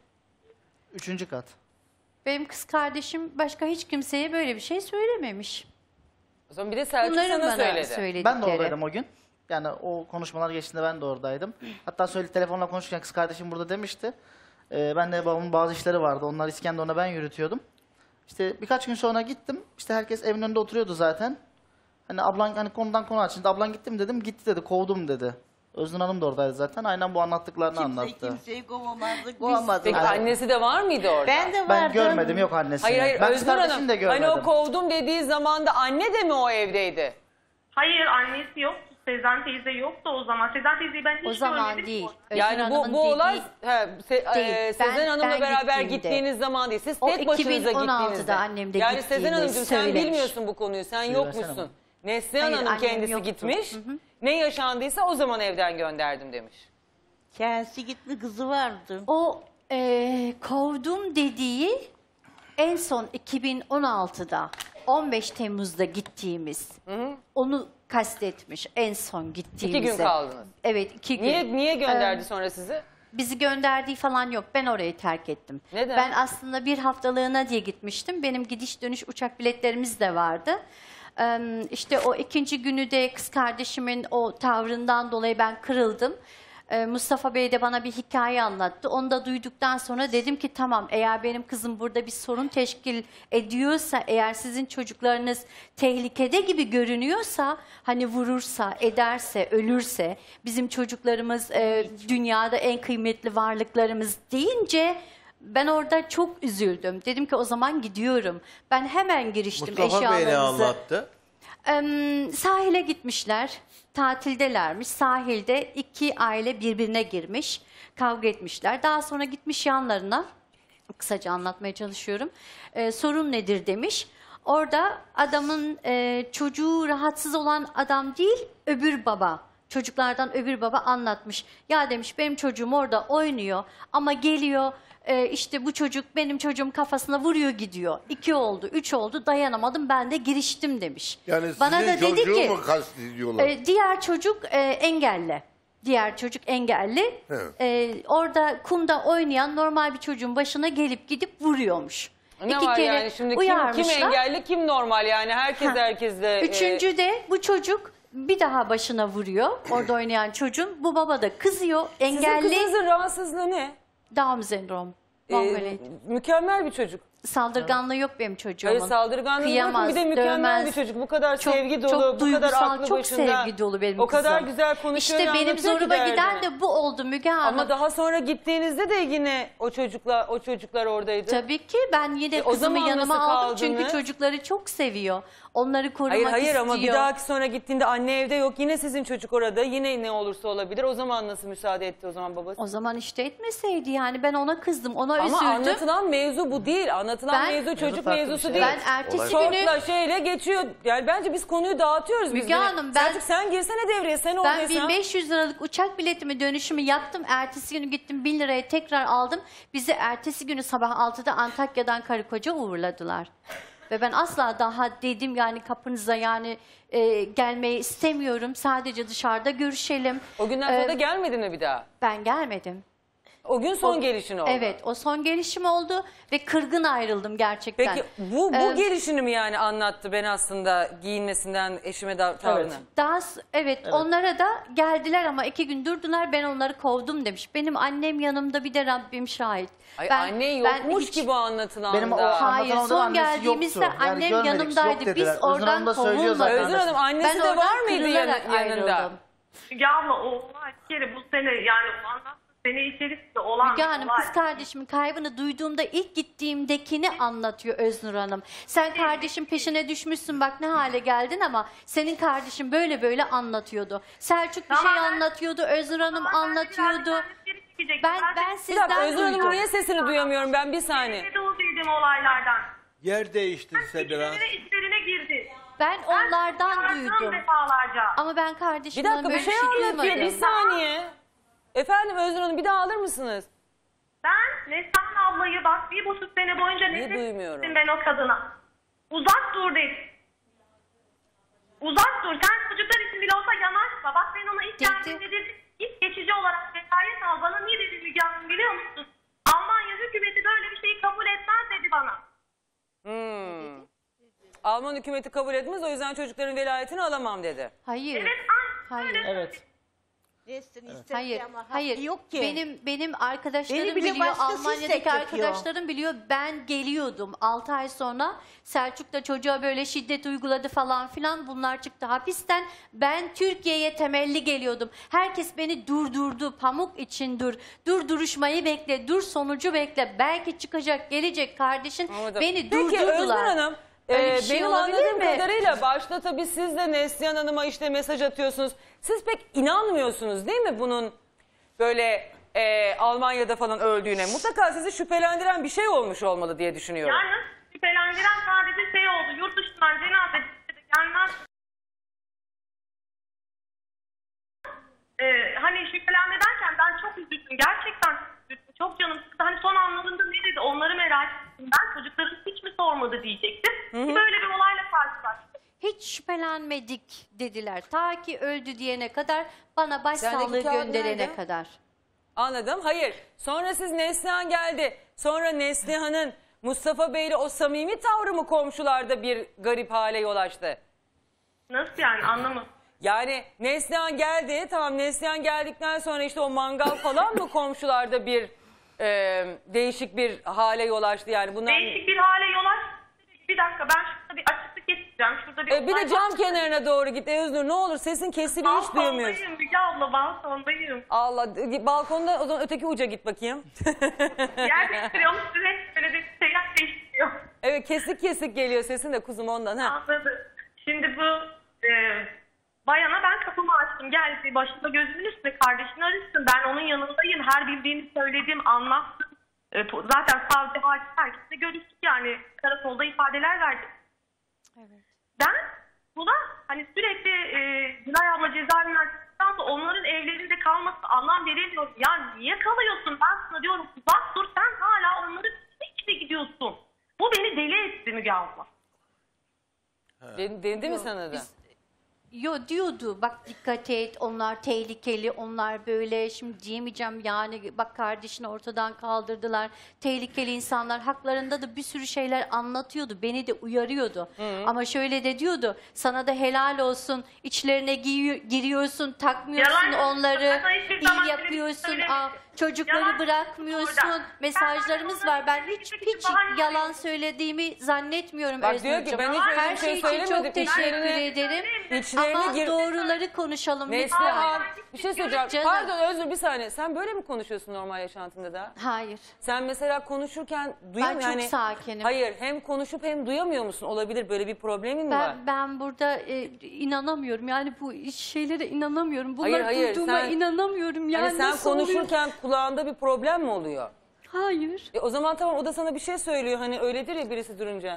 Üçüncü kat. Benim kız kardeşim başka hiç kimseye böyle bir şey söylememiş. O zaman bir de Selçuk Bunların sana bana söyledi. söyledikleri. Ben de oradaydım o gün. Yani o konuşmalar geçtiğinde ben de oradaydım. Hatta söyle telefonla konuşurken kız kardeşim burada demişti. Ee, ben de babamın bazı işleri vardı. Onlar İskenderun'a ben yürütüyordum. İşte birkaç gün sonra gittim. İşte herkes evin önünde oturuyordu zaten. Hani ablan hani konudan konu açıldı. Ablan gitti mi dedim. Gitti dedi. Kovdum dedi. Özgür Hanım da oradaydı zaten. Aynen bu anlattıklarını anlattı. Kimseyi kovamazdı, kovamadı. Peki annesi de var mıydı orada? Ben de vardım. Ben görmedim yok annesini. Hayır hayır ben kız Özgür kardeşini Hanım de görmedim. hani o kovdum dediği zaman da anne de mi o evdeydi? Hayır annesi yoktu. Sezen teyze yoktu o zaman. Sezen teyzeyi ben hiç O zaman görmedim. değil. Yani Özgür bu Hanım'ın bu olay dediği- he, Se- Değil. e, Ben- Sezen Hanım'la ben beraber gittiğimde. gittiğiniz zaman değil. Siz O tek başınıza iki bin on altıda gittiğinizde. annem de yani gittiğinde Sezen Hanımcığım sen söylemiş. bilmiyorsun bu konuyu. Sen Suyu yokmuşsun. versene bana. Neslihan Hayır, Hanım annem kendisi yoktu. gitmiş. Hı hı. Ne yaşandıysa o zaman evden gönderdim demiş. Kendisi gitti, kızı vardı. O e, kovdum dediği en son iki bin on altıda on beş Temmuz'da gittiğimiz onu kastetmiş en son gittiğimizde. İki gün kaldınız. Evet iki gün. Niye niye gönderdi Ee, sonra sizi? Bizi gönderdiği falan yok. Ben orayı terk ettim. Neden? Ben aslında bir haftalığına diye gitmiştim. Benim gidiş dönüş uçak biletlerimiz de vardı. Ee, işte o ikinci günü de kız kardeşimin o tavrından dolayı ben kırıldım. Ee, Mustafa Bey de bana bir hikaye anlattı. Onu da duyduktan sonra dedim ki tamam eğer benim kızım burada bir sorun teşkil ediyorsa, eğer sizin çocuklarınız tehlikede gibi görünüyorsa, hani vurursa, ederse, ölürse, bizim çocuklarımız e, dünyada en kıymetli varlıklarımız deyince ben orada çok üzüldüm. Dedim ki o zaman gidiyorum. Ben hemen giriştim Mustafa Bey ne eşyalarımızı. anlattı? Em, sahile gitmişler. Tatildelermiş. Sahilde iki aile birbirine girmiş. Kavga etmişler. Daha sonra gitmiş yanlarına. Kısaca anlatmaya çalışıyorum. Ee, sorun nedir demiş. Orada adamın e, çocuğu rahatsız olan adam değil, öbür baba. Çocuklardan öbür baba anlatmış. Ya demiş benim çocuğum orada oynuyor ama geliyor e, işte bu çocuk benim çocuğum kafasına vuruyor gidiyor. İki oldu, üç oldu dayanamadım ben de giriştim demiş. Yani Bana sizin da dedi çocuğu ki mu kastediyorlar? e, diğer çocuk e, engelli. Diğer çocuk engelli. Evet. E, orada kumda oynayan normal bir çocuğun başına gelip gidip vuruyormuş. Ne İki var kere yani şimdi kim, kim uyarmışlar. engelli kim normal yani herkes Ha. herkesle. e, Üçüncü de bu çocuk bir daha başına vuruyor. Orada oynayan çocuğun. Bu baba da kızıyor. Engelli. Sizin kızınızın rahatsızlığı ne? Down sendrom. Ee, Mongoloid. mükemmel bir çocuk. Saldırganlığı yok benim çocuğumun. Hayır saldırganlığı Kıyamaz, bırakın bir de mükemmel dövmez. bir çocuk. Bu kadar Çok- sevgi dolu, çok bu kadar duygusal, aklı çok başında. sevgi dolu benim O kadar kızım. güzel konuşuyor. İşte benim anlatıyor ki zoruma derdini. giden de bu oldu Müge Hanım. Ama daha sonra gittiğinizde de yine o çocuklar o çocuklar oradaydı. Tabii ki ben yine E, o kızımı zaman yanıma nasıl aldım çünkü kaldınız? çocukları çok seviyor. Onları korumak Hayır hayır istiyor. ama bir dahaki sonra gittiğinde anne evde yok. Yine sizin çocuk orada. Yine ne olursa olabilir. O zaman nasıl müsaade etti o zaman babası? O zaman işte etmeseydi yani ben ona kızdım, ona Ama üzüldüm. anlatılan mevzu bu değil. Anlatılan Anlatılan Ben- mevzu çocuk farklı bir mevzusu şey. değil. Ben ertesi Şortla günü- şeyle geçiyor. Yani bence biz konuyu dağıtıyoruz. biz Müge bile. Hanım, ben- Selçuk sen girsene devreye, sen Ben oradaysan. bin beş yüz liralık uçak biletimi dönüşümü yaptım. Ertesi günü gittim bin liraya tekrar aldım. Bizi ertesi günü sabah altıda Antakya'dan karı koca uğurladılar. Ve ben asla daha dedim yani kapınıza yani e, gelmeyi istemiyorum. Sadece dışarıda görüşelim. O günden sonra Ee, da gelmedin mi bir daha? Ben gelmedim. O gün son O- gelişin oldu. Evet, o son gelişim oldu ve kırgın ayrıldım gerçekten. Peki bu, bu Ee, gelişini mi yani anlattı ben aslında giyinmesinden eşime da, tavrını? Daha s- evet, onlara da geldiler ama iki gün durdular, ben onları kovdum demiş. Benim annem yanımda, bir de Rabbim şahit. Ay Ben- anne ben yokmuş hiç- ki bu anlatılanda. Benim o Hayır, anlatan son odanın annesi geldiğimizde yoktu. Yani annem görmedik, yanımdaydı. yok dediler. Biz Özür Hanım oradan da söylüyor kovulmadık. zaten. Özür Hanım annesi Ben de oradan var mıydı yan- kırılarak yanında? ayrıldım. Müge abla o olay bir kere bu sene yani o anlattı sene içerisinde olan Müge bir Hanım, olay. kız kardeşimin kaybını duyduğumda ilk gittiğimdekini anlatıyor Öznur Hanım. Sen kardeşin peşine düşmüşsün, bak ne hale geldin, ama senin kardeşin böyle böyle anlatıyordu. Selçuk bir Tamam, şey ben- anlatıyordu, Öznur Hanım anlatıyordu. Ben ben Bir sizden dakika Özür Hanım duydum. niye sesini duyamıyorum ben bir saniye. Ne de o bildiğim olaylardan. Yer değiştirse biraz. İçlerine içlerine girdi. Ben onlardan Yardım duydum. defalarca. Ama ben Bir kardeşimden dakika bir böyle şey bir şey anlatıyor duymadım. bir saniye. Efendim Özür Hanım bir daha alır mısınız? Ben Neslihan ablayı bak bir buçuk sene boyunca Niye nefret duymuyorum? ettim ben o kadına. Uzak dur dedim. Uzak dur. Sen çocuklar için bile olsa yanaşma. Bak ben ona ilk geldiğimde dedim. İlk geçici olarak vesayet al. Bana niye dedi Müge Hanım biliyor musun? Almanya hükümeti böyle bir şeyi kabul etmez dedi bana. Hmm. Alman hükümeti kabul etmez o yüzden çocukların velayetini alamam dedi. Hayır. Evet, Hayır. Evet. Hayır, hayır. yok ki. Benim benim arkadaşlarım Beni bile biliyor, başkası Almanya'daki istek yapıyor. arkadaşlarım biliyor. Ben geliyordum altı ay sonra. Selçuk da çocuğa böyle şiddet uyguladı falan filan. Bunlar çıktı hapisten. Ben Türkiye'ye temelli geliyordum. Herkes beni durdurdu. Pamuk için dur. Dur duruşmayı bekle. Dur sonucu bekle. Belki çıkacak, gelecek kardeşin. Anladım. Beni Peki durdurdular. Özgür Hanım Öyle e, bir şey benim olabilir anladığım mi? kadarıyla başta tabii siz de Neslihan Hanım'a işte mesaj atıyorsunuz. Siz pek inanmıyorsunuz değil mi bunun böyle e, Almanya'da falan öldüğüne? Mutlaka sizi şüphelendiren bir şey olmuş olmalı diye düşünüyorum. Yani şüphelendiren sadece şey oldu. Yurt dışından cenaze gelmez. Ee, hani şüphelenme derken ben çok üzüldüm. Gerçekten üzüldüm. Çok canım sıktı. Hani son anlarında ne dedi onları merak ettim. Ben çocukların hiç mi sormadı diyecektim. Hı hı. Böyle bir olayla karşılaştım. Hiç şüphelenmedik dediler. Ta ki öldü diyene kadar, bana başsağlığı Sendeki kağıt gönderene nerede? kadar. Anladım. Hayır. Sonra siz Neslihan geldi. Sonra Neslihan'ın Mustafa Bey'le o samimi tavrı mı komşularda bir garip hale yol açtı? Nasıl yani anlamadım. Yani Neslihan geldi. Tamam Neslihan geldikten sonra işte o mangal falan mı komşularda bir e, değişik bir hale yol açtı yani? Bunlar... Değişik bir hale yol açtı. Bir dakika ben şurada bir açıklık getireceğim. Şurada bir E, bir olay de cam var. kenarına doğru git Öznur ne olur sesin kesiliyor hiç duyamıyoruz. Balkondayım Müge abla balkondayım. Allah balkonda o zaman öteki uca git bakayım. Yer değiştiriyorum sürekli böyle bir şeyler değiştiriyor. Evet kesik kesik geliyor sesin de kuzum ondan. Ha. Anladım. Şimdi bu e, bayana ben kapımı açtım. Geldi başında gözümün üstüne kardeşini arıyorsun. Ben onun yanındayım. Her bildiğini söyledim, anlattım. E, po- zaten savcı, hakim herkesle görüştük yani. Karakolda ifadeler verdik. Evet. Ben buna hani sürekli e, Gülay abla cezaevinden çıktıktan sonra onların evlerinde kalması anlam veremiyorum. Ya niye kalıyorsun? Ben sana diyorum uzak dur, sen hala onları içine gidiyorsun. Bu beni deli etti Müge abla. Den, dendi mi sana da? Yo diyordu, bak dikkat et, onlar tehlikeli, onlar böyle, şimdi diyemeyeceğim yani, bak kardeşini ortadan kaldırdılar, tehlikeli insanlar, haklarında da bir sürü şeyler anlatıyordu, beni de uyarıyordu. Hı. Ama şöyle de diyordu, sana da helal olsun, içlerine giy- giriyorsun, takmıyorsun Yalan. onları, Sana hiçbir zaman iyi öyle bir şey yapıyorsun, söylemedim. aa, çocukları Yalan bırakmıyorsun, orada. mesajlarımız var, ben hiç hiç bahane yalan söylediğimi zannetmiyorum Bak diyor ki, Özgürcüğüm. ben hiç öyle bir Her şey şey için söylemedim. çok teşekkür İçlerine- ederim. içlerine Ama gir- doğruları konuşalım Neslihan lütfen. bir şey söyleyeceğim. Canım. Pardon Özgür bir saniye. Sen böyle mi konuşuyorsun normal yaşantında da? Hayır. Sen mesela konuşurken duyamıyor Ben çok yani. sakinim. Hayır hem konuşup hem duyamıyor musun? Olabilir böyle bir problemin mi var? Ben, ben burada e, inanamıyorum. Yani bu şeylere inanamıyorum. Bunları Hayır, hayır, duyduğuma sen- inanamıyorum. Yani Hani sen nasıl oluyor? konuşurken kulağında bir problem mi oluyor? Hayır. E o zaman tamam, o da sana bir şey söylüyor. Hani öyledir ya birisi durunca.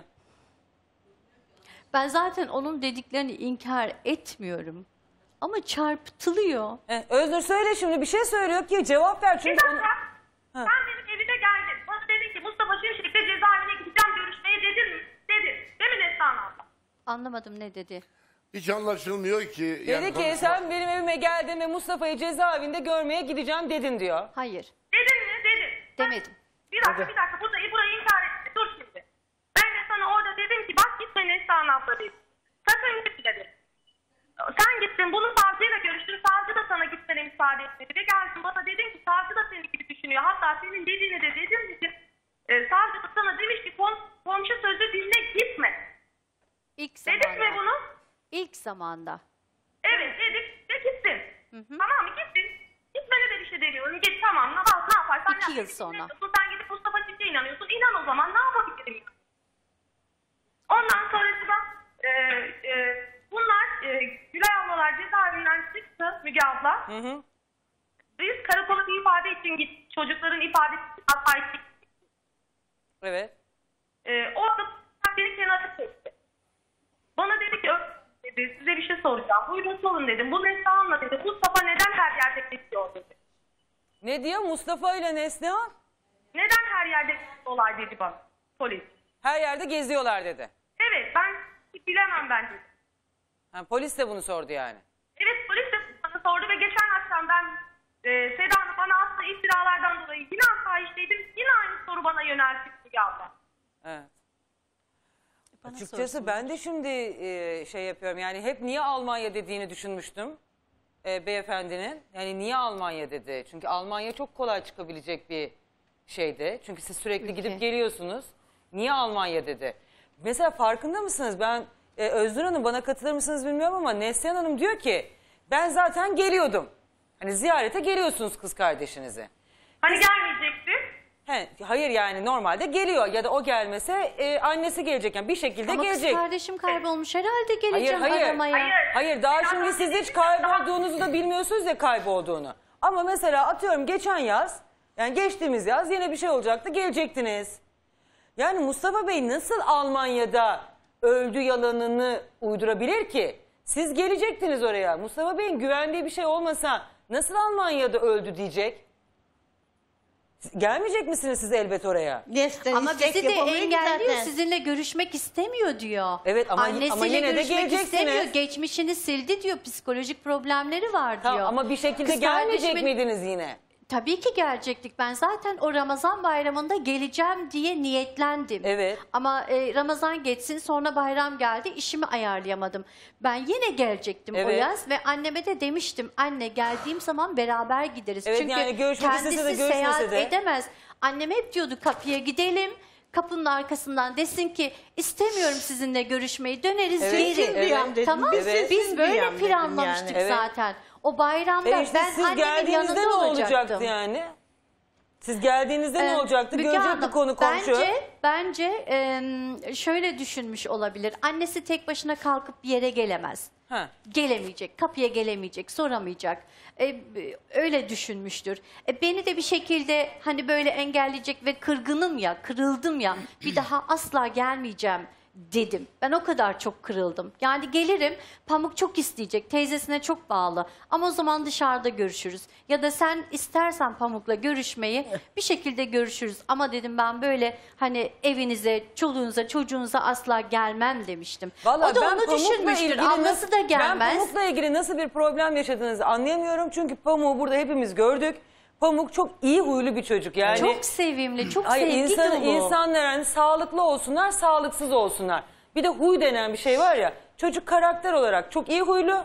Ben zaten onun dediklerini inkar etmiyorum. Ama çarpıtılıyor. E, Öznur söyle şimdi, bir şey söylüyor ki cevap ver. Çünkü Bir onu... dakika. Ha. Ben benim evine geldim. Bana dedin ki Mustafa Şimşek'le cezaevine gideceğim görüşmeye dedin mi? Dedin. Değil mi Neslihan abla? Anlamadım ne dedi. Hiç anlaşılmıyor ki. Dedi yani ki konuşma- sen benim evime geldin ve Mustafa'yı cezaevinde görmeye gideceğim dedin diyor. Hayır. Dedin mi? Dedin. Demedim. Bir dakika bir dakika. Burayı, burayı inkar etti. Dur şimdi. Ben de sana orada dedim ki bak gitme Neslihan abla dedim. Sakın gitme dedim. Sen gittin, bunu savcıyla görüştün. Savcı da sana gitmene müsaade etmedi. Ve geldin bana dedin ki savcı da senin gibi düşünüyor. Hatta senin dediğini de dedim ki e, savcı da sana demiş ki kom, komşu sözü dinle gitme. İlk Dedik zamanda. mi bunu? İlk zamanda. Evet dedik ve gittin. Tamam mı gittin? Gitmene de bir şey demiyorum. Git tamam ne, yap, ne yaparsan İki yap. yıl sonra. Sen gidip Mustafa Şimşek'e inanıyorsun. İnan o zaman ne yapabilirim? Ondan sonrası da e, e, bunlar e, Gülay ablalar cezaevinden çıktı Müge abla. Hı hı. Biz karakola bir ifade için gittik. Çocukların ifadesi hatayı. Evet. E, orada beni kenara çekti. Bana dedi ki dedi, size bir şey soracağım. Buyurun sorun dedim. Bu Neslihan'la dedi. Mustafa neden her yerde geziyor dedi. Ne diyor Mustafa ile Neslihan? Neden her yerde geziyorlar dedi bana polis. Her yerde geziyorlar dedi. Evet ben bilemem ben dedi. Ha, polis de bunu sordu yani. Evet polis de bana sordu ve geçen akşam ben e, Seda Hanım bana attığı iftiralardan dolayı yine asayişteydim. Yine aynı soru bana yöneltti Müge abla. Evet. Bana Açıkçası sorsun. ben de şimdi e, şey yapıyorum, yani hep niye Almanya dediğini düşünmüştüm e, beyefendinin. Yani niye Almanya dedi? Çünkü Almanya çok kolay çıkabilecek bir şeydi. Çünkü siz sürekli Ülke. gidip geliyorsunuz. Niye Almanya dedi? Mesela farkında mısınız? Ben e, Öznur Hanım bana katılır mısınız bilmiyorum ama Neslihan Hanım diyor ki ben zaten geliyordum. Hani ziyarete geliyorsunuz kız kardeşinizi. Hani gelmeyecekti? He, hayır yani normalde geliyor ya da o gelmese e, annesi gelecek, yani bir şekilde Ama gelecek. kız kardeşim kaybolmuş. Herhalde geleceğim Hayır hayır. aramaya. Hayır. Hayır daha şimdi siz hiç kaybolduğunuzu da bilmiyorsunuz ya kaybolduğunu. Ama mesela atıyorum geçen yaz, yani geçtiğimiz yaz yine bir şey olacaktı, gelecektiniz. Yani Mustafa Bey nasıl Almanya'da öldü yalanını uydurabilir ki? Siz gelecektiniz oraya. Mustafa Bey'in güvendiği bir şey olmasa nasıl Almanya'da öldü diyecek? Gelmeyecek misiniz siz elbet oraya? Ama bizi de engelliyor. Sizinle görüşmek istemiyor diyor. Evet ama, Annesiyle ama yine de görüşmek geleceksiniz. istemiyor. Geçmişini sildi diyor. Psikolojik problemleri var Tamam, diyor. ama bir şekilde Kız gelmeyecek kardeşimin- miydiniz yine? Tabii ki gelecektik. Ben zaten o Ramazan bayramında geleceğim diye niyetlendim. Evet. Ama e, Ramazan geçsin sonra bayram geldi, işimi ayarlayamadım. Ben yine gelecektim o Evet. yaz ve anneme de demiştim. Anne geldiğim zaman beraber gideriz. Evet, Çünkü yani görüşmek kendisi istese de görüşmese seyahat de. edemez. Annem hep diyordu kapıya gidelim. Kapının arkasından desin ki istemiyorum sizinle görüşmeyi, döneriz Evet, geri. evet. Bir an dedim, Tamam evet. biz böyle bir an dedim planlamıştık yani. Evet. zaten. O bayramda E işte ben siz annemin geldiğinizde yanında ne olacaktı olacaktım. yani? Siz geldiğinizde ne Ee, olacaktı? Müge Görecekti Hanım, konu komşu. Bence, bence e, şöyle düşünmüş olabilir. Annesi tek başına kalkıp bir yere gelemez. Ha. Gelemeyecek, kapıya gelemeyecek, soramayacak. E, öyle düşünmüştür. E, beni de bir şekilde hani böyle engelleyecek ve kırgınım ya, kırıldım ya. Bir daha asla gelmeyeceğim dedim. Ben o kadar çok kırıldım. Yani gelirim, Pamuk çok isteyecek, teyzesine çok bağlı. Ama o zaman dışarıda görüşürüz. Ya da sen istersen Pamuk'la görüşmeyi bir şekilde görüşürüz. Ama dedim ben böyle hani evinize, çoluğunuza, çocuğunuza asla gelmem demiştim. Vallahi o da ben onu Pamuk'la düşünmüştür. ilgili Ablası nasıl- da gelmez. Ben Pamuk'la ilgili nasıl bir problem yaşadığınızı anlayamıyorum. Çünkü Pamuk'u burada hepimiz gördük. Pamuk çok iyi huylu bir çocuk yani. Çok sevimli, çok Hayır, sevgi insan, dolu. insanlar hani sağlıklı olsunlar, sağlıksız olsunlar. Bir de huy denen bir şey var ya. Çocuk karakter olarak çok iyi huylu.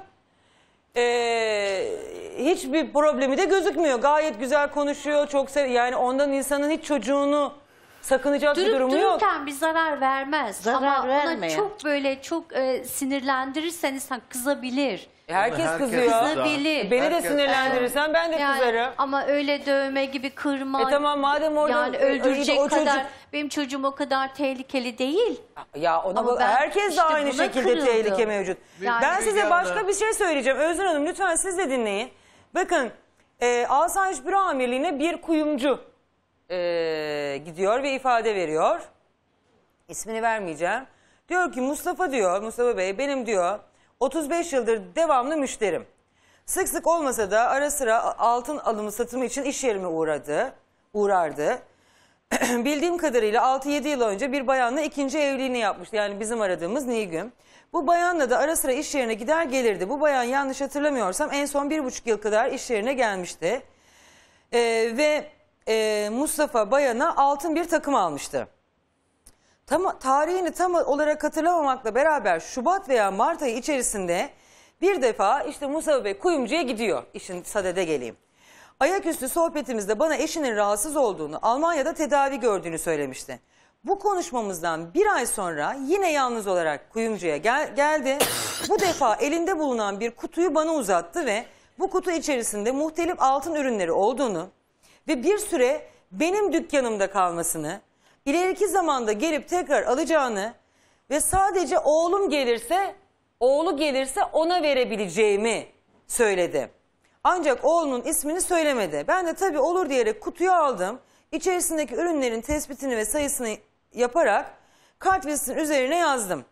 Ee, hiçbir problemi de gözükmüyor. Gayet güzel konuşuyor. Çok sev yani ondan insanın hiç çocuğunu sakınacak bir Durup durumu yok. dururken bir zarar vermez. Zarar Ama ona vermeyen. çok böyle çok e, sinirlendirirseniz ha, kızabilir. Herkes, Herkes kızıyor. kızabilir. Beni de Herkes- sinirlendirirsen ben de Yani, kızarım. ama öyle dövme gibi kırma. E tamam, madem orada yani ö- öldürecek o çocuk- kadar benim çocuğum o kadar tehlikeli değil. Ya ona Ama bak, ben herkes de işte aynı buna şekilde kırıldım. tehlike mevcut. Yani- Ben size Müge başka Hanım. bir şey söyleyeceğim. Özür Hanım lütfen siz de dinleyin. Bakın e, Asayiş Büro Amirliği'ne bir kuyumcu e, gidiyor ve ifade veriyor. İsmini vermeyeceğim. Diyor ki Mustafa diyor, Mustafa Bey benim diyor otuz beş yıldır devamlı müşterim. Sık sık olmasa da ara sıra altın alımı satımı için iş yerime uğradı, uğrardı. Bildiğim kadarıyla altı yedi yıl önce bir bayanla ikinci evliliğini yapmıştı. Yani bizim aradığımız Nilgün. Bu bayanla da ara sıra iş yerine gider gelirdi. Bu bayan yanlış hatırlamıyorsam en son bir buçuk yıl kadar iş yerine gelmişti. Ee, ve e, Mustafa bayana altın bir takım almıştı. Tam, tarihini tam olarak hatırlamamakla beraber Şubat veya Mart ayı içerisinde bir defa işte Mustafa Bey kuyumcuya gidiyor. İşin sadede geleyim. Ayaküstü sohbetimizde bana eşinin rahatsız olduğunu, Almanya'da tedavi gördüğünü söylemişti. Bu konuşmamızdan bir ay sonra yine yalnız olarak kuyumcuya gel geldi. Bu defa elinde bulunan bir kutuyu bana uzattı ve bu kutu içerisinde muhtelif altın ürünleri olduğunu ve bir süre benim dükkanımda kalmasını, ileriki zamanda gelip tekrar alacağını ve sadece oğlum gelirse, oğlu gelirse ona verebileceğimi söyledi. Ancak oğlunun ismini söylemedi. Ben de tabii olur diyerek kutuyu aldım. İçerisindeki ürünlerin tespitini ve sayısını yaparak kartvizitin üzerine yazdım.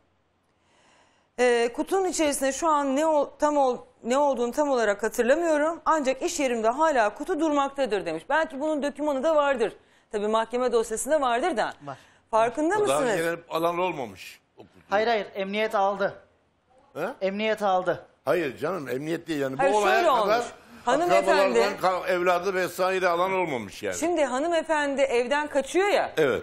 Ee, kutunun içerisinde şu an ne, ol, tam ol, ne olduğunu tam olarak hatırlamıyorum. Ancak iş yerimde hala kutu durmaktadır demiş. Belki bunun dokümanı da vardır. Tabii mahkeme dosyasında vardır da. Var. Farkında O daha mısınız? gelip alan olmamış. Hayır hayır emniyet aldı. He? Emniyet aldı. Hayır canım emniyet değil yani. Hayır, Bu olaya şöyle kadar olmuş. Hanımefendi- akrabalardan kal- evladı vesaire alan olmamış yani. Şimdi hanımefendi evden kaçıyor ya. Evet.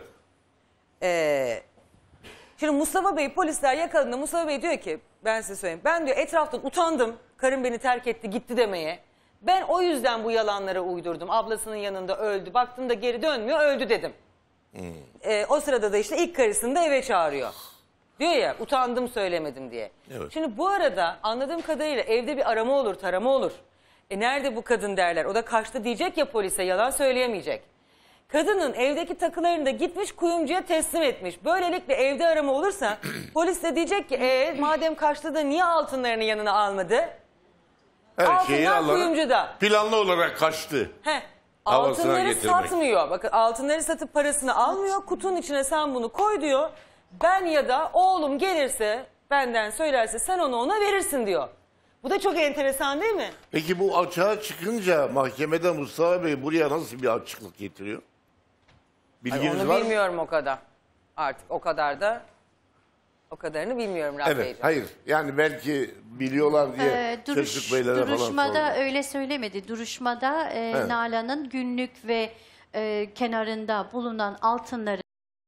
Ee, şimdi Mustafa Bey polisler yakaladığında Mustafa Bey diyor ki ben size söyleyeyim. Ben diyor etraftan utandım. Karım beni terk etti gitti demeye. Ben o yüzden bu yalanlara uydurdum. Ablasının yanında öldü. Baktım da geri dönmüyor öldü dedim. Ee, o sırada da işte ilk karısını da eve çağırıyor. Diyor ya utandım söylemedim diye. Evet. Şimdi bu arada anladığım kadarıyla evde bir arama olur tarama olur. E nerede bu kadın derler. O da kaçtı diyecek ya polise yalan söyleyemeyecek. Kadının evdeki takılarını da gitmiş kuyumcuya teslim etmiş. Böylelikle evde arama olursa polis de diyecek ki e, madem kaçtı da niye altınlarını yanına almadı? Her şeyi Altınlar alarak kuyumcuda. planlı olarak kaçtı. Heh. Havasına Altınları getirmek. satmıyor. Bakın altınları satıp parasını almıyor. Kutunun içine sen bunu koy diyor. Ben ya da oğlum gelirse benden söylerse sen onu ona verirsin diyor. Bu da çok enteresan değil mi? Peki bu açığa çıkınca mahkemede Mustafa Bey buraya nasıl bir açıklık getiriyor? Ay, Bilginiz onu var mı? bilmiyorum o kadar. Artık o kadar da o kadarını bilmiyorum Rabbeyciğim. Evet, hayır. Yani belki biliyorlar diye Ee, duruş, Selçuk Beylere falan duruşmada sordum. öyle söylemedi. Duruşmada e, Evet. Nalan'ın günlük ve e, kenarında bulunan altınları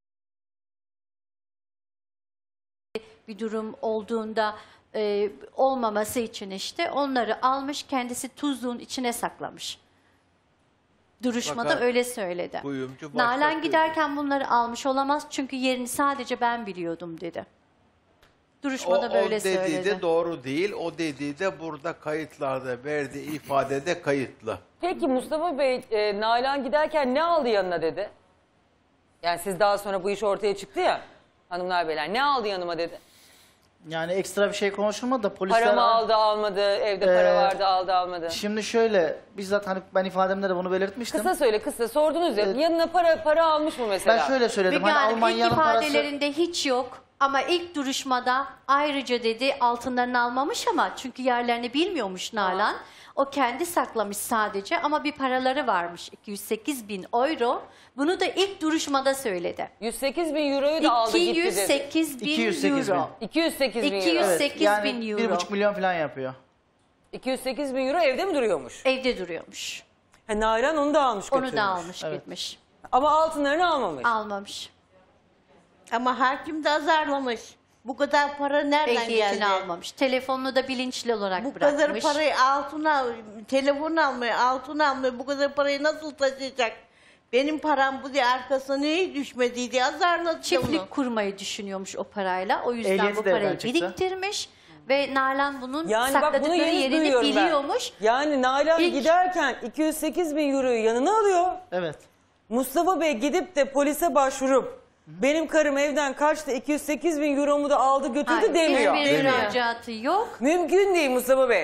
bir durum olduğunda e, olmaması için işte onları almış kendisi tuzluğun içine saklamış. Duruşmada Fakat öyle söyledi. kuyumcu Nalan başlattı. giderken bunları almış olamaz çünkü yerini sadece ben biliyordum dedi. Duruşmada o, böyle o dediği söyledi. de doğru değil. O dediği de burada kayıtlarda verdiği ifadede kayıtlı. Peki Mustafa Bey e, Nalan giderken ne aldı yanına dedi? Yani siz daha sonra bu iş ortaya çıktı ya hanımlar beyler ne aldı yanıma dedi? Yani ekstra bir şey konuşulmadı da polisler... Para mı aldı almadı evde para Ee, vardı aldı almadı. Şimdi şöyle bizzat hani ben ifademde de bunu belirtmiştim. Kısa söyle kısa sordunuz ya yanına para para almış mı mesela? Ben şöyle söyledim Müge hani Hanım, Almanya'nın ilk parası... ifadelerinde hiç yok ama ilk duruşmada ayrıca dedi altınlarını almamış ama çünkü yerlerini bilmiyormuş Nalan. O kendi saklamış sadece ama bir paraları varmış iki yüz sekiz bin euro. Bunu da ilk duruşmada söyledi. yüz sekiz bin euroyu da aldı gitti dedi. iki yüz sekiz bin iki yüz sekiz bin. euro. iki yüz sekiz bin euro. iki yüz Evet, sekiz yani bin euro. bir buçuk milyon falan yapıyor. iki yüz sekiz bin euro evde mi duruyormuş? Evde duruyormuş. Ha, Nalan onu da almış götürmüş. Onu da almış gitmiş. Ama altınlarını almamış. Almamış. Ama hakim de azarlamış. Bu kadar para nereden geldi? Ehliyetini almamış. Telefonunu da bilinçli olarak Bu bırakmış. kadar parayı altına, telefon almaya, altın almaya bu kadar parayı nasıl taşıyacak? Benim param bu diye arkasına niye düşmedi diye azarladı Çiftlik onu. kurmayı düşünüyormuş o parayla. O yüzden Ehliyeti bu de parayı evden çıktı. biriktirmiş. Ve Nalan bunun Yani bak bunu sakladıkları yeni yerini duyuyorum biliyormuş. ben. Yani Nalan İlk- giderken iki yüz sekiz bin euroyu yanına alıyor. Evet. Mustafa Bey gidip de polise başvurup benim karım evden kaçtı iki yüz sekiz bin euromu da aldı götürdü Hayır, demiyor. hiçbir müracaatı yok. Mümkün değil Mustafa Bey.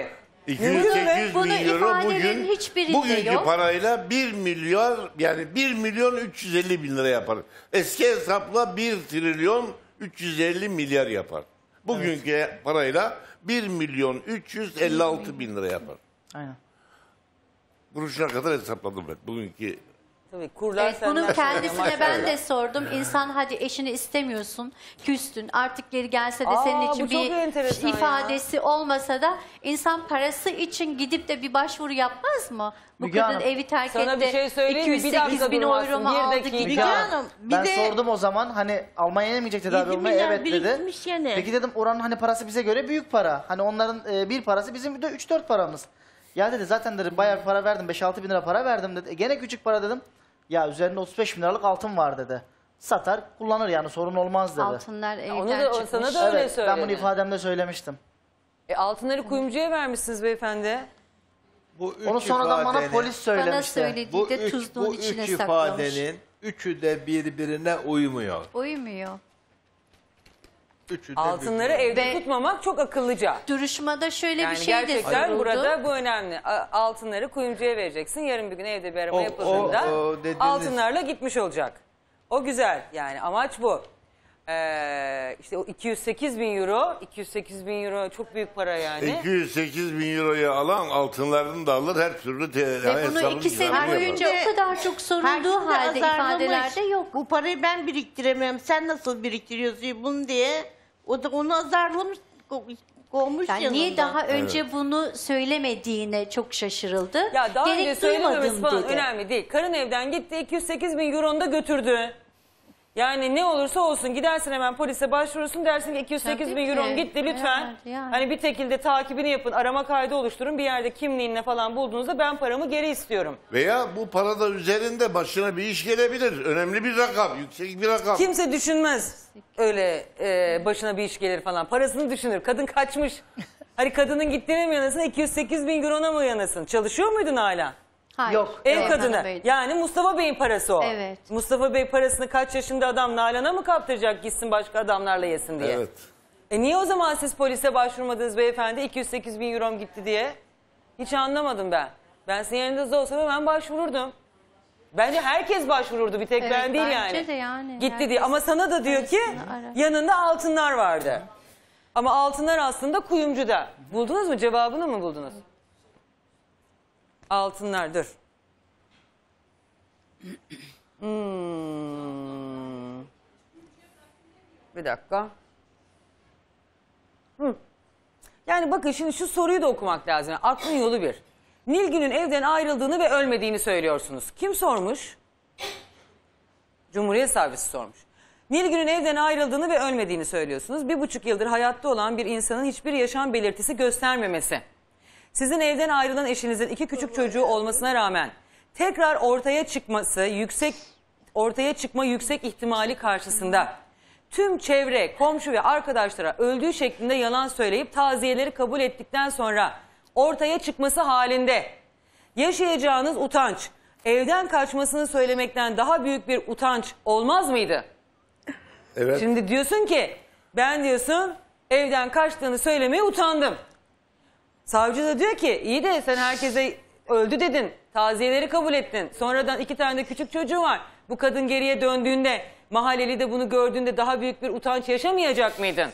iki yüz sekiz Bunun bin euro ifadelerin bugün, hiçbirinde bugünkü yok. parayla bir milyar yani bir milyon üç yüz elli bin lira yapar. Eski hesapla bir trilyon üç yüz elli milyar yapar. Bugünkü parayla bir milyon üç yüz elli altı bin lira yapar. Aynen. Kuruşuna kadar hesapladım ben bugünkü. Tabii kurlar Evet, bunun senden kendisine sonra ben de maşallah. sordum. İnsan hadi eşini istemiyorsun, küstün. Artık geri gelse de Aa, senin bu için çok bir enteresan ya. ifadesi olmasa da insan parası için gidip de bir başvuru yapmaz mı? Bu Müge kadın Hanım, evi terk sana etti. bir şey söyleyeyim mi? Bir iki yüz sekiz dakika bin durmazsın. euro mu Bir aldı dakika. gitti. Müge Hanım, Hanım, bir ben de- sordum o zaman hani Almanya'ya mı gidecek tedavi Yedi olmaya? milyar Evet dedi. birikmiş yani. Peki dedim oranın hani parası bize göre büyük para. Hani onların e, bir parası bizim de üç dört paramız. Ya dedi zaten dedim bayağı bir para verdim. beş altı bin lira para verdim dedi. E, gene küçük para dedim. Ya üzerinde otuz beş bin liralık altın var dedi. Satar kullanır yani sorun olmaz dedi. Altınlar evden Onu da- çıkmış. sana da öyle Evet ben bunu söyledi. ifademde söylemiştim. E, altınları kuyumcuya vermişsiniz beyefendi. Bu üç Onu sonradan bana ifadenin- polis söylemişti. Bana söyledi. Bu de üç, tuzluğun bu içine üç saklamış. ifadenin üçü de birbirine uymuyor. Uymuyor. Üçü de Altınları birbirine- evde Ve- tutmamak çok akıllıca. Duruşmada şöyle Yani bir şey de gerçekten soruldu. burada bu önemli. A- Altınları kuyumcuya vereceksin. Yarın bir gün evde bir arama O- yapıldığında o- o dediğiniz- altınlarla gitmiş olacak. O güzel yani amaç bu. Ee, işte o iki yüz sekiz bin euro, iki yüz sekiz bin euro çok büyük para yani. iki yüz sekiz bin euroyu alan altınlarını da alır her türlü te- Ve bunu hesabını iki sene kitabını yapar. boyunca o kadar çok sorulduğu Herkes de halde azarlamış. ifadelerde yok. Bu parayı ben biriktiremiyorum. Sen nasıl biriktiriyorsun bunu diye. O da onu azarlamış. ko- Kovmuş Yani yanında. niye daha önce bunu söylemediğine çok şaşırıldı. Ya daha önce Gerek söylememesi duymadım falan dedi. önemli değil. Karın evden gitti iki yüz sekiz bin euronu da götürdü. Yani ne olursa olsun gidersin hemen polise başvurursun dersin ki iki yüz sekiz bin Tabii euron ki. gitti lütfen. Evet, yani. Hani bir şekilde takibini yapın, arama kaydı oluşturun, bir yerde kimliğinle falan bulduğunuzda ben paramı geri istiyorum. Veya bu parada üzerinde başına bir iş gelebilir. Önemli bir rakam, yüksek bir rakam. Kimse düşünmez öyle e, başına bir iş gelir falan. Parasını düşünür. Kadın kaçmış. Hani kadının gittiğine mi yanasın, iki yüz sekiz bin eurona mı yanasın? Çalışıyor muydun hala? Hayır. Yok. Ev Evet, kadını. hanımefendi. Yani Mustafa Bey'in parası o. Evet. Mustafa Bey parasını kaç yaşında adam Nalan'a mı kaptıracak gitsin başka adamlarla yesin diye? Evet. E niye o zaman siz polise başvurmadınız beyefendi iki yüz sekiz bin eurom gitti diye? Hiç anlamadım ben. Ben sizin yerinizde olsam ben başvururdum. Bence herkes başvururdu bir tek Evet, ben değil bence yani. de yani. Gitti Herkes diye ama sana da diyor ki parasını arar. yanında altınlar vardı. Ama altınlar aslında kuyumcuda. Buldunuz mu? Cevabını mı buldunuz? Altınlar dur. Hmm. Bir dakika. Hı. Yani bakın şimdi şu soruyu da okumak lazım. Yani aklın yolu bir. Nilgün'ün evden ayrıldığını ve ölmediğini söylüyorsunuz. Kim sormuş? Cumhuriyet Savcısı sormuş. Nilgün'ün evden ayrıldığını ve ölmediğini söylüyorsunuz. Bir buçuk yıldır hayatta olan bir insanın hiçbir yaşam belirtisi göstermemesi. Sizin evden ayrılan eşinizin iki küçük çocuğu olmasına rağmen tekrar ortaya çıkması yüksek ortaya çıkma yüksek ihtimali karşısında tüm çevre, komşu ve arkadaşlara öldüğü şeklinde yalan söyleyip taziyeleri kabul ettikten sonra ortaya çıkması halinde yaşayacağınız utanç, evden kaçmasını söylemekten daha büyük bir utanç olmaz mıydı? Evet. Şimdi diyorsun ki ben diyorsun evden kaçtığını söylemeye utandım. Savcı da diyor ki iyi de sen herkese öldü dedin. Taziyeleri kabul ettin. Sonradan iki tane de küçük çocuğu var. Bu kadın geriye döndüğünde mahalleli de bunu gördüğünde daha büyük bir utanç yaşamayacak mıydın?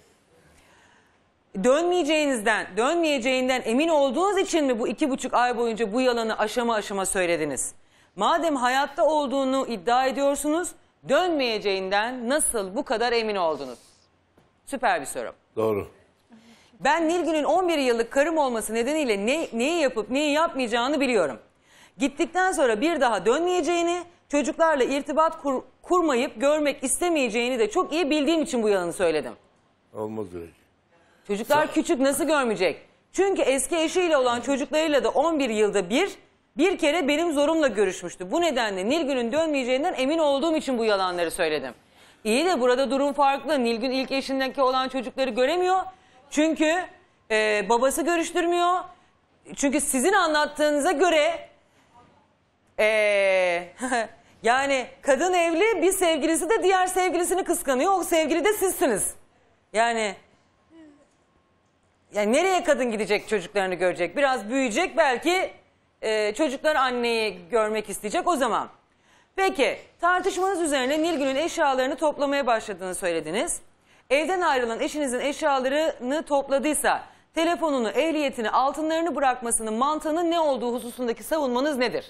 Dönmeyeceğinizden, dönmeyeceğinden emin olduğunuz için mi bu iki buçuk ay boyunca bu yalanı aşama aşama söylediniz? Madem hayatta olduğunu iddia ediyorsunuz, dönmeyeceğinden nasıl bu kadar emin oldunuz? Süper bir soru. Doğru. Ben Nilgün'ün on bir yıllık karım olması nedeniyle ne, neyi yapıp neyi yapmayacağını biliyorum. Gittikten sonra bir daha dönmeyeceğini, çocuklarla irtibat kur, kurmayıp görmek istemeyeceğini de çok iyi bildiğim için bu yalanı söyledim. Olmaz öyle. Çocuklar küçük nasıl görmeyecek? Çünkü eski eşiyle olan çocuklarıyla da on bir yılda bir, bir kere benim zorumla görüşmüştü. Bu nedenle Nilgün'ün dönmeyeceğinden emin olduğum için bu yalanları söyledim. İyi de burada durum farklı. Nilgün ilk eşindeki olan çocukları göremiyor. Çünkü e, babası görüştürmüyor. Çünkü sizin anlattığınıza göre e, yani kadın evli, bir sevgilisi de diğer sevgilisini kıskanıyor. O sevgili de sizsiniz. Yani Yani nereye kadın gidecek çocuklarını görecek? Biraz büyüyecek belki e, çocuklar anneyi görmek isteyecek o zaman. Peki tartışmanız üzerine Nilgün'ün eşyalarını toplamaya başladığını söylediniz. Evden ayrılan eşinizin eşyalarını topladıysa telefonunu, ehliyetini, altınlarını bırakmasının mantığının ne olduğu hususundaki savunmanız nedir?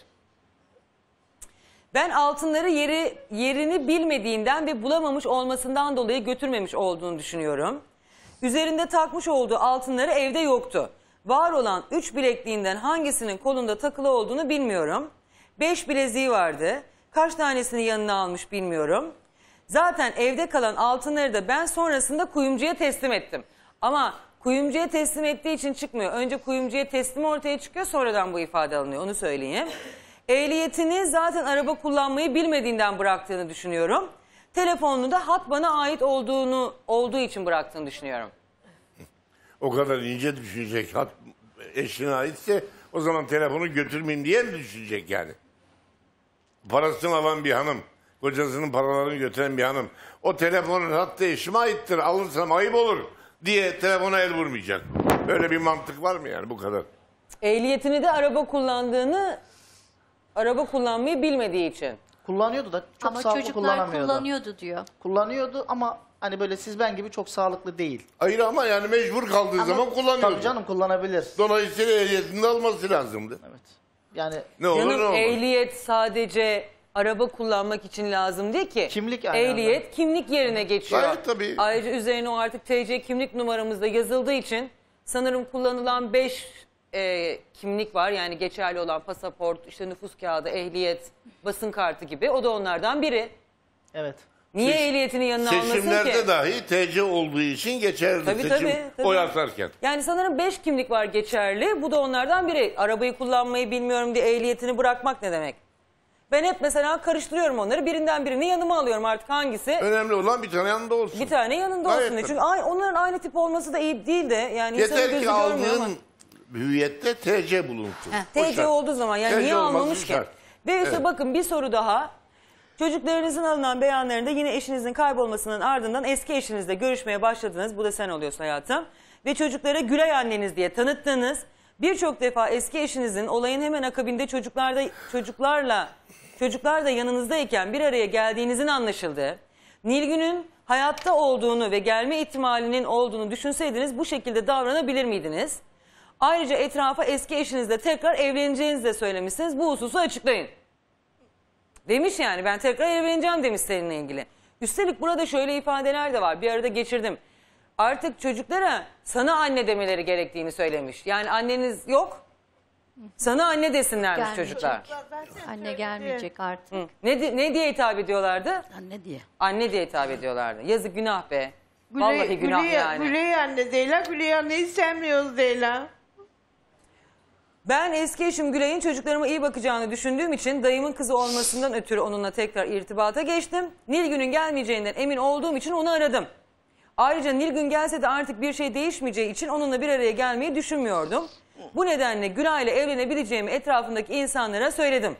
Ben altınları yeri yerini bilmediğinden ve bulamamış olmasından dolayı götürmemiş olduğunu düşünüyorum. Üzerinde takmış olduğu altınları evde yoktu. Var olan üç bilekliğinden hangisinin kolunda takılı olduğunu bilmiyorum. Beş bileziği vardı. Kaç tanesini yanına almış bilmiyorum. Zaten evde kalan altınları da ben sonrasında kuyumcuya teslim ettim. Ama kuyumcuya teslim ettiği için çıkmıyor. Önce kuyumcuya teslim ortaya çıkıyor, sonradan bu ifade alınıyor, onu söyleyeyim. Ehliyetini zaten araba kullanmayı bilmediğinden bıraktığını düşünüyorum. Telefonunu da hat bana ait olduğunu olduğu için bıraktığını düşünüyorum. O kadar ince düşünecek. Hat eşine aitse o zaman telefonu götürmeyeyim diye mi düşünecek yani? Parasını alan bir hanım, kocasının paralarını götüren bir hanım. O telefonun hattı eşime aittir, alırsam ayıp olur diye telefona el vurmayacak. Böyle bir mantık var mı yani, bu kadar? Ehliyetini de araba kullandığını, araba kullanmayı bilmediği için. Kullanıyordu da çok Ama sağlıklı çocuklar kullanamıyordu. kullanıyordu diyor. Kullanıyordu ama hani böyle siz ben gibi çok sağlıklı değil. Hayır ama yani mecbur kaldığı Ama zaman kullanıyordu. Tabii canım, kullanabilir. Dolayısıyla ehliyetini de alması lazımdı. Evet. Yani ne olur Canım, ne olur. ehliyet sadece araba kullanmak için lazım değil ki. Kimlik yani. Ehliyet kimlik yerine geçiyor. Gayet tabii. Ayrıca üzerine o artık T C kimlik numaramızda yazıldığı için sanırım kullanılan beş e, kimlik var. Yani geçerli olan pasaport, işte nüfus kağıdı, ehliyet, basın kartı gibi. O da onlardan biri. Evet. Niye Seç- ehliyetini yanına almasın ki? Seçimlerde dahi T C olduğu için geçerli Tabii, seçim tabii, tabii. oy atarken. Yani sanırım beş kimlik var geçerli. Bu da onlardan biri. Arabayı kullanmayı bilmiyorum diye ehliyetini bırakmak ne demek? Ben hep mesela karıştırıyorum onları. Birinden birini yanıma alıyorum, artık hangisi? Önemli olan bir tane yanında olsun. Bir tane yanında Gayet olsun diye. tabii. Çünkü ay- onların aynı tip olması da iyi değil de. Yani insanın Yeter gözü ki görmüyor ama. aldığın hüviyette T C bulunsun. O T C şart. olduğu zaman yani T C niye olması almamış ki? şart. Ve işte Evet. bakın bir soru daha. Çocuklarınızın alınan beyanlarında yine eşinizin kaybolmasının ardından eski eşinizle görüşmeye başladınız. Bu da sen oluyorsun hayatım. Ve çocuklara Gülay anneniz diye tanıttınız. Birçok defa eski eşinizin olayın hemen akabinde çocuklarda çocuklarla çocuklar da yanınızdayken bir araya geldiğinizin anlaşıldığı, Nilgün'ün hayatta olduğunu ve gelme ihtimalinin olduğunu düşünseydiniz bu şekilde davranabilir miydiniz? Ayrıca etrafa eski eşinizle tekrar evleneceğinizi de söylemişsiniz. Bu hususu açıklayın. Demiş yani, ben tekrar evleneceğim demiş seninle ilgili. Üstelik burada şöyle ifadeler de var. Bir arada geçirdim. Artık çocuklara sana anne demeleri gerektiğini söylemiş. Yani anneniz yok, sana anne desinlermiş Gelmeyecek. çocuklar. Anne gelmeyecek artık. Hı. Ne, di- ne diye hitap ediyorlardı? Anne diye. Anne diye hitap ediyorlardı. Yazık, günah be. Güley, Vallahi günah Güley, yani. Güley anne Zeyla, Güley anne istemiyoruz Zeyla. Ben eski eşim Gülay'ın çocuklarıma iyi bakacağını düşündüğüm için dayımın kızı olmasından ötürü onunla tekrar irtibata geçtim. Nilgün'ün gelmeyeceğinden emin olduğum için onu aradım. Ayrıca Nilgün gelse de artık bir şey değişmeyeceği için onunla bir araya gelmeyi düşünmüyordum. Bu nedenle Gülay'la evlenebileceğimi etrafındaki insanlara söyledim.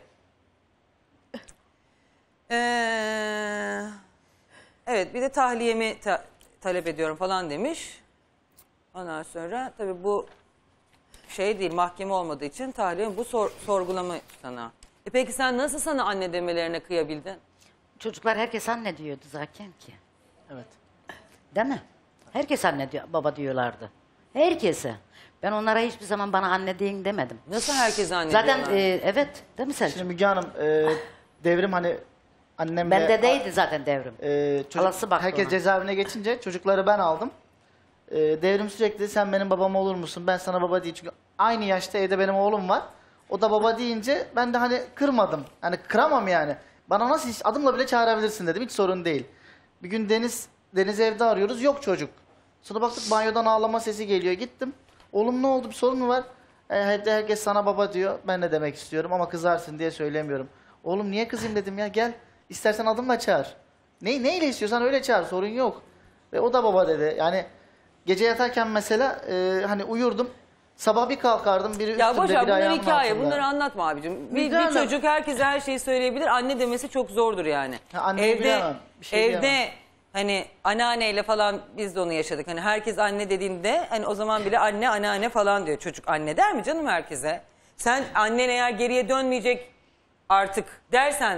Ee, evet, bir de tahliyemi ta- talep ediyorum falan demiş. Ondan sonra tabii bu şey değil, mahkeme olmadığı için tahliye, bu sor, sorgulama sana. E peki sen nasıl sana anne demelerine kıyabildin? Çocuklar herkes anne diyordu zaten ki. Evet. Değil mi? Herkes anne diyor, baba diyorlardı. Herkese. Ben onlara hiçbir zaman bana anne deyin demedim. Nasıl herkes anne Zaten diyorlar? e, evet, değil mi Selçuk? Şimdi Müge Hanım, e, devrim hani annemle... Ben dedeydi zaten devrim. E, çocuk, Halası baktı herkes ona. cezaevine geçince çocukları ben aldım. E, devrim sürekli sen benim babam olur musun? Ben sana baba değil. Çünkü aynı yaşta evde benim oğlum var. O da baba deyince ben de hani kırmadım. Hani kıramam yani. Bana nasıl hiç adımla bile çağırabilirsin dedim. Hiç sorun değil. Bir gün Deniz Deniz evde arıyoruz. Yok çocuk. Sonra baktık banyodan ağlama sesi geliyor. Gittim. Oğlum ne oldu? Bir sorun mu var? E, evde herkes sana baba diyor. Ben ne demek istiyorum ama kızarsın diye söylemiyorum. Oğlum niye kızayım dedim ya. Gel. İstersen adımla çağır. Ne, neyle istiyorsan öyle çağır. Sorun yok. Ve o da baba dedi. Yani gece yatarken mesela e, hani uyurdum. Sabah bir kalkardım. Biri Ya üstümde, boşver, biri bunlar ayağımın hikaye. altında. Bunları anlatma abicim. Bir, Müge bir Hanım. çocuk herkese her şeyi söyleyebilir. Anne demesi çok zordur yani. Ha, anneyi evde bilemem, bir şey evde diyemem. Hani anneanneyle falan biz de onu yaşadık. Hani herkes anne dediğinde hani o zaman bile anne anneanne falan diyor. Çocuk anne der mi canım herkese? Sen annen eğer geriye dönmeyecek artık dersen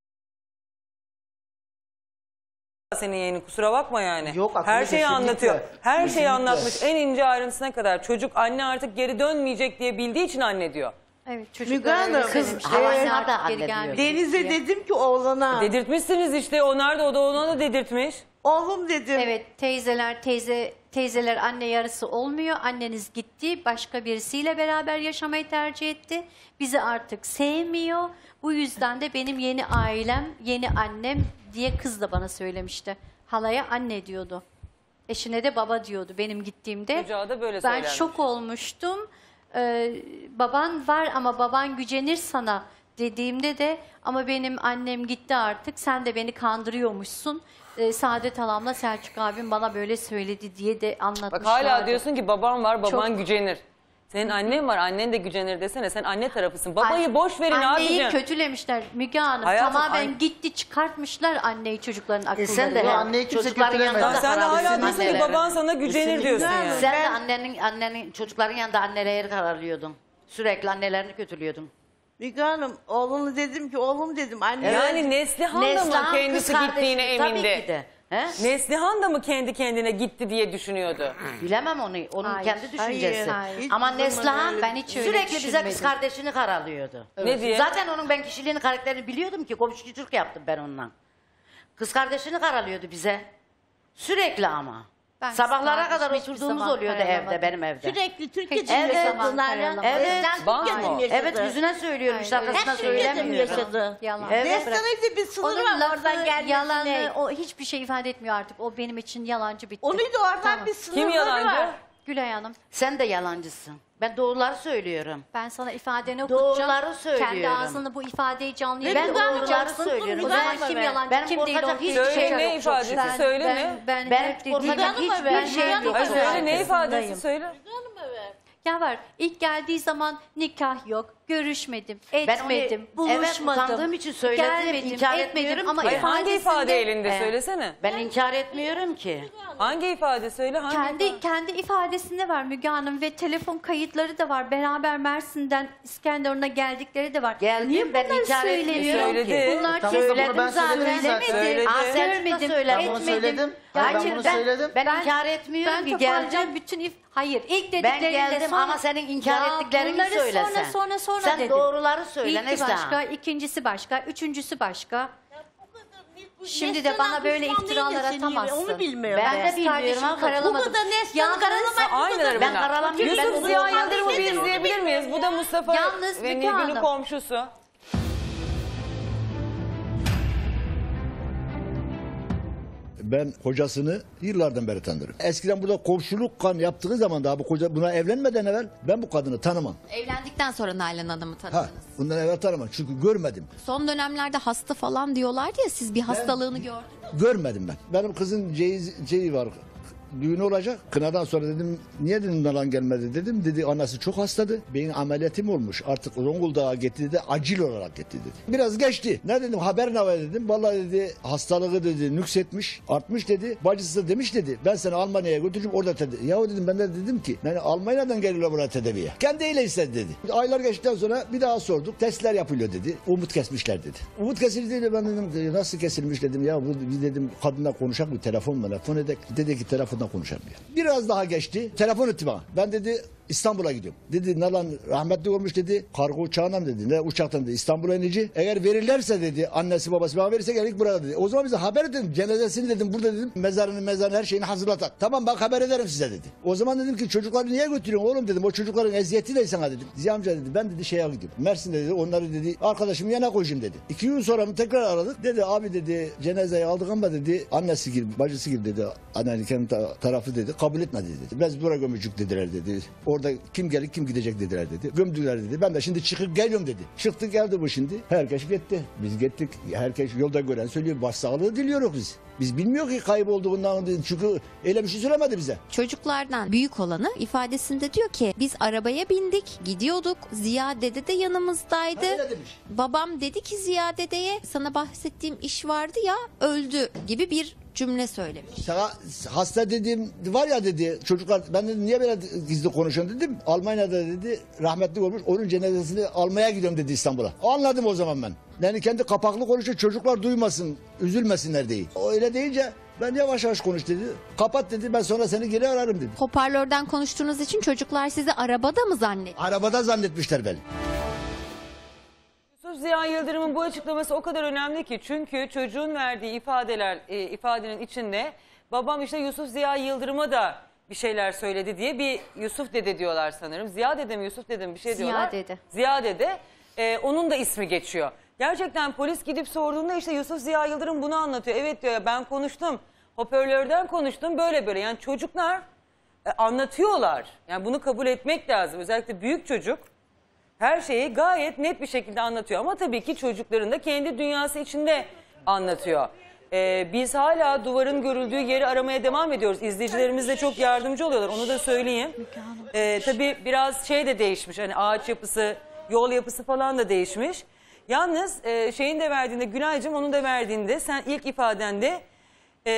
senin yayını kusura bakma yani. Yok, her aklımda şeyi kesinlikle. anlatıyor. Her şeyi Kesinlikle. anlatmış en ince ayrıntısına kadar. Çocuk anne artık geri dönmeyecek diye bildiği için anne diyor. Evet, Müge Hanım, Kız havasına da anne diyor. Deniz'e dedim ki oğlana. Dedirtmişsiniz işte. O nerede? O da ona da dedirtmiş. Oğlum dedim. Evet, teyzeler teyze teyzeler anne yarısı olmuyor. Anneniz gitti, başka birisiyle beraber yaşamayı tercih etti. Bizi artık sevmiyor. Bu yüzden de benim yeni ailem, yeni annem diye kız da bana söylemişti. Halaya anne diyordu. Eşine de baba diyordu benim gittiğimde. Çocuğa da böyle Ben söylenmiş. şok olmuştum. Ee, baban var ama baban gücenir sana dediğimde de ama benim annem gitti artık, sen de beni kandırıyormuşsun. Ee, Saadet Halam'la Selçuk abim bana böyle söyledi diye de anlatmışlardı. Bak hala diyorsun ki babam var, baban Çok- gücenir. Senin annen var, annen de gücenir desene. Sen anne tarafısın. Babayı An- boş verin Anneyi abicim. kötülemişler Müge Hanım. Hayatım, Tamamen an- gitti, çıkartmışlar anneyi çocukların akıllarından. sen de anneyi kimse Çocukların kötülemez. yanında Sen de hala kararlısın diyorsun ki anneler. baban sana gücenir diyorsun yani. Sen de annenin, annenin çocukların yanında anneleri kararlıyordun. Sürekli annelerini kötülüyordun. Müge Hanım, oğlunu dedim ki oğlum dedim anne. Yani Neslihan da mı Neslihan kendisi kız gittiğine kardeşi, tabii emindi? ki de. He? Neslihan da mı kendi kendine gitti diye düşünüyordu? Bilemem onu, onun Hayır, kendi düşüncesi. hayır, hayır. Ama Hiçbir zaman Neslihan öyle- Ben hiç öyle sürekli bize düşünmedim. kız kardeşini karalıyordu. Ne diye? Zaten onun ben kişiliğini, karakterini biliyordum ki komşuculuk yaptım ben onunla. Kız kardeşini karalıyordu bize. Sürekli ama. Ben Sabahlara kız kadar kardeşim hiçbir oturduğumuz zaman oluyordu evde, karalamadım. benim evde. Sürekli Türkiye Hiç için Evet. yaşadı Nalan. Evet. Eskiden Bana Türkiye'de mı? mi yaşadı? Evet, yüzüne söylüyorum işte, Hayır, arkasına Hep Türkiye'de mi söylemiyorum. yaşadı? Yalan. Evet. Neslihan'ın bir sınırı Onun var oradan lafı, gelmesine. yalanı, o hiçbir şey ifade etmiyor artık. O benim için yalancı bitti. Onun da oradan Tamam. bir sınırları Kim yalancı? var. Gülay Hanım, Sen de yalancısın. Ben doğruları söylüyorum. ben sana ifadeni Doğruları okutacağım. söylüyorum. Kendi ağzını bu ifadeyi canlı Ben yayında doğruları okuyacaksın. söylüyorum. O zaman Müge kim Hanım, yalancı, ben kim değil korkacak ortaya hiçbir şey Söyle çıkacak. ne yok, çok ifadesi şükür. söyle ben, ne? Ben, Ben hep korkacak dediğim hiçbir ben şey hep yok. Ay çok söyle ne ifadesi arkasındayım. söyle. Ya var. İlk geldiği zaman nikah yok, görüşmedim, Ben onu- etmedim, evet, buluşmadım. utandığım için söyledim, gelmedim, inkar etmedim etmiyorum ama ki. Hayır, hangi ifade ifadesinde- elinde Evet. söylesene. Ben inkar etmiyorum ki. Hangi ifade söyle? Hangi Kendi ifade? kendi ifadesinde var Müge Hanım ve telefon kayıtları da var. Beraber Mersin'den İskenderun'a geldikleri de var. Geldim, Niye ben bunları inkar etmiyorum söylemiyor? ki. Bunlar Tamam, kesin bunu ben söyledim zaten. Söyledin. Aa, Selçuk da Görmedim, söyledim. Ben bunu etmedim. söyledim. Hayır, ben bunu Ben- söyledim. Ben inkar etmiyorum Ben ki, toparlayacağım geldim. bütün if Hayır, ilk Ben dediklerinde geldim sonra... ama senin inkar Ya ettiklerini bunları söyle sonra, sen. sonra sonra Sen dedim. doğruları söyle İlki Neslihan. başka, ikincisi başka, üçüncüsü başka. Şimdi de Neslihan bana böyle düşman iftiralar değil de seni, atamazsın. onu bilmiyorum. Ben de kız bilmiyorum kardeşimi ama karalamadım. Bu kadar Neslihan'ı karalamak Aynıları Ben bunlar. karalamıyorum. Ben Yusuf bunu Ziya yapmadım. Yıldırım'ı bir Nedir onu izleyebilir miyiz? Bu da Mustafa Yalnız ve Müge Nilgün'ün Hanım. komşusu. Ben kocasını yıllardan beri tanırım. Eskiden burada komşuluk kan yaptığı zaman daha bu koca buna evlenmeden evvel ben bu kadını tanımam. Evlendikten sonra Nalan Hanım'ı Ha, tanıdınız. bundan evvel tanımam çünkü görmedim. Son dönemlerde hasta falan diyorlardı ya, siz bir hastalığını gördünüz. Görmedim ben. Benim kızın ceyiz, ceyi var. Düğünü olacak. Kınadan sonra dedim niye dedim Nalan gelmedi dedim. Dedi anası çok hastadı. Beyin ameliyatım olmuş. Artık Zonguldak'a gitti dedi. Acil olarak gitti dedi. Biraz geçti. Ne dedim haber ne var dedim. Vallahi dedi hastalığı dedi nüksetmiş. Artmış dedi. Bacısı da demiş dedi. Ben seni Almanya'ya götüreceğim orada tedavi. Yahu dedim ben de dedim ki. Yani Almanya'dan geliyorlar buraya tedaviye. Kendiyle istedi dedi. Aylar geçtikten sonra bir daha sorduk. Testler yapılıyor dedi. Umut kesmişler dedi. Umut kesildi dedi. Ben dedim nasıl kesilmiş dedim. Ya bu bir dedim kadınla konuşak mı telefon telefon edek. Dedi ki telefon konuşamıyor. Biraz daha geçti. Telefon etti bana. Ben dedi İstanbul'a gidiyorum. Dedi Nalan rahmetli olmuş dedi. Kargo uçağından dedi. Ne uçaktan dedi. İstanbul'a inici. Eğer verirlerse dedi annesi babası bana verirse geldik burada dedi. O zaman bize haber edin. Cenazesini dedim burada dedim. Mezarını mezarını her şeyini hazırlatak. Tamam bak haber ederim size dedi. O zaman dedim ki çocukları niye götürüyorsun oğlum dedim. O çocukların eziyeti ne sana dedim. Ziya amca dedi ben dedi şeye gidiyorum. Mersin'de dedi onları dedi arkadaşım yana koyacağım dedi. İki gün sonra mı tekrar aradık. Dedi abi dedi cenazeyi aldık ama dedi annesi gibi bacısı gibi dedi. Anneanne kendi tarafı dedi kabul etmedi dedi. Biz buraya gömücük dediler dedi. Orada kim gelir kim gidecek dediler dedi. Gömdüler dedi. Ben de şimdi çıkıp geliyorum dedi. Çıktı geldi bu şimdi. Herkes gitti. Biz gittik. Herkes yolda gören söylüyor. Başsağlığı diliyoruz biz. Biz bilmiyor ki kaybolduğundan, çünkü öyle bir şey söylemedi bize. Çocuklardan büyük olanı ifadesinde diyor ki biz arabaya bindik, gidiyorduk. Ziya dede de yanımızdaydı. Babam dedi ki Ziya dedeye sana bahsettiğim iş vardı ya, öldü gibi bir cümle söylemiş. Sana hasta dedim var ya dedi çocuklar, ben dedim niye böyle gizli konuşuyorsun dedim. Almanya'da dedi rahmetli olmuş, onun cenazesini almaya gidiyorum dedi İstanbul'a. Anladım o zaman ben. Yani kendi kapaklı konuşuyor, çocuklar duymasın, üzülmesinler diye. O öyle deyince ben yavaş yavaş konuş dedi. Kapat dedi, ben sonra seni geri ararım dedi. Hoparlörden konuştuğunuz için çocuklar sizi arabada mı zannetti? Arabada zannetmişler beni. Yusuf Ziya Yıldırım'ın bu açıklaması o kadar önemli ki, çünkü çocuğun verdiği ifadeler e, ifadenin içinde babam işte Yusuf Ziya Yıldırım'a da bir şeyler söyledi diye bir Yusuf dede diyorlar sanırım. Ziya dede mi Yusuf dede mi bir şey Ziya diyorlar. dede. Ziya dede. E, onun da ismi geçiyor. Gerçekten polis gidip sorduğunda işte Yusuf Ziya Yıldırım bunu anlatıyor. Evet diyor ya, ben konuştum. Hoparlörden konuştum böyle böyle. Yani çocuklar e, anlatıyorlar. Yani bunu kabul etmek lazım. Özellikle büyük çocuk her şeyi gayet net bir şekilde anlatıyor. Ama tabii ki çocukların da kendi dünyası içinde anlatıyor. Ee, biz hala duvarın görüldüğü yeri aramaya devam ediyoruz. İzleyicilerimiz de çok yardımcı oluyorlar. Onu da söyleyeyim. Ee, tabii biraz şey de değişmiş. Hani ağaç yapısı, yol yapısı falan da değişmiş. Yalnız e, şeyin de verdiğinde, Gülay'cığım onun da verdiğinde, sen ilk ifadende e,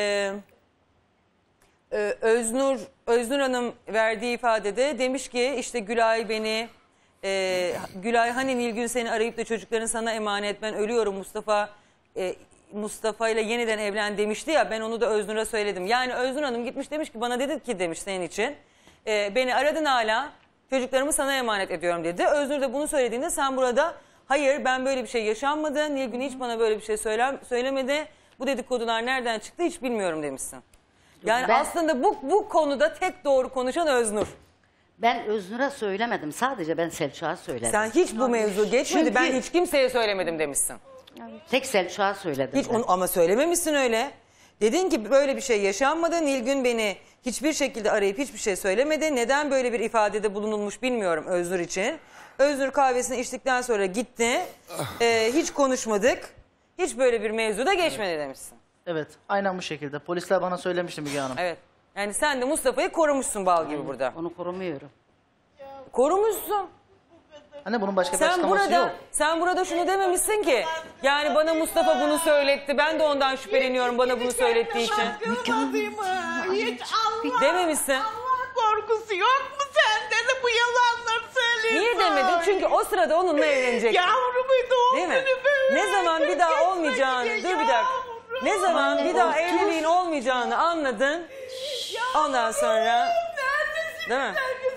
e, Öznur, Öznur Hanım verdiği ifadede demiş ki işte Gülay beni... Ee, Gülay hani Nilgün seni arayıp da çocukların sana emanet, ben ölüyorum Mustafa e, Mustafa ile yeniden evlen demişti ya, ben onu da Öznur'a söyledim. Yani Öznur Hanım gitmiş demiş ki bana, dedi ki demiş senin için e, beni aradın hala, çocuklarımı sana emanet ediyorum dedi. Öznur da bunu söylediğinde sen burada hayır ben böyle bir şey yaşanmadı, Nilgün hiç bana böyle bir şey söyle, söylemedi, bu dedikodular nereden çıktı hiç bilmiyorum demişsin. Yani Ben- aslında bu, bu konuda tek doğru konuşan Öznur. Ben Öznur'a söylemedim. Sadece ben Selçuk'a söyledim. Sen hiç bu mevzu geçmedi. Çünkü- Ben hiç kimseye söylemedim demişsin. Tek Selçuk'a söyledim. Hiç onu, ama söylememişsin öyle. Dedin ki böyle bir şey yaşanmadı. Nilgün beni hiçbir şekilde arayıp hiçbir şey söylemedi. Neden böyle bir ifadede bulunulmuş bilmiyorum Öznur için. Öznur kahvesini içtikten sonra gitti. Ee, hiç konuşmadık. Hiç böyle bir mevzu da geçmedi demişsin. Evet, aynen bu şekilde. Polisler bana söylemişti Müge Hanım. Evet. Yani sen de Mustafa'yı korumuşsun bal gibi burada. Onu korumuyorum. Korumuşsun. Anne bunun başka bir Sen açıklaması burada, yok. sen burada şunu dememişsin ki. Yani bana Mustafa bunu söyletti. Ben de ondan şüpheleniyorum bana bunu söylettiği için. Hiç Allah, Dememişsin. Allah korkusu yok mu sende de bu yalanları söylüyorsun? Niye demedin? Çünkü o sırada onunla evlenecektin. Yavrumu doğum Değil mi? günü böyle. Ne zaman bir daha olmayacağını, dur bir dakika. Ne zaman bir daha evliliğin olmayacağını anladın. Ondan sonra, değil mi?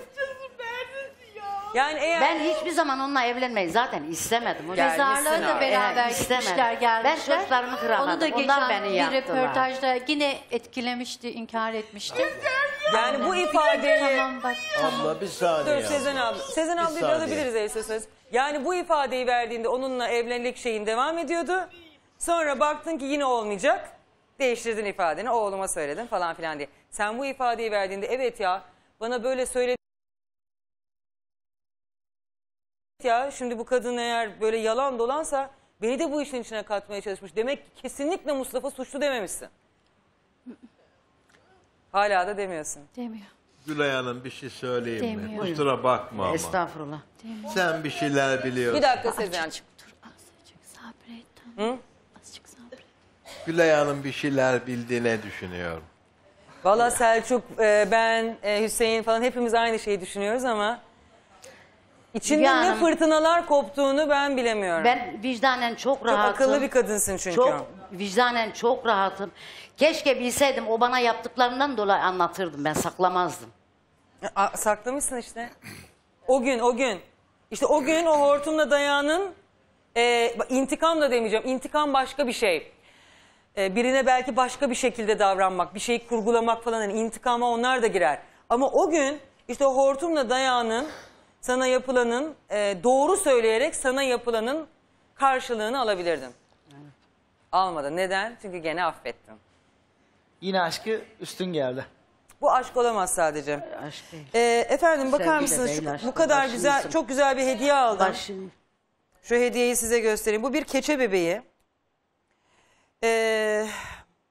Yani eğer... Ben hiçbir zaman onunla evlenmeyi zaten istemedim. hocam. Mezarlığa da beraber Evet, gitmişler, istemedim. gelmişler. Ben çocuklarımı kıramadım. Onu da Onlar geçen beni bir yaptılar. röportajda yine etkilemişti, inkar etmişti. Yani bu ifadeyi... Tamam bak, tamam. Abla bir saniye. Dur Sezen abla. Sezen Bir ablayı saniye. alabiliriz eğer istiyorsanız. Yani bu ifadeyi verdiğinde onunla evlilik şeyin devam ediyordu. Sonra baktın ki yine olmayacak. Değiştirdin ifadeni, oğluma söyledin falan filan diye. Sen bu ifadeyi verdiğinde evet ya bana böyle söyledi. Ya şimdi bu kadın eğer böyle yalan dolansa beni de bu işin içine katmaya çalışmış. Demek ki kesinlikle Mustafa suçlu dememişsin. Hala da demiyorsun. Demiyor. Gülay Hanım bir şey söyleyeyim mi? Demiyor. Kusura bakma ama. Estağfurullah. Demiyor. Sen bir şeyler biliyorsun. Bir dakika Sezen'cim. Sabret, tamam. Hı? Azıcık sabret. Gülay Hanım bir şeyler bildiğine düşünüyorum. Valla Selçuk, e, ben, e, Hüseyin falan hepimiz aynı şeyi düşünüyoruz ama içinde Müge ne Hanım, fırtınalar koptuğunu ben bilemiyorum. Ben vicdanen çok Çok rahatım. akıllı bir kadınsın çünkü. Çok vicdanen çok rahatım. Keşke bilseydim o bana yaptıklarından dolayı anlatırdım. Ben saklamazdım. A, saklamışsın işte. O gün, o gün. İşte o gün o hortumla dayanın, e, intikam da demeyeceğim. İntikam başka bir şey. E, birine belki başka bir şekilde davranmak, bir şeyi kurgulamak falan. Yani intikama onlar da girer. Ama o gün işte o hortumla dayanın, sana yapılanın, e, doğru söyleyerek sana yapılanın karşılığını alabilirdin. Evet. Almadın. Neden? Çünkü gene affettin. Yine aşkı üstün geldi. Bu aşk olamaz sadece. Aşk değil. Ee, efendim bakar Sevgi de mısınız? değil, Şu- aşk bu da. kadar Başını güzel, yesin. çok güzel bir hediye aldım. Başını. Şu hediyeyi size göstereyim. Bu bir keçe bebeği. Ee,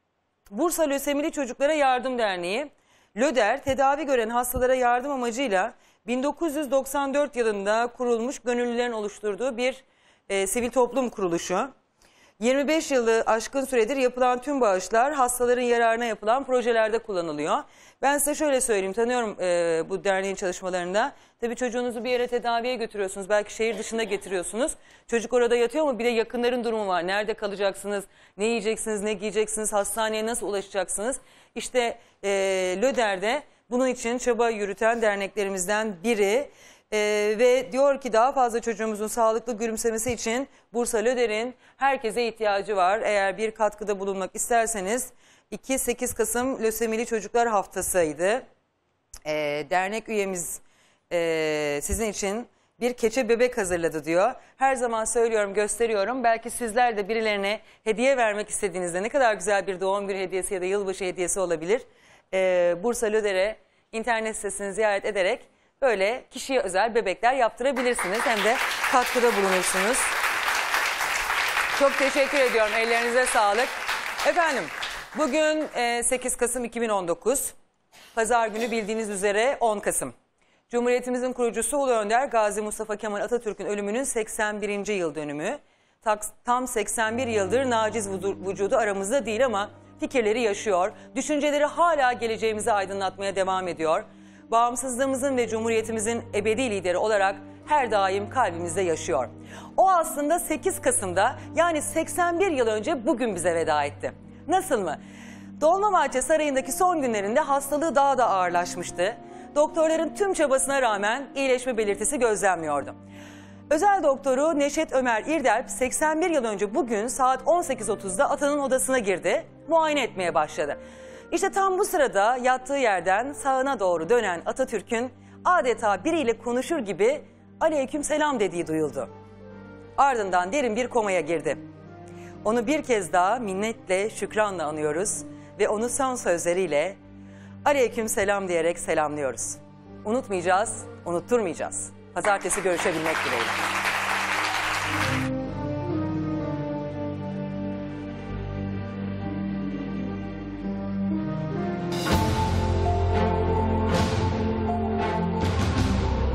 Bursa Lösemili Çocuklara Yardım Derneği, LÖDER, tedavi gören hastalara yardım amacıyla bin dokuz yüz doksan dört yılında kurulmuş gönüllülerin oluşturduğu bir e, sivil toplum kuruluşu. yirmi beş yılı aşkın süredir yapılan tüm bağışlar hastaların yararına yapılan projelerde kullanılıyor. Ben size şöyle söyleyeyim, tanıyorum e, bu derneğin çalışmalarında. Tabii çocuğunuzu bir yere tedaviye götürüyorsunuz, belki şehir dışında getiriyorsunuz. Çocuk orada yatıyor ama bir de yakınların durumu var. Nerede kalacaksınız, ne yiyeceksiniz, ne giyeceksiniz, hastaneye nasıl ulaşacaksınız? İşte e, LÖDER'de bunun için çaba yürüten derneklerimizden biri. Ee, ve diyor ki daha fazla çocuğumuzun sağlıklı gülümsemesi için Bursa LÖDER'in herkese ihtiyacı var. Eğer bir katkıda bulunmak isterseniz iki sekiz Kasım Lösemili Çocuklar Haftası'ydı. Ee, dernek üyemiz e, sizin için bir keçe bebek hazırladı diyor. Her zaman söylüyorum, gösteriyorum. Belki sizler de birilerine hediye vermek istediğinizde ne kadar güzel bir doğum günü hediyesi ya da yılbaşı hediyesi olabilir. Ee, Bursa LÖDER'e internet sitesini ziyaret ederek böyle kişiye özel bebekler yaptırabilirsiniz. Hem de katkıda bulunursunuz. Çok teşekkür ediyorum. Ellerinize sağlık. Efendim bugün sekiz Kasım iki bin on dokuz. Pazar günü bildiğiniz üzere on Kasım. Cumhuriyetimizin kurucusu Ulu Önder Gazi Mustafa Kemal Atatürk'ün ölümünün seksen birinci yıl dönümü. Tam seksen bir yıldır naciz vücudu aramızda değil ama fikirleri yaşıyor. Düşünceleri hala geleceğimizi aydınlatmaya devam ediyor. Bağımsızlığımızın ve Cumhuriyetimizin ebedi lideri olarak her daim kalbimizde yaşıyor. O aslında sekiz Kasım'da yani seksen bir yıl önce bugün bize veda etti. Nasıl mı? Dolmabahçe Sarayı'ndaki son günlerinde hastalığı daha da ağırlaşmıştı. Doktorların tüm çabasına rağmen iyileşme belirtisi gözlenmiyordu. Özel doktoru Neşet Ömer İrdelp seksen bir yıl önce bugün saat on sekiz otuzda atanın odasına girdi, muayene etmeye başladı. İşte tam bu sırada yattığı yerden sağına doğru dönen Atatürk'ün adeta biriyle konuşur gibi aleykümselam dediği duyuldu. Ardından derin bir komaya girdi. Onu bir kez daha minnetle, şükranla anıyoruz ve onu son sözleriyle aleykümselam diyerek selamlıyoruz. Unutmayacağız, unutturmayacağız. Pazartesi görüşebilmek dileğiyle.